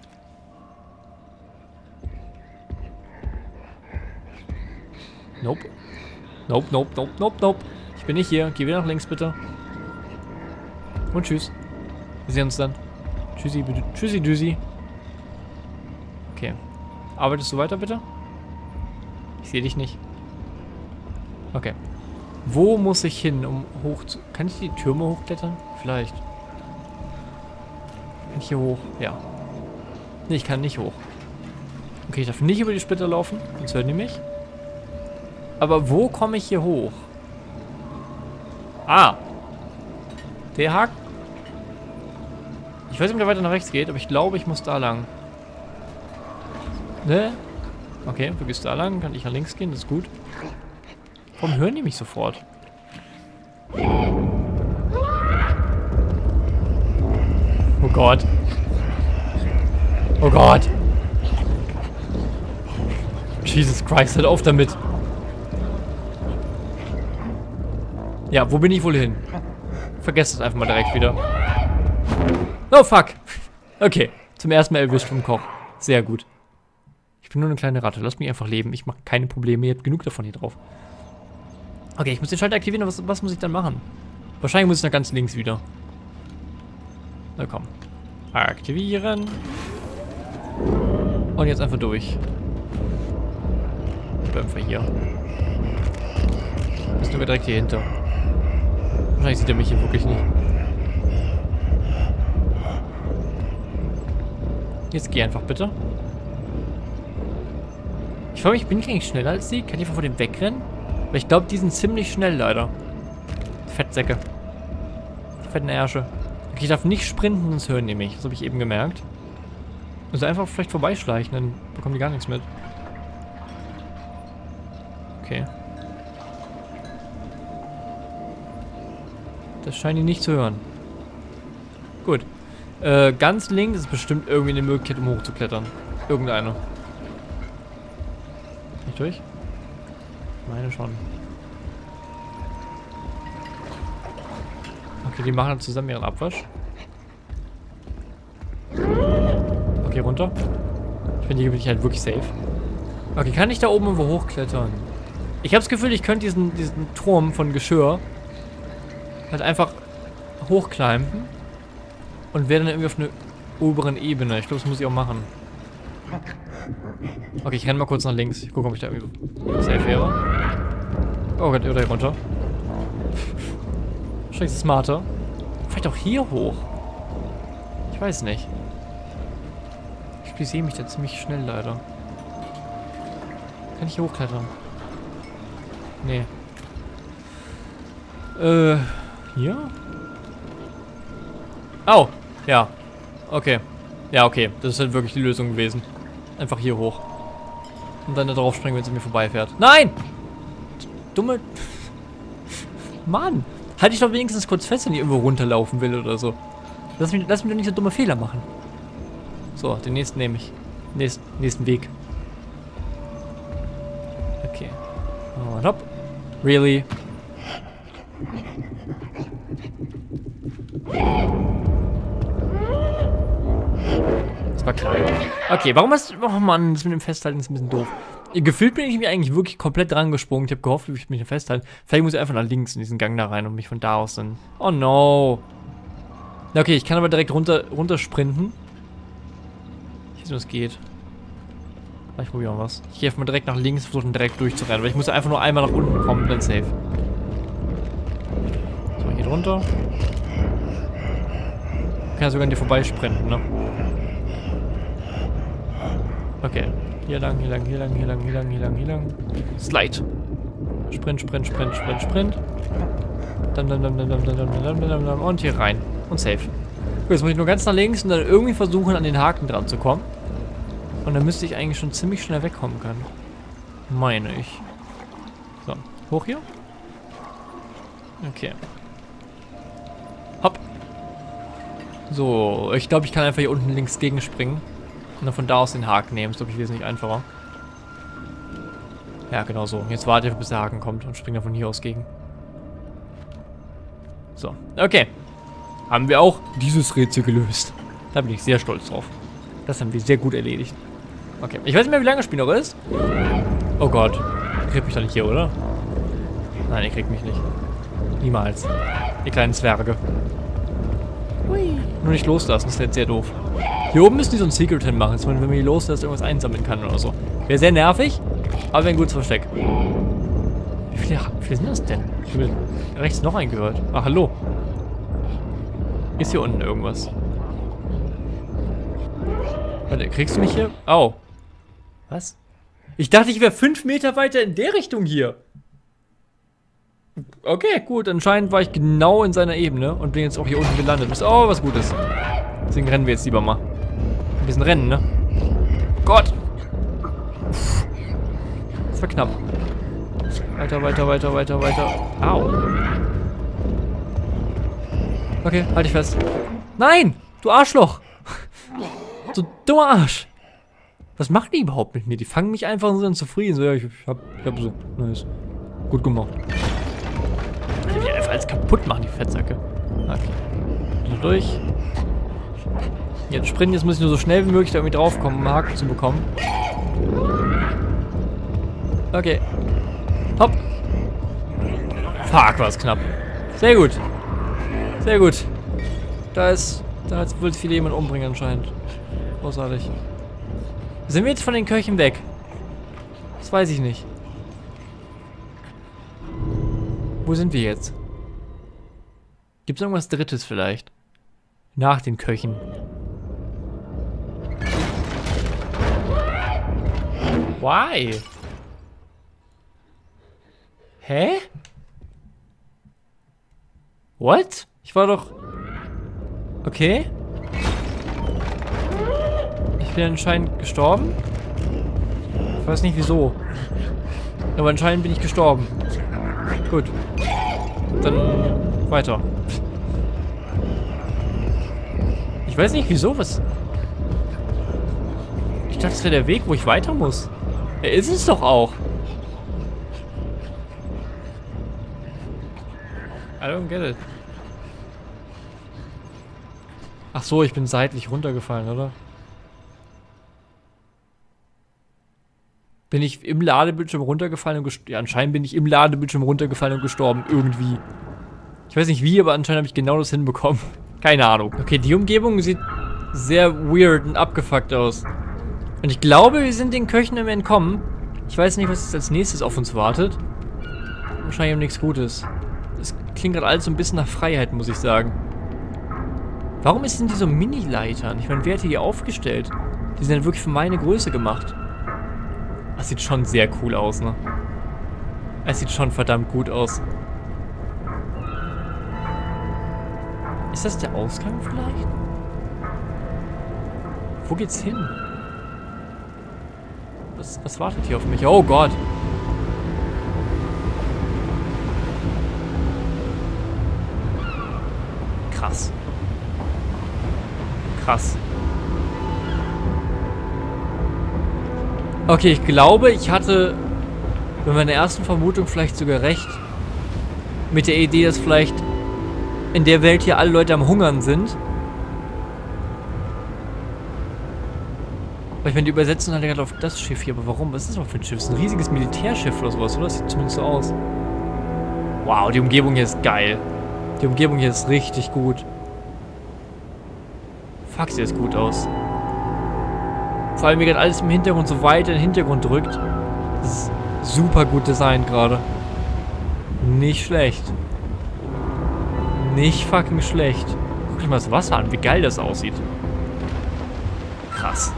Nope. Nope, nope, nope, nope, nope. Ich bin nicht hier. Geh wieder nach links, bitte. Und tschüss. Wir sehen uns dann. Tschüssi, bitte. Tschüssi, düsi. Okay. Arbeitest du weiter, bitte? Ich sehe dich nicht. Okay. Wo muss ich hin, um hoch zu... Kann ich die Türme hochklettern? Vielleicht. Kann ich hier hoch? Ja. Nee, ich kann nicht hoch. Okay, ich darf nicht über die Splitter laufen, sonst hören die mich. Aber wo komme ich hier hoch? Ah. Der Haken. Ich weiß nicht, ob der weiter nach rechts geht, aber ich glaube, ich muss da lang. Ne? Okay, du gehst da lang, kann ich nach links gehen, das ist gut. Warum hören die mich sofort? Oh Gott. Oh Gott. Jesus Christ, hört auf damit. Ja, wo bin ich wohl hin? Vergesst es einfach mal direkt wieder. Oh, fuck. Okay, zum ersten Mal erwischt vom Koch. Sehr gut. Ich bin nur eine kleine Ratte. Lasst mich einfach leben. Ich mache keine Probleme. Ihr habt genug davon hier drauf. Okay, ich muss den Schalter aktivieren. Was muss ich dann machen? Wahrscheinlich muss ich nach ganz links wieder. Na komm. Aktivieren. Und jetzt einfach durch. Ich bleib einfach hier. Ist sogar direkt hier hinter. Wahrscheinlich sieht er mich hier wirklich nicht. Jetzt geh einfach bitte. Ich frage mich, bin ich eigentlich schneller als die? Kann ich einfach vor dem wegrennen? Weil ich glaube, die sind ziemlich schnell leider. Fettsäcke. Die fetten Ärsche. Okay, ich darf nicht sprinten, sonst hören die mich. Das habe ich eben gemerkt. Also einfach vielleicht vorbeischleichen, dann bekommen die gar nichts mit. Okay. Das scheinen die nicht zu hören. Gut. Ganz links ist bestimmt irgendwie eine Möglichkeit, um hochzuklettern. Irgendeine. Nicht durch? Meine schon. Okay, die machen dann zusammen ihren Abwasch. Okay, runter. Ich finde, hier bin ich halt wirklich safe. Okay, kann ich da oben irgendwo hochklettern? Ich habe das Gefühl, ich könnte diesen Turm von Geschirr halt einfach hochclimben und wäre dann irgendwie auf einer oberen Ebene. Ich glaube, das muss ich auch machen. Okay, ich renne mal kurz nach links. Ich gucke, ob ich da irgendwie safe wäre. Oh Gott, oder hier runter. Wahrscheinlich ist es smarter. Vielleicht auch hier hoch. Ich weiß nicht. Ich sehe mich da ziemlich schnell leider. Kann ich hier hochklettern? Nee. Hier? Oh, ja. Okay. Ja, okay. Das ist halt wirklich die Lösung gewesen. Einfach hier hoch. Und dann da drauf springen, wenn sie mir vorbeifährt. Nein! Dumme... Mann! Halt dich doch wenigstens kurz fest, wenn ich irgendwo runterlaufen will oder so. Lass mich doch nicht so dumme Fehler machen. So, den nächsten nehme ich. Nächsten Weg. Okay. Und hopp. Really? Das war klar. Okay, warum ist... Oh Mann, das mit dem Festhalten ist ein bisschen doof. Gefühlt bin ich mir eigentlich wirklich komplett dran gesprungen. Ich habe gehofft, ich mich festhalten. Vielleicht muss ich einfach nach links in diesen Gang da rein und mich von da aus dann... Oh no. Okay, ich kann aber direkt runter sprinten. Ich weiß nicht, was geht. Vielleicht probieren wir was. Ich gehe einfach mal direkt nach links, versuchen direkt durchzurennen. Weil ich muss einfach nur einmal nach unten kommen, dann safe. So, hier drunter. Ich kann ja sogar an dir vorbeisprinten, ne? Okay. Hier lang, hier lang, hier lang, hier lang, hier lang, hier lang, hier lang. Slide. Sprint, Sprint, Sprint, Sprint, Sprint. Und hier rein. Und safe. Gut, jetzt muss ich nur ganz nach links und dann irgendwie versuchen, an den Haken dran zu kommen. Und dann müsste ich eigentlich schon ziemlich schnell wegkommen können. Meine ich. So, hoch hier. Okay. Hopp. So, ich glaube, ich kann einfach hier unten links gegenspringen. Und dann von da aus den Haken nehmen. Das ist, glaube ich, wesentlich einfacher. Ja, genau so. Jetzt warte ich, bis der Haken kommt und springe dann von hier aus gegen. So, okay. Haben wir auch dieses Rätsel gelöst. Da bin ich sehr stolz drauf. Das haben wir sehr gut erledigt. Okay, ich weiß nicht mehr, wie lange das Spiel noch ist. Oh Gott. Ihr kriegt mich doch nicht hier, oder? Nein, ihr kriegt mich nicht. Niemals. Ihr kleinen Zwerge. Hui. Nur nicht loslassen, das ist jetzt sehr doof. Hier oben müssen die so ein Secret hinmachen, dass man, wenn man hier loslässt, irgendwas einsammeln kann oder so. Wäre sehr nervig, aber wäre ein gutes Versteck. Wie viele sind das denn? Ich habe rechts noch einen gehört. Ach, hallo. Ist hier unten irgendwas? Warte, kriegst du mich hier? Oh. Was? Ich dachte, ich wäre 5 Meter weiter in der Richtung hier. Okay, gut. Anscheinend war ich genau in seiner Ebene und bin jetzt auch hier unten gelandet. Oh, was Gutes. Deswegen rennen wir jetzt lieber mal. Ein bisschen rennen, ne? Gott! Das war knapp. Weiter, weiter, weiter, weiter, weiter. Au. Okay, halt dich fest. Nein! Du Arschloch! Du dummer Arsch! Was machen die überhaupt mit mir? Die fangen mich einfach so an zufrieden. So, ja, ich hab so. Nice. Gut gemacht. Ich will die einfach alles kaputt machen, die Fettsäcke. Okay. So durch. Jetzt sprinten, jetzt muss ich nur so schnell wie möglich da irgendwie draufkommen, um einen Haken zu bekommen. Okay. Hopp. Fuck, war es knapp. Sehr gut. Sehr gut. Da wollte viele jemand umbringen anscheinend. Großartig. Sind wir jetzt von den Köchen weg? Das weiß ich nicht. Wo sind wir jetzt? Gibt es irgendwas Drittes vielleicht? Nach den Köchen. Why? Hä? What? Ich war doch... Okay. Ich bin anscheinend gestorben. Ich weiß nicht wieso. Aber anscheinend bin ich gestorben. Gut. Dann weiter. Ich weiß nicht wieso, was... Ich dachte, das wäre der Weg, wo ich weiter muss. Er ist es doch auch. I don't get it. Ach so, ich bin seitlich runtergefallen, oder? Bin ich im Ladebildschirm runtergefallen und gestorben? Ja, anscheinend bin ich im Ladebildschirm runtergefallen und gestorben. Irgendwie. Ich weiß nicht wie, aber anscheinend habe ich genau das hinbekommen. Keine Ahnung. Okay, die Umgebung sieht sehr weird und abgefuckt aus. Und ich glaube, wir sind den Köchen im Entkommen. Ich weiß nicht, was jetzt als nächstes auf uns wartet. Wahrscheinlich um nichts Gutes. Das klingt gerade alles so ein bisschen nach Freiheit, muss ich sagen. Warum sind die so Mini-Leitern? Ich meine, wer hat die aufgestellt? Die sind ja wirklich für meine Größe gemacht. Das sieht schon sehr cool aus, ne? Es sieht schon verdammt gut aus. Ist das der Ausgang vielleicht? Wo geht's hin? Was wartet hier auf mich? Oh Gott. Krass. Krass. Okay, ich glaube, ich hatte bei meiner ersten Vermutung vielleicht sogar recht. Mit der Idee, dass vielleicht in der Welt hier alle Leute am Hungern sind. Aber ich meine, die übersetzen halt gerade auf das Schiff hier. Aber warum? Was ist das überhaupt für ein Schiff? Das ist ein riesiges Militärschiff oder sowas, oder? Das sieht zumindest so aus. Wow, die Umgebung hier ist geil. Die Umgebung hier ist richtig gut. Fuck, sieht das gut aus. Vor allem, wie gerade alles im Hintergrund so weit in den Hintergrund drückt. Das ist super gut designt gerade. Nicht schlecht. Nicht fucking schlecht. Guck dir mal das Wasser an, wie geil das aussieht. Krass.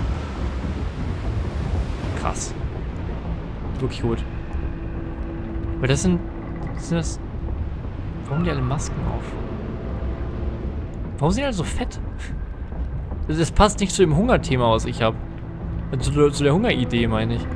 Krass. Wirklich gut. Aber das sind das... Warum haben die alle Masken auf? Warum sind die alle so fett? Das passt nicht zu dem Hungerthema, was ich habe. Zu der Hungeridee, meine ich.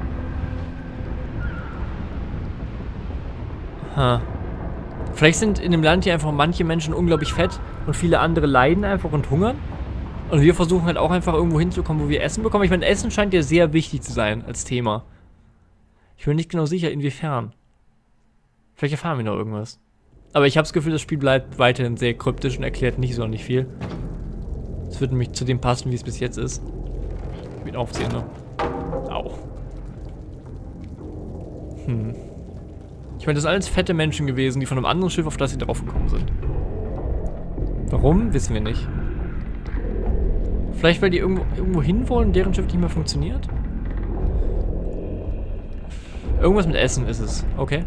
Ha. Vielleicht sind in dem Land hier einfach manche Menschen unglaublich fett und viele andere leiden einfach und hungern. Und wir versuchen halt auch einfach irgendwo hinzukommen, wo wir Essen bekommen. Ich meine, Essen scheint ja sehr wichtig zu sein als Thema. Ich bin nicht genau sicher, inwiefern. Vielleicht erfahren wir noch irgendwas. Aber ich habe das Gefühl, das Spiel bleibt weiterhin sehr kryptisch und erklärt nicht so nicht viel. Es wird nämlich zu dem passen, wie es bis jetzt ist. Mit aufziehen, ne? Au. Ich meine, das sind alles fette Menschen gewesen, die von einem anderen Schiff, auf das sie drauf gekommen sind. Warum? Wissen wir nicht. Vielleicht, weil die irgendwo hinwollen, deren Schiff nicht mehr funktioniert? Irgendwas mit Essen ist es. Okay.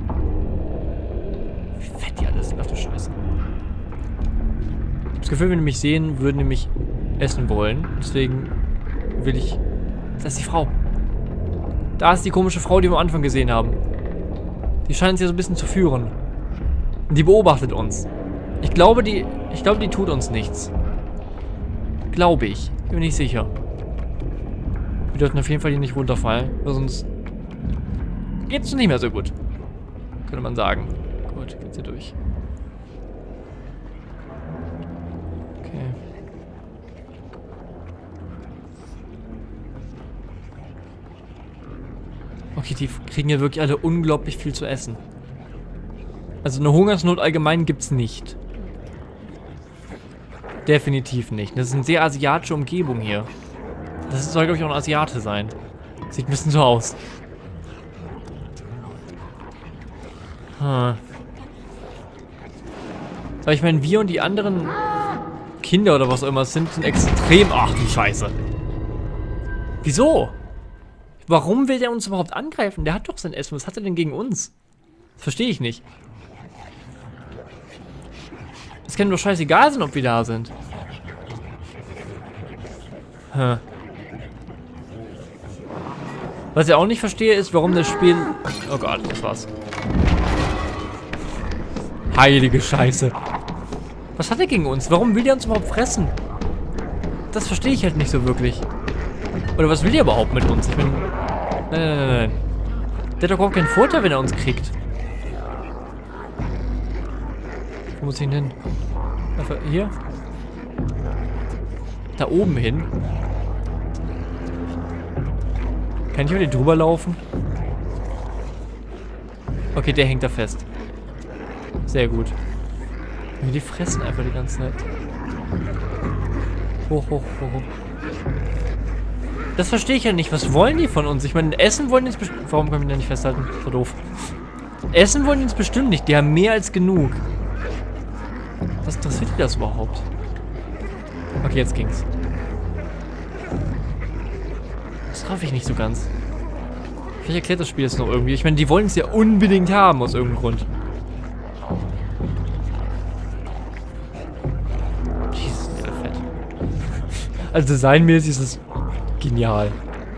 Wie fett die alles sind. Ach du Scheiße. Ich habe das Gefühl, wenn die mich sehen, würden die mich essen wollen. Deswegen will ich... Das ist die Frau. Da ist die komische Frau, die wir am Anfang gesehen haben. Die scheint uns ja so ein bisschen zu führen. Und die beobachtet uns. Ich glaube, die tut uns nichts. Glaube ich. Bin mir nicht sicher. Wir dürfen auf jeden Fall hier nicht runterfallen, weil sonst geht es nicht mehr so gut. Könnte man sagen. Gut, geht's hier durch. Okay. Okay, die kriegen ja wirklich alle unglaublich viel zu essen. Also eine Hungersnot allgemein gibt's nicht. Definitiv nicht. Das ist eine sehr asiatische Umgebung hier. Das soll, glaube ich, auch ein Asiate sein. Sieht ein bisschen so aus. Aber ich meine, wir und die anderen Kinder oder was auch immer sind extrem... Ach du Scheiße. Wieso? Warum will der uns überhaupt angreifen? Der hat doch sein Essen. Was hat er denn gegen uns? Das verstehe ich nicht. Es kann doch scheißegal sein, ob wir da sind. Hm. Was ich auch nicht verstehe, ist, warum das Spiel... Oh Gott, das war's. Heilige Scheiße. Was hat er gegen uns? Warum will der uns überhaupt fressen? Das verstehe ich halt nicht so wirklich. Oder was will der überhaupt mit uns? Ich bin... Nein. Der hat doch überhaupt keinen Vorteil, wenn er uns kriegt. Wo muss ich denn hin? Einfach hier? Da oben hin? Kann ich über den drüber laufen? Okay, der hängt da fest. Sehr gut. Die fressen einfach die ganze Zeit. Hoch. Das verstehe ich ja nicht. Was wollen die von uns? Ich meine, Essen wollen die jetzt bestimmt... Warum können wir den nicht festhalten? So doof. Essen wollen die jetzt bestimmt nicht. Die haben mehr als genug. Was interessiert die das überhaupt? Okay, jetzt ging's. Das raff ich nicht so ganz. Vielleicht erklärt das Spiel jetzt noch irgendwie. Ich meine, die wollen es ja unbedingt haben, aus irgendeinem Grund. Jesus, der fett. Also designmäßig ist es genial.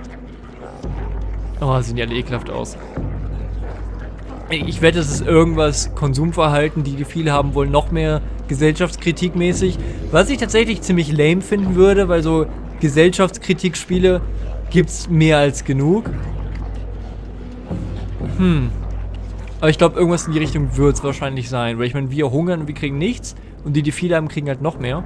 Oh, sehen die alle ekelhaft aus. Ich wette, es ist irgendwas Konsumverhalten, die viele haben wollen, noch mehr Gesellschaftskritikmäßig. Was ich tatsächlich ziemlich lame finden würde, weil so Gesellschaftskritikspiele gibt's mehr als genug. Aber ich glaube, irgendwas in die Richtung wird es wahrscheinlich sein. Weil ich meine, wir hungern und wir kriegen nichts. Und die viele haben, kriegen halt noch mehr.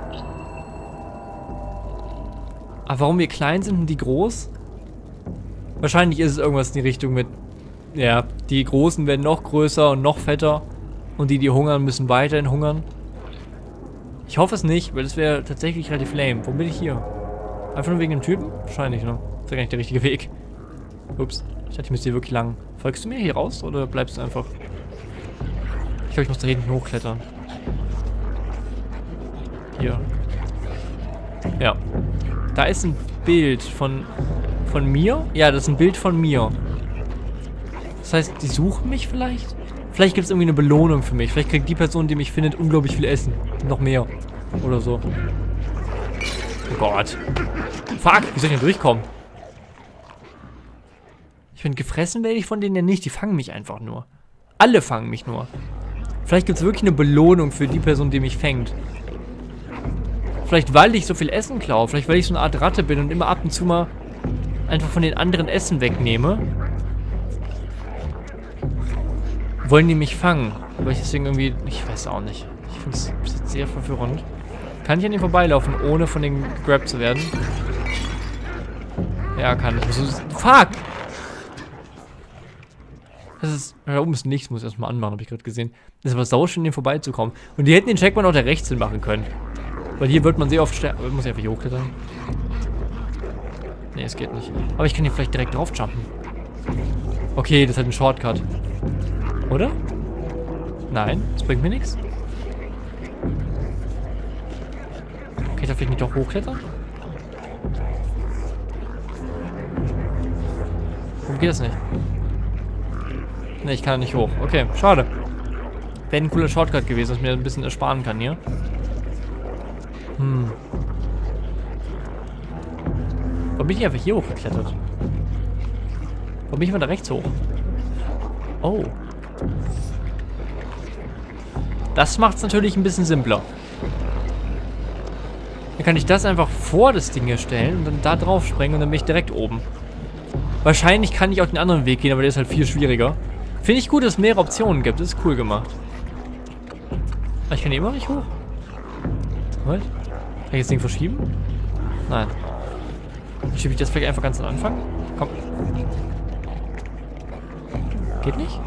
Aber warum wir klein sind und die groß? Wahrscheinlich ist es irgendwas in die Richtung mit... Ja, die Großen werden noch größer und noch fetter. Und die hungern, müssen weiterhin hungern. Ich hoffe es nicht, weil das wäre tatsächlich relativ lame. Wo bin ich hier? Einfach nur wegen dem Typen? Wahrscheinlich, ne? Das wäre gar nicht der richtige Weg. Ups. Ich dachte, ich müsste hier wirklich lang. Folgst du mir hier raus oder bleibst du einfach? Ich glaube, ich muss da hinten hochklettern. Hier. Ja. Da ist ein Bild von mir. Ja, das ist ein Bild von mir. Das heißt, die suchen mich vielleicht? Vielleicht gibt es irgendwie eine Belohnung für mich. Vielleicht kriegt die Person, die mich findet, unglaublich viel Essen. Noch mehr. Oder so. Oh Gott. Fuck, wie soll ich denn durchkommen? Ich bin gefressen, werde ich von denen ja nicht. Die fangen mich einfach nur. Alle fangen mich nur. Vielleicht gibt es wirklich eine Belohnung für die Person, die mich fängt. Vielleicht, weil ich so viel Essen klaue. Vielleicht, weil ich so eine Art Ratte bin und immer ab und zu mal einfach von den anderen Essen wegnehme. Wollen die mich fangen? Weil ich deswegen irgendwie... Ich weiß auch nicht. Ich finde es sehr verwirrend. Kann ich an denen vorbeilaufen, ohne von denen gegrabt zu werden? Ja, kann ich. Fuck! Das ist... Da oben ist nichts. Muss ich erstmal anmachen, habe ich gerade gesehen. Das ist aber sauschön, an denen vorbeizukommen. Und die hätten den Checkpoint auch da rechts hin machen können. Weil hier wird man sehr oft sterben. Muss ich einfach hier hochklettern? Nee, es geht nicht. Aber ich kann hier vielleicht direkt drauf jumpen. Okay, das hat einen Shortcut. Oder? Nein, das bringt mir nichts. Okay, darf ich nicht doch hochklettern? Warum geht das nicht? Ne, ich kann nicht hoch. Okay, schade. Wäre ein cooler Shortcut gewesen, was mir ein bisschen ersparen kann hier. Warum bin ich einfach hier hochgeklettert? Warum bin ich immer da rechts hoch? Oh. Das macht es natürlich ein bisschen simpler. Dann kann ich das einfach vor das Ding hier stellen und dann da drauf springen und dann bin ich direkt oben. Wahrscheinlich kann ich auch den anderen Weg gehen, aber der ist halt viel schwieriger. Finde ich gut, dass es mehrere Optionen gibt. Das ist cool gemacht. Aber ich kann hier immer nicht hoch. Was? Kann ich das Ding verschieben? Nein. Schiebe ich das vielleicht einfach ganz am Anfang? Komm. Geht nicht?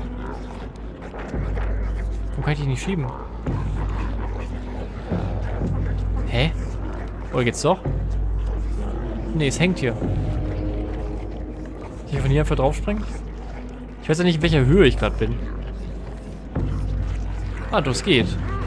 Warum kann ich dich nicht schieben? Hä? Oder geht's doch? Nee, es hängt hier. Kann ich von hier einfach draufspringen? Ich weiß ja nicht, in welcher Höhe ich gerade bin. Ah, das geht.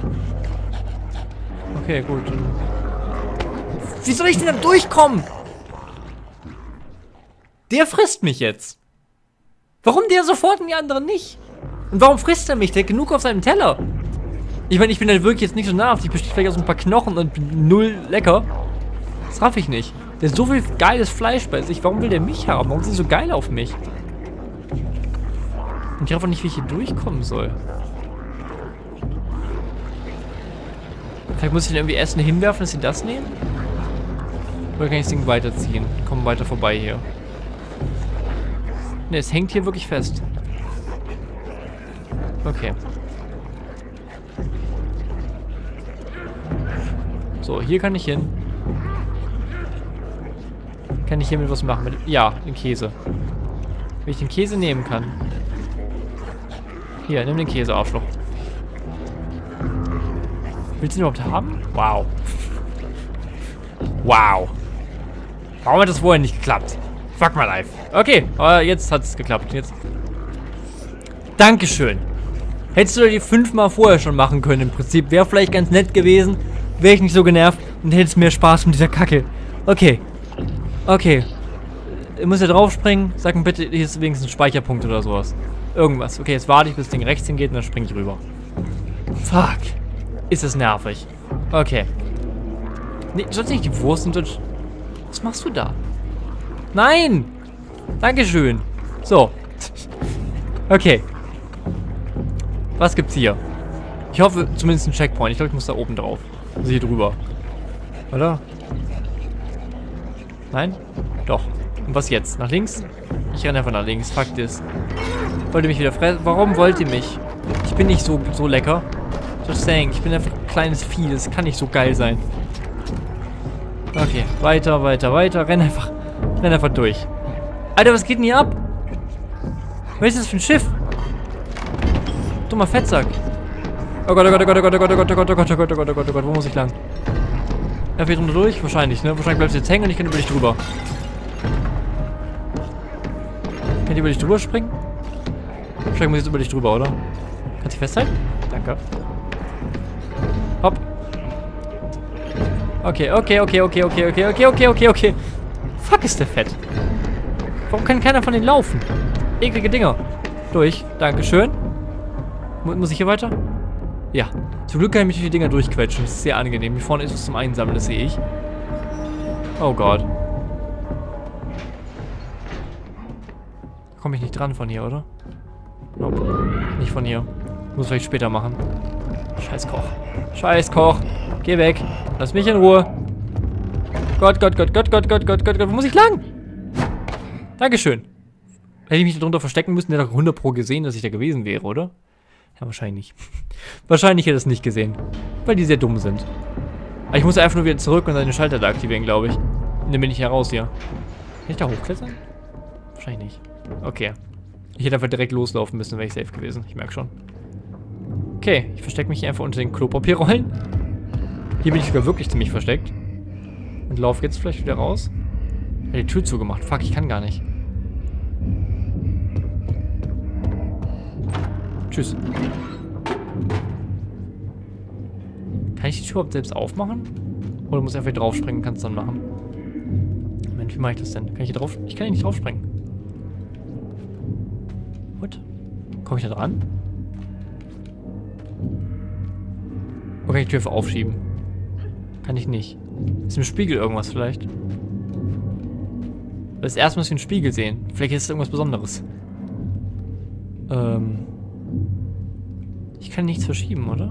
Okay, gut. Wie soll ich denn da durchkommen? Der frisst mich jetzt. Warum der sofort und die anderen nicht? Und warum frisst er mich? Der hat genug auf seinem Teller. Ich meine, ich bin halt wirklich jetzt nicht so nah auf. Die besteht vielleicht aus ein paar Knochen und null lecker. Das raff ich nicht. Der hat so viel geiles Fleisch bei sich. Warum will der mich haben? Warum ist er so geil auf mich? Und ich hoffe nicht, wie ich hier durchkommen soll. Vielleicht muss ich den irgendwie Essen hinwerfen, dass sie das nehmen? Oder kann ich das Ding weiterziehen? Kommen weiter vorbei hier. Ne, es hängt hier wirklich fest. Okay. So, hier kann ich hin. Kann ich hiermit was machen? Ja, den Käse. Wenn ich den Käse nehmen kann. Hier, nimm den Käse, Arschloch. Willst du ihn überhaupt haben? Wow. Wow. Warum hat das vorher nicht geklappt? Fuck my life. Okay, aber jetzt hat es geklappt. Jetzt. Dankeschön. Hättest du die 5-mal vorher schon machen können im Prinzip. Wäre vielleicht ganz nett gewesen. Wäre ich nicht so genervt und hättest mehr Spaß mit dieser Kacke. Okay. Okay. Ich muss ja draufspringen. Sag mir bitte, hier ist wenigstens ein Speicherpunkt oder sowas. Irgendwas. Okay, jetzt warte ich, bis das Ding rechts hingeht und dann springe ich rüber. Fuck. Ist das nervig. Okay. Nee, sollst du nicht die Wurst und sonst... Was machst du da? Nein! Dankeschön. So. Okay. Was gibt's hier? Ich hoffe zumindest ein Checkpoint. Ich glaube, ich muss da oben drauf. Also hier drüber. Oder? Nein? Doch. Und was jetzt? Nach links? Ich renne einfach nach links. Fakt ist. Wollt ihr mich wieder fressen? Warum wollt ihr mich? Ich bin nicht so lecker. Just saying. Ich bin einfach ein kleines Vieh. Das kann nicht so geil sein. Okay. Weiter, weiter, weiter. Renn einfach durch. Alter, was geht denn hier ab? Was ist das für ein Schiff? Dummer Fettsack. Oh Gott, oh Gott, oh Gott, oh Gott, oh Gott, oh Gott, oh Gott, oh Gott, oh Gott, oh Gott, oh Gott, oh Gott, wo muss ich lang? Er fährt runter durch? Wahrscheinlich, ne? Wahrscheinlich bleibst du jetzt hängen und ich kann über dich drüber. Kann ich über dich drüber springen? Wahrscheinlich muss ich jetzt über dich drüber, oder? Kannst du dich festhalten? Danke. Hopp. Okay, okay, okay, okay, okay, okay, okay, okay, okay, okay. Fuck, ist der fett. Warum kann keiner von denen laufen? Eklige Dinger. Durch. Dankeschön. Muss ich hier weiter? Ja. Zum Glück kann ich mich durch die Dinger durchquetschen. Das ist sehr angenehm. Hier vorne ist was zum Einsammeln, das sehe ich. Oh Gott. Komme ich nicht dran von hier, oder? Nope. Nicht von hier. Muss vielleicht später machen. Scheiß Koch. Scheiß Koch. Geh weg. Lass mich in Ruhe. Gott, Gott, Gott, Gott, Gott, Gott, Gott, Gott, Gott. Wo muss ich lang? Dankeschön. Hätte ich mich darunter verstecken müssen, der hat doch 100 Pro gesehen, dass ich da gewesen wäre, oder? Ja, wahrscheinlich nicht. Wahrscheinlich hätte er es nicht gesehen. Weil die sehr dumm sind. Aber ich muss einfach nur wieder zurück und seine Schalter da aktivieren, glaube ich. Und dann bin ich heraus hier. Kann ich da hochklettern? Wahrscheinlich nicht. Okay. Ich hätte einfach direkt loslaufen müssen, wäre ich safe gewesen. Ich merke schon. Okay, ich verstecke mich hier einfach unter den Klopapierrollen. Hier bin ich sogar wirklich ziemlich versteckt. Und laufe jetzt vielleicht wieder raus. Ich habe die Tür zugemacht. Fuck, ich kann gar nicht. Tschüss. Kann ich die Tür überhaupt selbst aufmachen? Oder muss ich einfach draufspringen und kann es dann machen? Moment, wie mache ich das denn? Kann ich hier drauf? Ich kann hier nicht draufspringen. What? Komme ich da dran? Oder kann ich die Tür einfach aufschieben? Kann ich nicht. Ist im Spiegel irgendwas vielleicht? Das erste Mal, dass wir einen Spiegel sehen. Vielleicht ist es irgendwas Besonderes. Ich kann nichts verschieben, oder?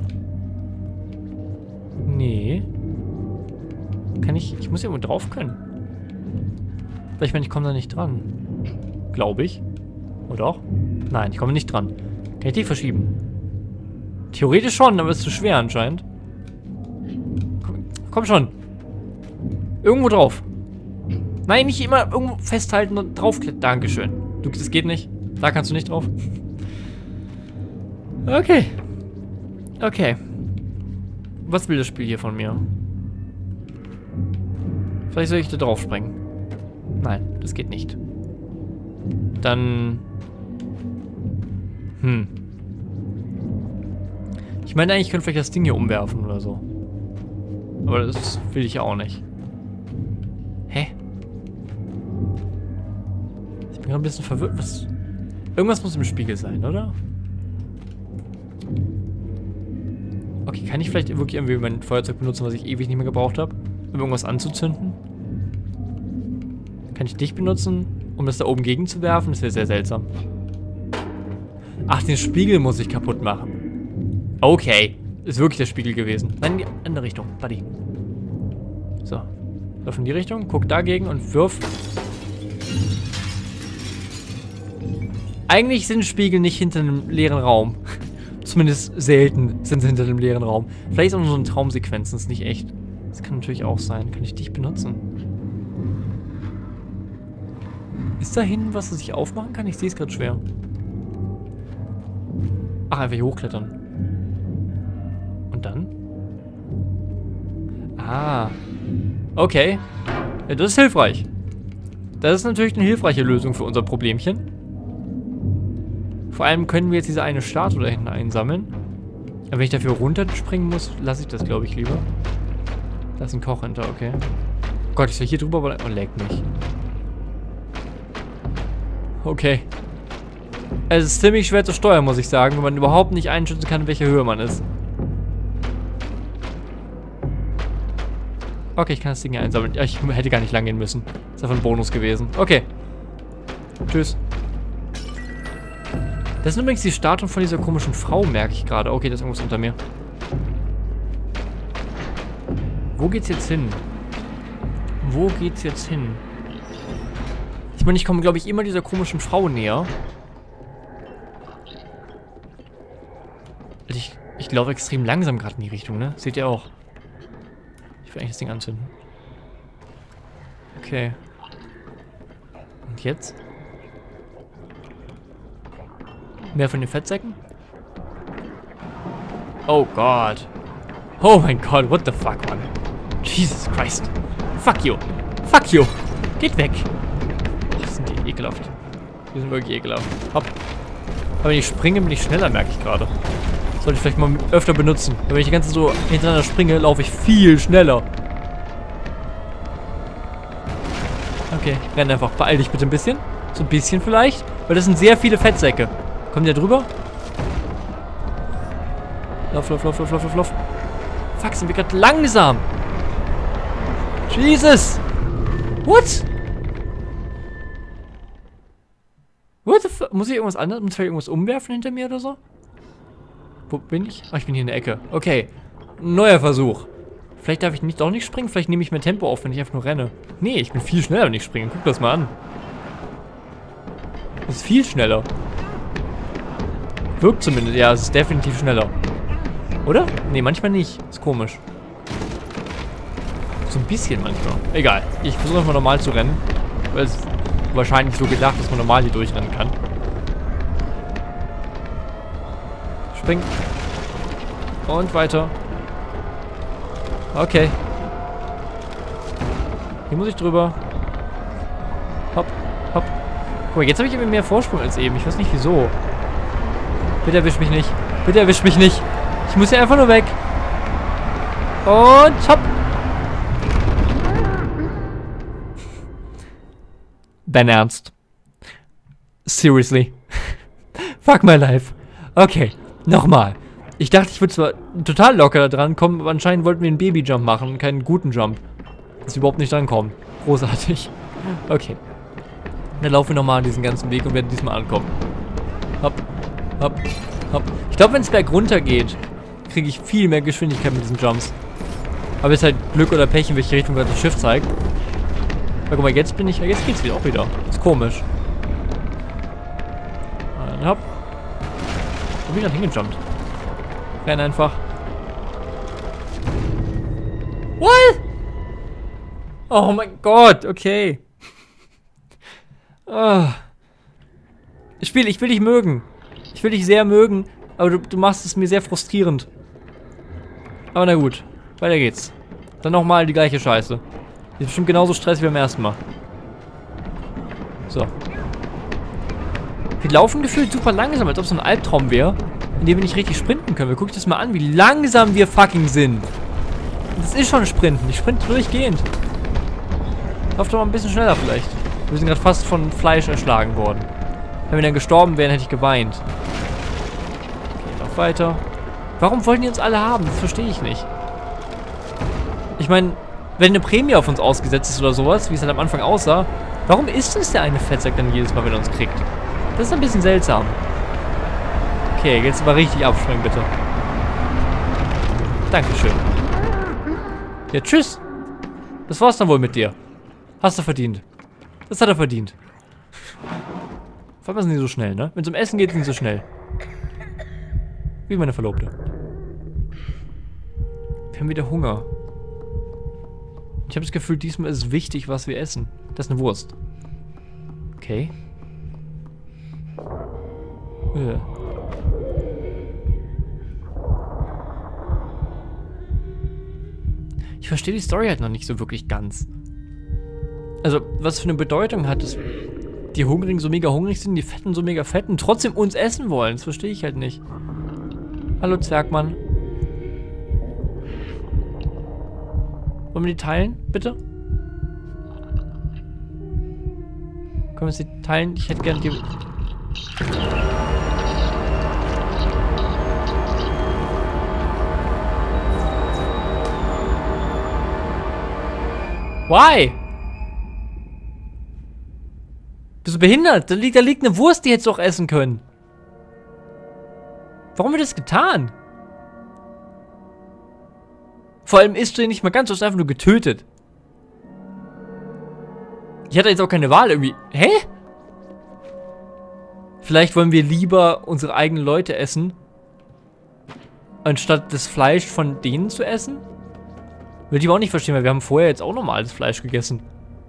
Nee. Kann ich... Ich muss ja irgendwo drauf können. Weil ich meine, ich komme da nicht dran. Glaube ich. Oder auch? Nein, ich komme nicht dran. Kann ich die verschieben? Theoretisch schon, aber es ist zu schwer anscheinend. Komm schon. Irgendwo drauf. Nein, nicht immer irgendwo festhalten und draufklicken. Dankeschön. Das geht nicht. Da kannst du nicht drauf. Okay. Okay. Was will das Spiel hier von mir? Vielleicht soll ich da drauf springen. Nein, das geht nicht. Dann... Ich meine eigentlich, ich könnte vielleicht das Ding hier umwerfen oder so. Aber das will ich auch nicht. Hä? Ich bin ein bisschen verwirrt. Was? Irgendwas muss im Spiegel sein, oder? Okay, kann ich vielleicht wirklich irgendwie mein Feuerzeug benutzen, was ich ewig nicht mehr gebraucht habe? Um irgendwas anzuzünden? Kann ich dich benutzen, um das da oben gegenzuwerfen? Das wäre sehr seltsam. Ach, den Spiegel muss ich kaputt machen. Okay. Ist wirklich der Spiegel gewesen. Nein, in die andere Richtung, Buddy. So. Lauf in die Richtung, guck dagegen und wirf. Eigentlich sind Spiegel nicht hinter einem leeren Raum. Zumindest selten sind sie hinter einem leeren Raum. Vielleicht ist auch nur so eine Traumsequenz, das ist nicht echt. Das kann natürlich auch sein. Kann ich dich benutzen? Ist da hinten was ich aufmachen kann? Ich sehe es gerade schwer. Ach, einfach hier hochklettern. Und dann? Ah. Okay. Ja, das ist hilfreich. Das ist natürlich eine hilfreiche Lösung für unser Problemchen. Vor allem können wir jetzt diese eine Statue da hinten einsammeln. Aber wenn ich dafür runterspringen muss, lasse ich das, glaube ich, lieber. Da ist ein Koch hinter, okay. Oh Gott, ich soll hier drüber, aber oh, leck mich. Okay. Es ist ziemlich schwer zu steuern, muss ich sagen, wenn man überhaupt nicht einschätzen kann, in welcher Höhe man ist. Okay, ich kann das Ding hier einsammeln. Ja, ich hätte gar nicht lang gehen müssen. Ist einfach ein Bonus gewesen. Okay. Tschüss. Das sind übrigens die Statuen von dieser komischen Frau, merke ich gerade. Okay, da ist irgendwas unter mir. Wo geht's jetzt hin? Wo geht's jetzt hin? Ich meine, ich komme, glaube ich, immer dieser komischen Frau näher. Ich laufe extrem langsam gerade in die Richtung, ne? Seht ihr auch. Ich will eigentlich das Ding anzünden. Okay. Und jetzt? Mehr von den Fettsäcken? Oh Gott. Oh mein Gott, what the fuck, Mann. Jesus Christ. Fuck you. Fuck you. Geht weg. Ach, sind die ekelhaft. Die sind wirklich ekelhaft. Hopp. Aber wenn ich springe, bin ich schneller, merke ich gerade. Sollte ich vielleicht mal öfter benutzen. Wenn ich die ganze Zeit so hintereinander springe, laufe ich viel schneller. Okay, renn einfach. Beeil dich bitte ein bisschen. So ein bisschen vielleicht. Weil das sind sehr viele Fettsäcke. Kommt der drüber? Lauf, lauf, lauf, lauf, lauf, lauf, lauf. Fuck, sind wir gerade langsam. Jesus. What? What the fuck? Muss ich irgendwas anderes? Muss ich irgendwas umwerfen hinter mir oder so? Wo bin ich? Ah, ich bin hier in der Ecke. Okay. Neuer Versuch. Vielleicht darf ich doch nicht springen. Vielleicht nehme ich mehr Tempo auf, wenn ich einfach nur renne. Nee, ich bin viel schneller, wenn ich springe. Guck das mal an. Das ist viel schneller. Wirkt zumindest. Ja, es ist definitiv schneller. Oder? Nee, manchmal nicht. Ist komisch. So ein bisschen manchmal. Egal. Ich versuche einfach normal zu rennen. Weil es wahrscheinlich so gedacht, dass man normal hier durchrennen kann. Spring. Und weiter. Okay. Hier muss ich drüber. Hopp, hopp. Guck mal, jetzt habe ich irgendwie mehr Vorsprung als eben. Ich weiß nicht wieso. Bitte erwisch mich nicht. Bitte erwisch mich nicht. Ich muss hier einfach nur weg. Und hopp. Dein Ernst? Seriously? Fuck my life. Okay, nochmal. Ich dachte, ich würde zwar total locker da dran kommen, aber anscheinend wollten wir einen Baby-Jump machen und keinen guten Jump. Dass wir überhaupt nicht dran kommen. Großartig. Okay. Dann laufen wir nochmal diesen ganzen Weg und werden diesmal ankommen. Hopp, hopp, hopp. Ich glaube, wenn es bergunter geht, kriege ich viel mehr Geschwindigkeit mit diesen Jumps. Aber ist halt Glück oder Pech, in welche Richtung gerade das Schiff zeigt. Aber guck mal, jetzt bin ich. Jetzt geht's wieder auch wieder. Ist komisch. Hopp. Wo bin ich gerade hingejumpt? Renn einfach. What? Oh mein Gott, okay. Oh. Spiel, ich will dich mögen. Ich will dich sehr mögen, aber du machst es mir sehr frustrierend. Aber na gut, weiter geht's. Dann nochmal die gleiche Scheiße. Die ist bestimmt genauso stressig wie beim ersten Mal. So. Wir laufen gefühlt super langsam, als ob es so ein Albtraum wäre, in dem wir nicht richtig sprinten können. Wir gucken das mal an, wie langsam wir fucking sind. Das ist schon Sprinten. Ich sprinte durchgehend. Lauf doch mal ein bisschen schneller vielleicht. Wir sind gerade fast von Fleisch erschlagen worden. Wenn wir dann gestorben wären, hätte ich geweint. Okay, noch weiter. Warum wollen die uns alle haben? Das verstehe ich nicht. Ich meine, wenn eine Prämie auf uns ausgesetzt ist oder sowas, wie es halt am Anfang aussah, warum ist es der eine Fettsack dann jedes Mal, wenn er uns kriegt? Das ist ein bisschen seltsam. Okay, jetzt aber richtig abspringen, bitte. Dankeschön. Ja, tschüss. Das war's dann wohl mit dir. Hast du verdient. Das hat er verdient. Vor allem sind die so schnell, ne? Wenn es um Essen geht, sind sie so schnell. Wie meine Verlobte. Wir haben wieder Hunger. Ich habe das Gefühl, diesmal ist es wichtig, was wir essen. Das ist eine Wurst. Okay. Ja. Ich verstehe die Story halt noch nicht so wirklich ganz. Also, was für eine Bedeutung hat es, die Hungrigen so mega hungrig sind, die Fetten so mega fett und trotzdem uns essen wollen? Das verstehe ich halt nicht. Hallo Zwergmann. Wollen wir die teilen, bitte? Können wir sie teilen? Ich hätte gerne die... Why? Bist du behindert? Da liegt eine Wurst, die hättest du auch essen können. Warum wird das getan? Vor allem isst du ihn nicht mal ganz, du hast einfach nur getötet. Ich hatte jetzt auch keine Wahl irgendwie. Hä? Vielleicht wollen wir lieber unsere eigenen Leute essen, anstatt das Fleisch von denen zu essen? Will ich aber auch nicht verstehen, weil wir haben vorher jetzt auch normales Fleisch gegessen.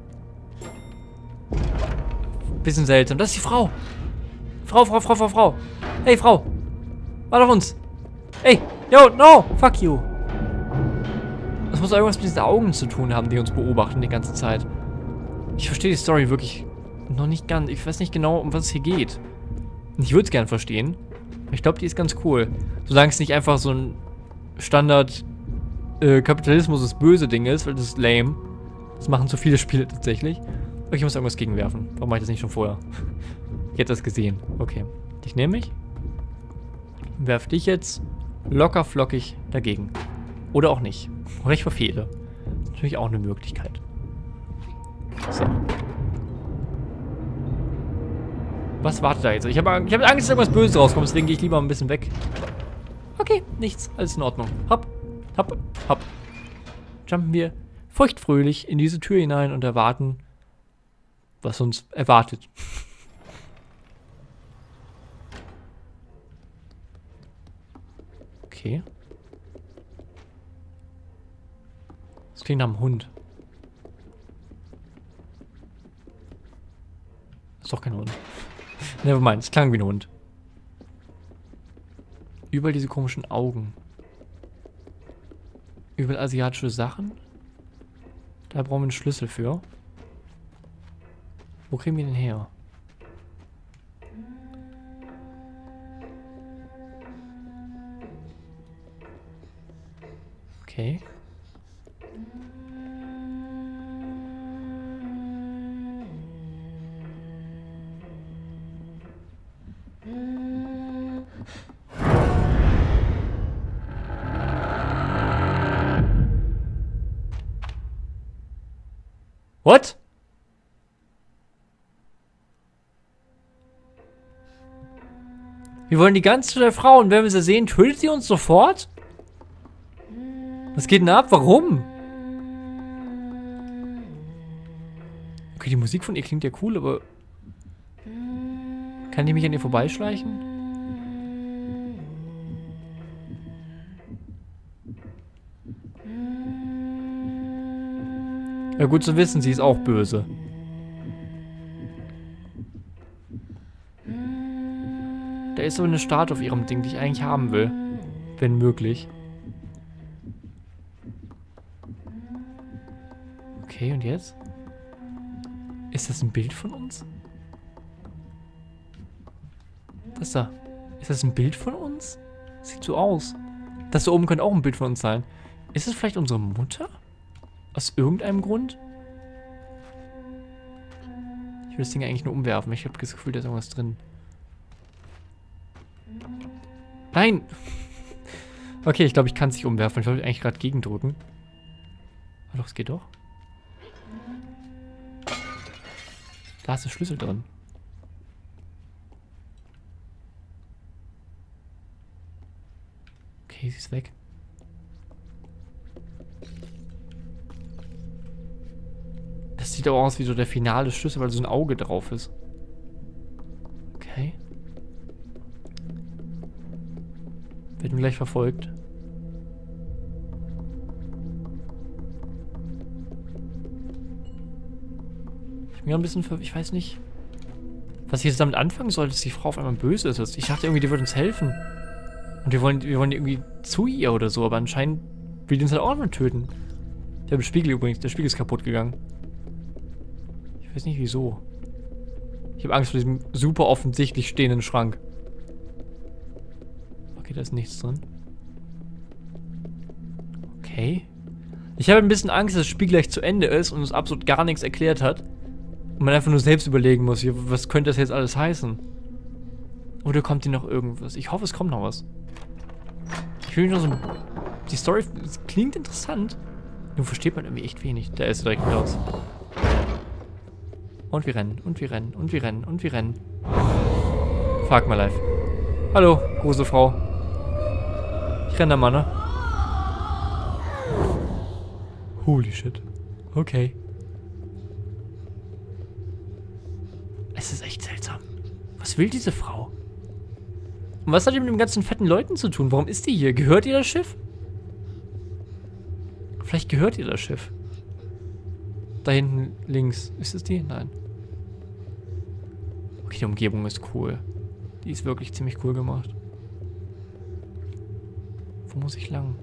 Bisschen seltsam. Das ist die Frau. Frau. Hey, Frau. Warte auf uns. Hey, yo, no, fuck you. Das muss irgendwas mit diesen Augen zu tun haben, die uns beobachten die ganze Zeit. Ich verstehe die Story wirklich noch nicht ganz. Ich weiß nicht genau, um was es hier geht. Ich würde es gern verstehen. Ich glaube, die ist ganz cool. Solange es nicht einfach so ein Standard Kapitalismus ist böse Ding ist, weil das ist lame. Das machen zu viele Spiele tatsächlich. Okay, ich muss irgendwas gegenwerfen. Warum mache ich das nicht schon vorher? Ich hätte das gesehen. Okay. Dich nehme ich. Werf dich jetzt locker flockig dagegen. Oder auch nicht. Oder ich verfehle. Das ist natürlich auch eine Möglichkeit. So. Was wartet da jetzt? Ich hab Angst, dass irgendwas Böses rauskommt, deswegen gehe ich lieber ein bisschen weg. Okay, nichts. Alles in Ordnung. Hopp. Hopp, hopp. Jumpen wir feuchtfröhlich in diese Tür hinein und erwarten, was uns erwartet. Okay. Das klingt nach einem Hund. Das ist doch kein Hund. Nevermind, es klang wie ein Hund. Überall diese komischen Augen. Überall asiatische Sachen. Da brauchen wir einen Schlüssel für. Wo kriegen wir den her? Okay. What? Wir wollen die ganze der Frau und wenn wir sie sehen, tötet sie uns sofort? Was geht denn ab? Warum? Okay, die Musik von ihr klingt ja cool, aber... Kann die mich an ihr vorbeischleichen? Ja, gut zu wissen, sie ist auch böse. Da ist so eine Statue auf ihrem Ding, die ich eigentlich haben will. Wenn möglich. Okay, und jetzt? Ist das ein Bild von uns? Das da. Ist das ein Bild von uns? Sieht so aus. Das da oben könnte auch ein Bild von uns sein. Ist es vielleicht unsere Mutter? Aus irgendeinem Grund? Ich will das Ding eigentlich nur umwerfen. Ich habe das Gefühl, da ist irgendwas drin. Nein! Okay, ich glaube, ich kann es nicht umwerfen. Ich wollte eigentlich gerade gegendrücken. Aber doch, es geht doch. Da ist der Schlüssel drin. Okay, sie ist weg. Das sieht aber aus wie so der finale Schlüssel, weil so ein Auge drauf ist. Okay. Werden gleich verfolgt. Ich bin ein bisschen ich weiß nicht, was ich jetzt damit anfangen soll, dass die Frau auf einmal böse ist. Ich dachte irgendwie, die würde uns helfen. Und wir wollen irgendwie zu ihr oder so, aber anscheinend will die uns halt auch mal töten. Der Spiegel übrigens, der Spiegel ist kaputt gegangen. Ich weiß nicht wieso. Ich habe Angst vor diesem super offensichtlich stehenden Schrank. Okay, da ist nichts drin. Okay. Ich habe ein bisschen Angst, dass das Spiel gleich zu Ende ist und uns absolut gar nichts erklärt hat. Und man einfach nur selbst überlegen muss, was könnte das jetzt alles heißen? Oder kommt hier noch irgendwas? Ich hoffe, es kommt noch was. Ich will nur so... Die Story klingt interessant. Nur versteht man irgendwie echt wenig. Da ist direkt raus. Und wir rennen, und wir rennen, und wir rennen, und wir rennen. Fuck my life. Hallo, große Frau. Ich renne da mal, ne? Holy shit. Okay. Es ist echt seltsam. Was will diese Frau? Und was hat die mit den ganzen fetten Leuten zu tun? Warum ist die hier? Gehört ihr das Schiff? Vielleicht gehört ihr das Schiff. Da hinten links. Ist es die? Nein. Okay, die Umgebung ist cool. Die ist wirklich ziemlich cool gemacht. Wo muss ich lang?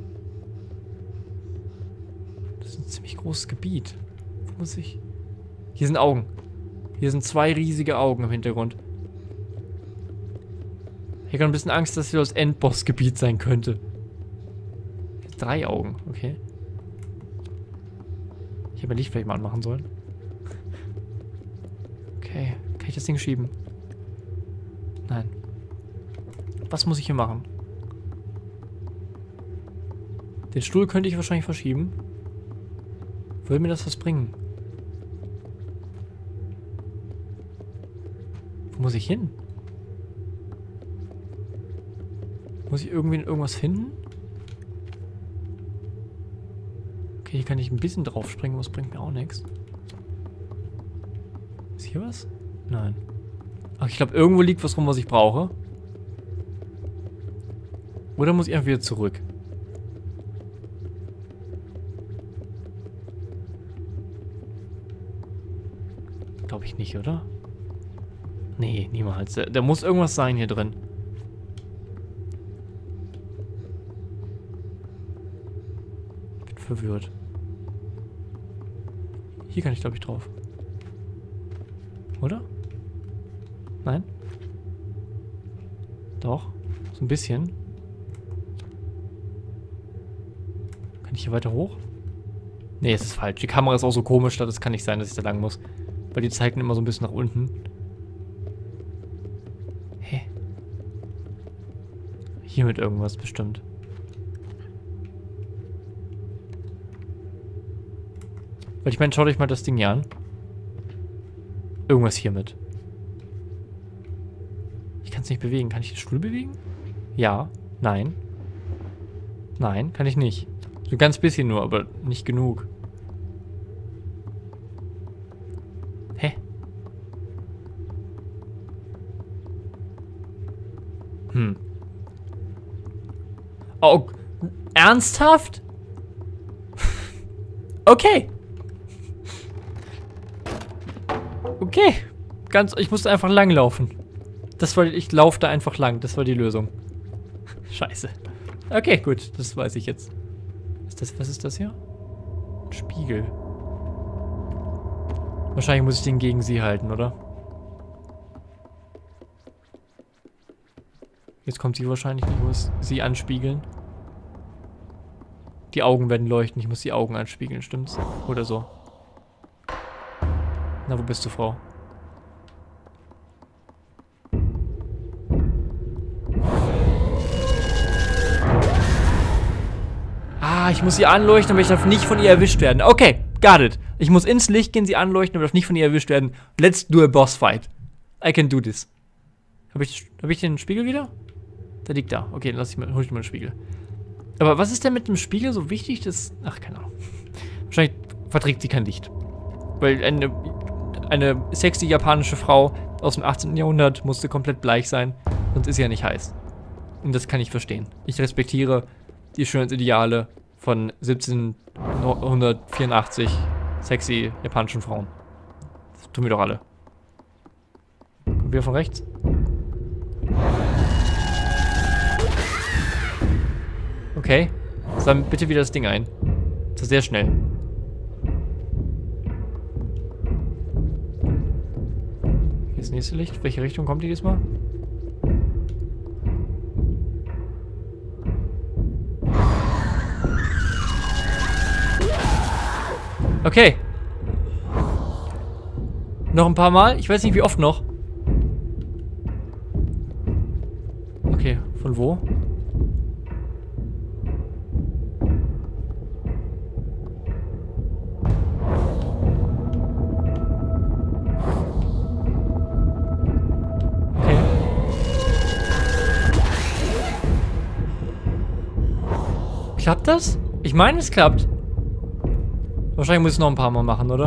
Das ist ein ziemlich großes Gebiet. Wo muss ich... Hier sind Augen. Hier sind 2 riesige Augen im Hintergrund. Ich habe ein bisschen Angst, dass hier das Endbossgebiet sein könnte. 3 Augen, okay. Ich hätte Licht vielleicht mal anmachen sollen. Okay, kann ich das Ding schieben? Nein. Was muss ich hier machen? Den Stuhl könnte ich wahrscheinlich verschieben. Würde mir das was bringen? Wo muss ich hin? Muss ich irgendwie in irgendwas finden? Okay, hier kann ich ein bisschen drauf springen, aber das bringt mir auch nichts. Ist hier was? Nein. Ach, ich glaube, irgendwo liegt was rum, was ich brauche. Oder muss ich einfach wieder zurück? Glaube ich nicht, oder? Nee, niemals. Da muss irgendwas sein hier drin. Bin verwirrt. Hier kann ich, glaube ich, drauf. Oder? Nein? Doch. So ein bisschen. Kann ich hier weiter hoch? Nee, es ist falsch. Die Kamera ist auch so komisch, das kann nicht sein, dass ich da lang muss. Weil die zeigen immer so ein bisschen nach unten. Hä? Hier mit irgendwas bestimmt. Weil ich meine, schaut euch mal das Ding hier an. Irgendwas hiermit. Ich kann es nicht bewegen. Kann ich den Stuhl bewegen? Ja. Nein. Nein, kann ich nicht. So ein ganz bisschen nur, aber nicht genug. Hä? Oh, ernsthaft? Okay. Okay. Ich musste einfach langlaufen. Ich laufe da einfach lang. Das war die Lösung. Scheiße. Okay, gut. Das weiß ich jetzt. Was ist das hier? Ein Spiegel. Wahrscheinlich muss ich den gegen sie halten, oder? Jetzt kommt sie wahrscheinlich. Ich muss sie anspiegeln. Die Augen werden leuchten. Ich muss die Augen anspiegeln, stimmt's? Oder so. Na, wo bist du, Frau? Ah, ich muss sie anleuchten, aber ich darf nicht von ihr erwischt werden. Okay, got it. Ich muss ins Licht gehen, sie anleuchten, aber darf nicht von ihr erwischt werden. Let's do a boss fight. I can do this. Hab ich den Spiegel wieder? Der liegt da. Okay, dann hol ich mal den Spiegel. Aber was ist denn mit dem Spiegel so wichtig, dass... Ach, keine Ahnung. Wahrscheinlich verträgt sie kein Licht. Weil eine sexy japanische Frau aus dem 18. Jahrhundert musste komplett bleich sein. Sonst ist sie ja nicht heiß. Und das kann ich verstehen. Ich respektiere die Schönheitsideale von 1784 sexy japanischen Frauen. Das tun wir doch alle. Kommt wieder von rechts? Okay. Dann bitte wieder das Ding ein. Das ist sehr schnell. Hier ist das nächste Licht. Welche Richtung kommt die diesmal? Okay. Noch ein paar Mal. Ich weiß nicht, wie oft noch. Okay, von wo? Okay. Klappt das? Ich meine, es klappt. Wahrscheinlich muss ich es noch ein paar Mal machen, oder?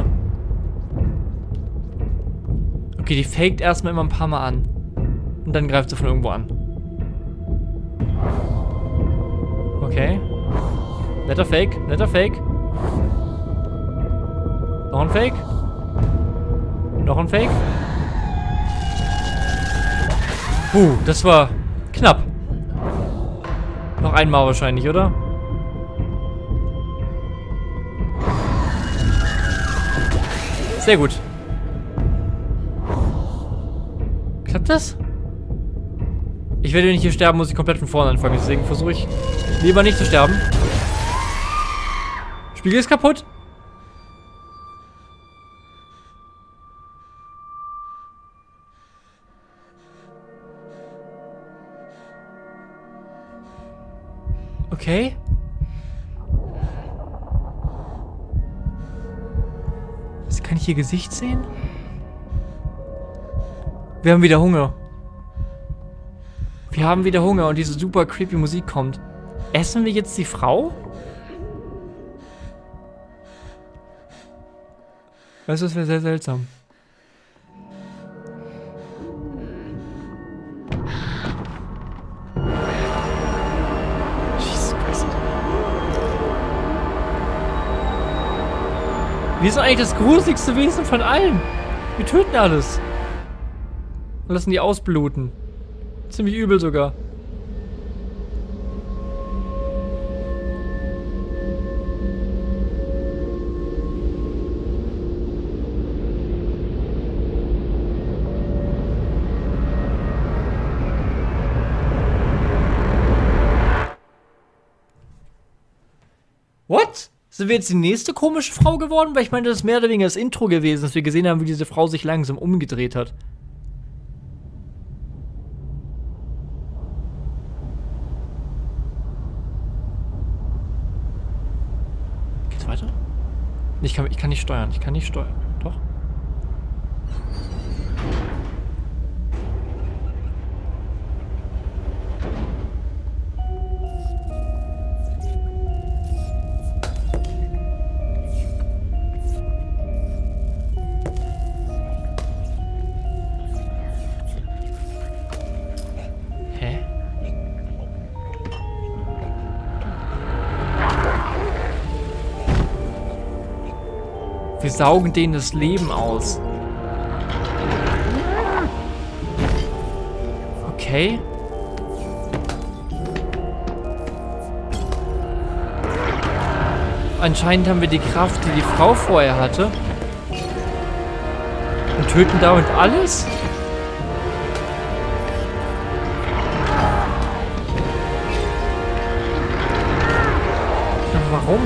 Okay, die faked erstmal immer ein paar Mal an. Und dann greift sie von irgendwo an. Okay. Netter Fake, netter Fake. Noch ein Fake. Noch ein Fake. Das war knapp. Noch einmal wahrscheinlich, oder? Sehr gut. Klappt das? Ich werde, wenn ich hier sterben, muss ich komplett von vorne anfangen. Deswegen versuche ich lieber nicht zu sterben. Spiegel ist kaputt. Okay. Kann ich ihr Gesicht sehen? Wir haben wieder Hunger. Wir haben wieder Hunger und diese super creepy Musik kommt. Essen wir jetzt die Frau? Weißt du, das wäre sehr seltsam. Wir sind eigentlich das gruseligste Wesen von allen. Wir töten alles. Und lassen die ausbluten. Ziemlich übel sogar. What? Sind wir jetzt die nächste komische Frau geworden? Weil ich meine, das ist mehr oder weniger das Intro gewesen, dass wir gesehen haben, wie diese Frau sich langsam umgedreht hat. Geht's weiter? Ich kann nicht steuern. Ich kann nicht steuern. Doch? Wir saugen denen das Leben aus. Okay. Anscheinend haben wir die Kraft, die die Frau vorher hatte. Und töten damit alles? Aber warum?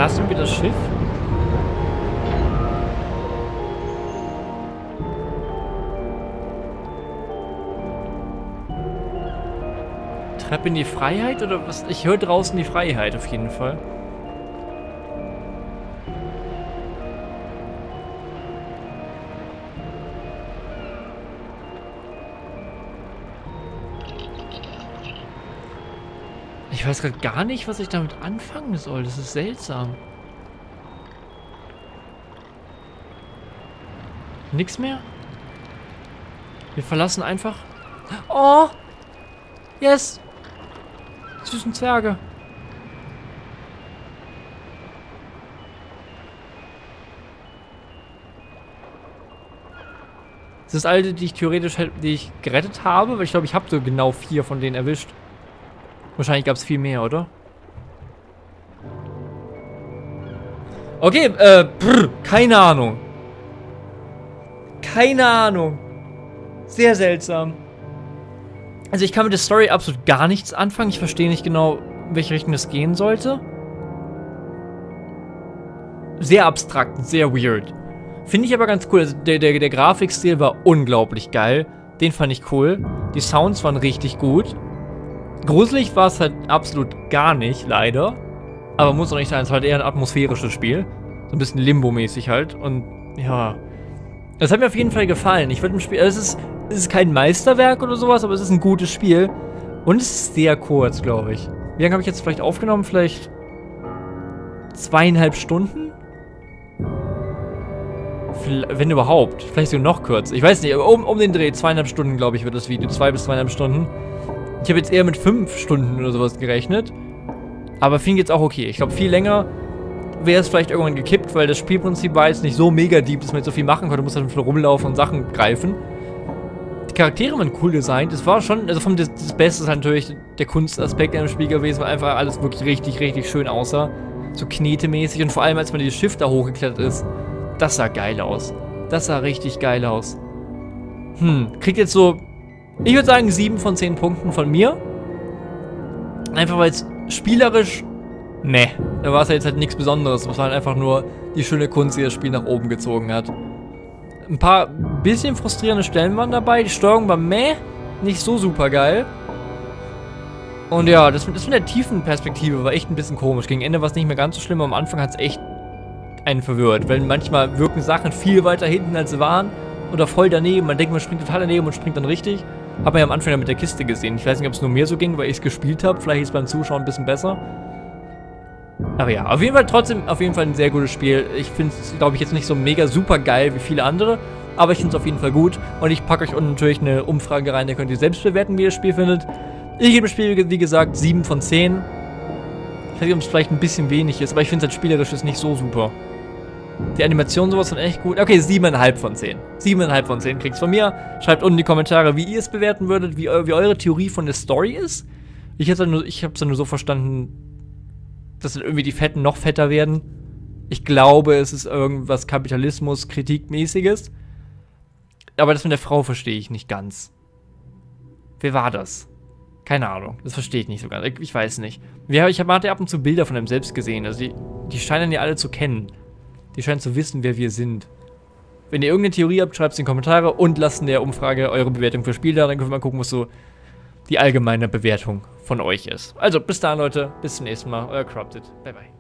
Verlassen wir das Schiff? Treppe in die Freiheit oder was? Ich höre draußen die Freiheit auf jeden Fall. Ich weiß gerade gar nicht, was ich damit anfangen soll. Das ist seltsam. Nix mehr? Wir verlassen einfach... Oh! Yes! Süßen Zwerge. Das ist alle, die ich theoretisch die ich gerettet habe, weil ich glaube, ich habe so genau 4 von denen erwischt. Wahrscheinlich gab es viel mehr, oder? Okay, keine Ahnung. Keine Ahnung. Sehr seltsam. Also ich kann mit der Story absolut gar nichts anfangen. Ich verstehe nicht genau, in welche Richtung das gehen sollte. Sehr abstrakt, sehr weird. Finde ich aber ganz cool. Also der Grafikstil war unglaublich geil. Den fand ich cool. Die Sounds waren richtig gut. Gruselig war es halt absolut gar nicht, leider. Aber muss auch nicht sein, es ist halt eher ein atmosphärisches Spiel. So ein bisschen Limbo-mäßig halt. Und ja. Das hat mir auf jeden Fall gefallen. Ich würde im Spiel. Also es ist kein Meisterwerk oder sowas, aber es ist ein gutes Spiel. Und es ist sehr kurz, glaube ich. Wie lange habe ich jetzt vielleicht aufgenommen? Vielleicht 2,5 Stunden? Wenn überhaupt. Vielleicht sogar noch kürzer. Ich weiß nicht, um den Dreh. 2,5 Stunden, glaube ich, wird das Video. 2 bis 2,5 Stunden. Ich habe jetzt eher mit 5 Stunden oder sowas gerechnet. Aber finde ich jetzt auch okay. Ich glaube, viel länger wäre es vielleicht irgendwann gekippt, weil das Spielprinzip war jetzt nicht so mega deep, dass man jetzt so viel machen konnte. Man muss halt viel rumlaufen und Sachen greifen. Die Charaktere waren cool designt. Es war schon, also das Beste ist halt natürlich der Kunstaspekt in dem Spiel gewesen, weil einfach alles wirklich richtig, richtig schön aussah. So knetemäßig und vor allem, als man dieses Schiff da hochgeklettert ist. Das sah geil aus. Das sah richtig geil aus. Kriegt jetzt so, ich würde sagen 7 von 10 Punkten von mir. Einfach weil es spielerisch, ne, da war es jetzt halt nichts Besonderes. Es war halt einfach nur die schöne Kunst, die das Spiel nach oben gezogen hat. Ein paar bisschen frustrierende Stellen waren dabei. Die Steuerung war nicht so super geil. Und ja, das mit der tiefen Perspektive war echt ein bisschen komisch. Gegen Ende war es nicht mehr ganz so schlimm, aber am Anfang hat es echt einen verwirrt. Weil manchmal wirken Sachen viel weiter hinten, als sie waren. Oder voll daneben. Man denkt, man springt total daneben und springt dann richtig. Hat man ja am Anfang ja mit der Kiste gesehen. Ich weiß nicht, ob es nur mir so ging, weil ich es gespielt habe. Vielleicht ist es beim Zuschauen ein bisschen besser. Aber ja, auf jeden Fall trotzdem, ein sehr gutes Spiel. Ich finde es, glaube ich, jetzt nicht so mega super geil wie viele andere. Aber ich finde es auf jeden Fall gut. Und ich packe euch unten natürlich eine Umfrage rein. Da könnt ihr selbst bewerten, wie ihr das Spiel findet. Ich gebe dem Spiel, wie gesagt, 7 von 10. Ich weiß nicht, ob es vielleicht ein bisschen wenig ist. Aber ich finde es halt spielerisch ist nicht so super. Die Animation sowas sind echt gut. Okay, 7,5 von 10. 7,5 von 10 kriegt's von mir. Schreibt unten in die Kommentare, wie ihr es bewerten würdet, wie eure Theorie von der Story ist. Ich hab's ja nur so verstanden, dass dann irgendwie die Fetten noch fetter werden. Ich glaube, es ist irgendwas Kapitalismus, Kritikmäßiges. Aber das mit der Frau verstehe ich nicht ganz. Wer war das? Keine Ahnung, das verstehe ich nicht so ganz. Ich weiß nicht. Ich hatte ab und zu Bilder von einem selbst gesehen. Also die scheinen ja alle zu kennen. Die scheinen zu wissen, wer wir sind. Wenn ihr irgendeine Theorie habt, schreibt es in die Kommentare und lasst in der Umfrage eure Bewertung für Spiel da. Dann können wir mal gucken, was so die allgemeine Bewertung von euch ist. Also, bis dahin, Leute. Bis zum nächsten Mal. Euer Corrupted. Bye, bye.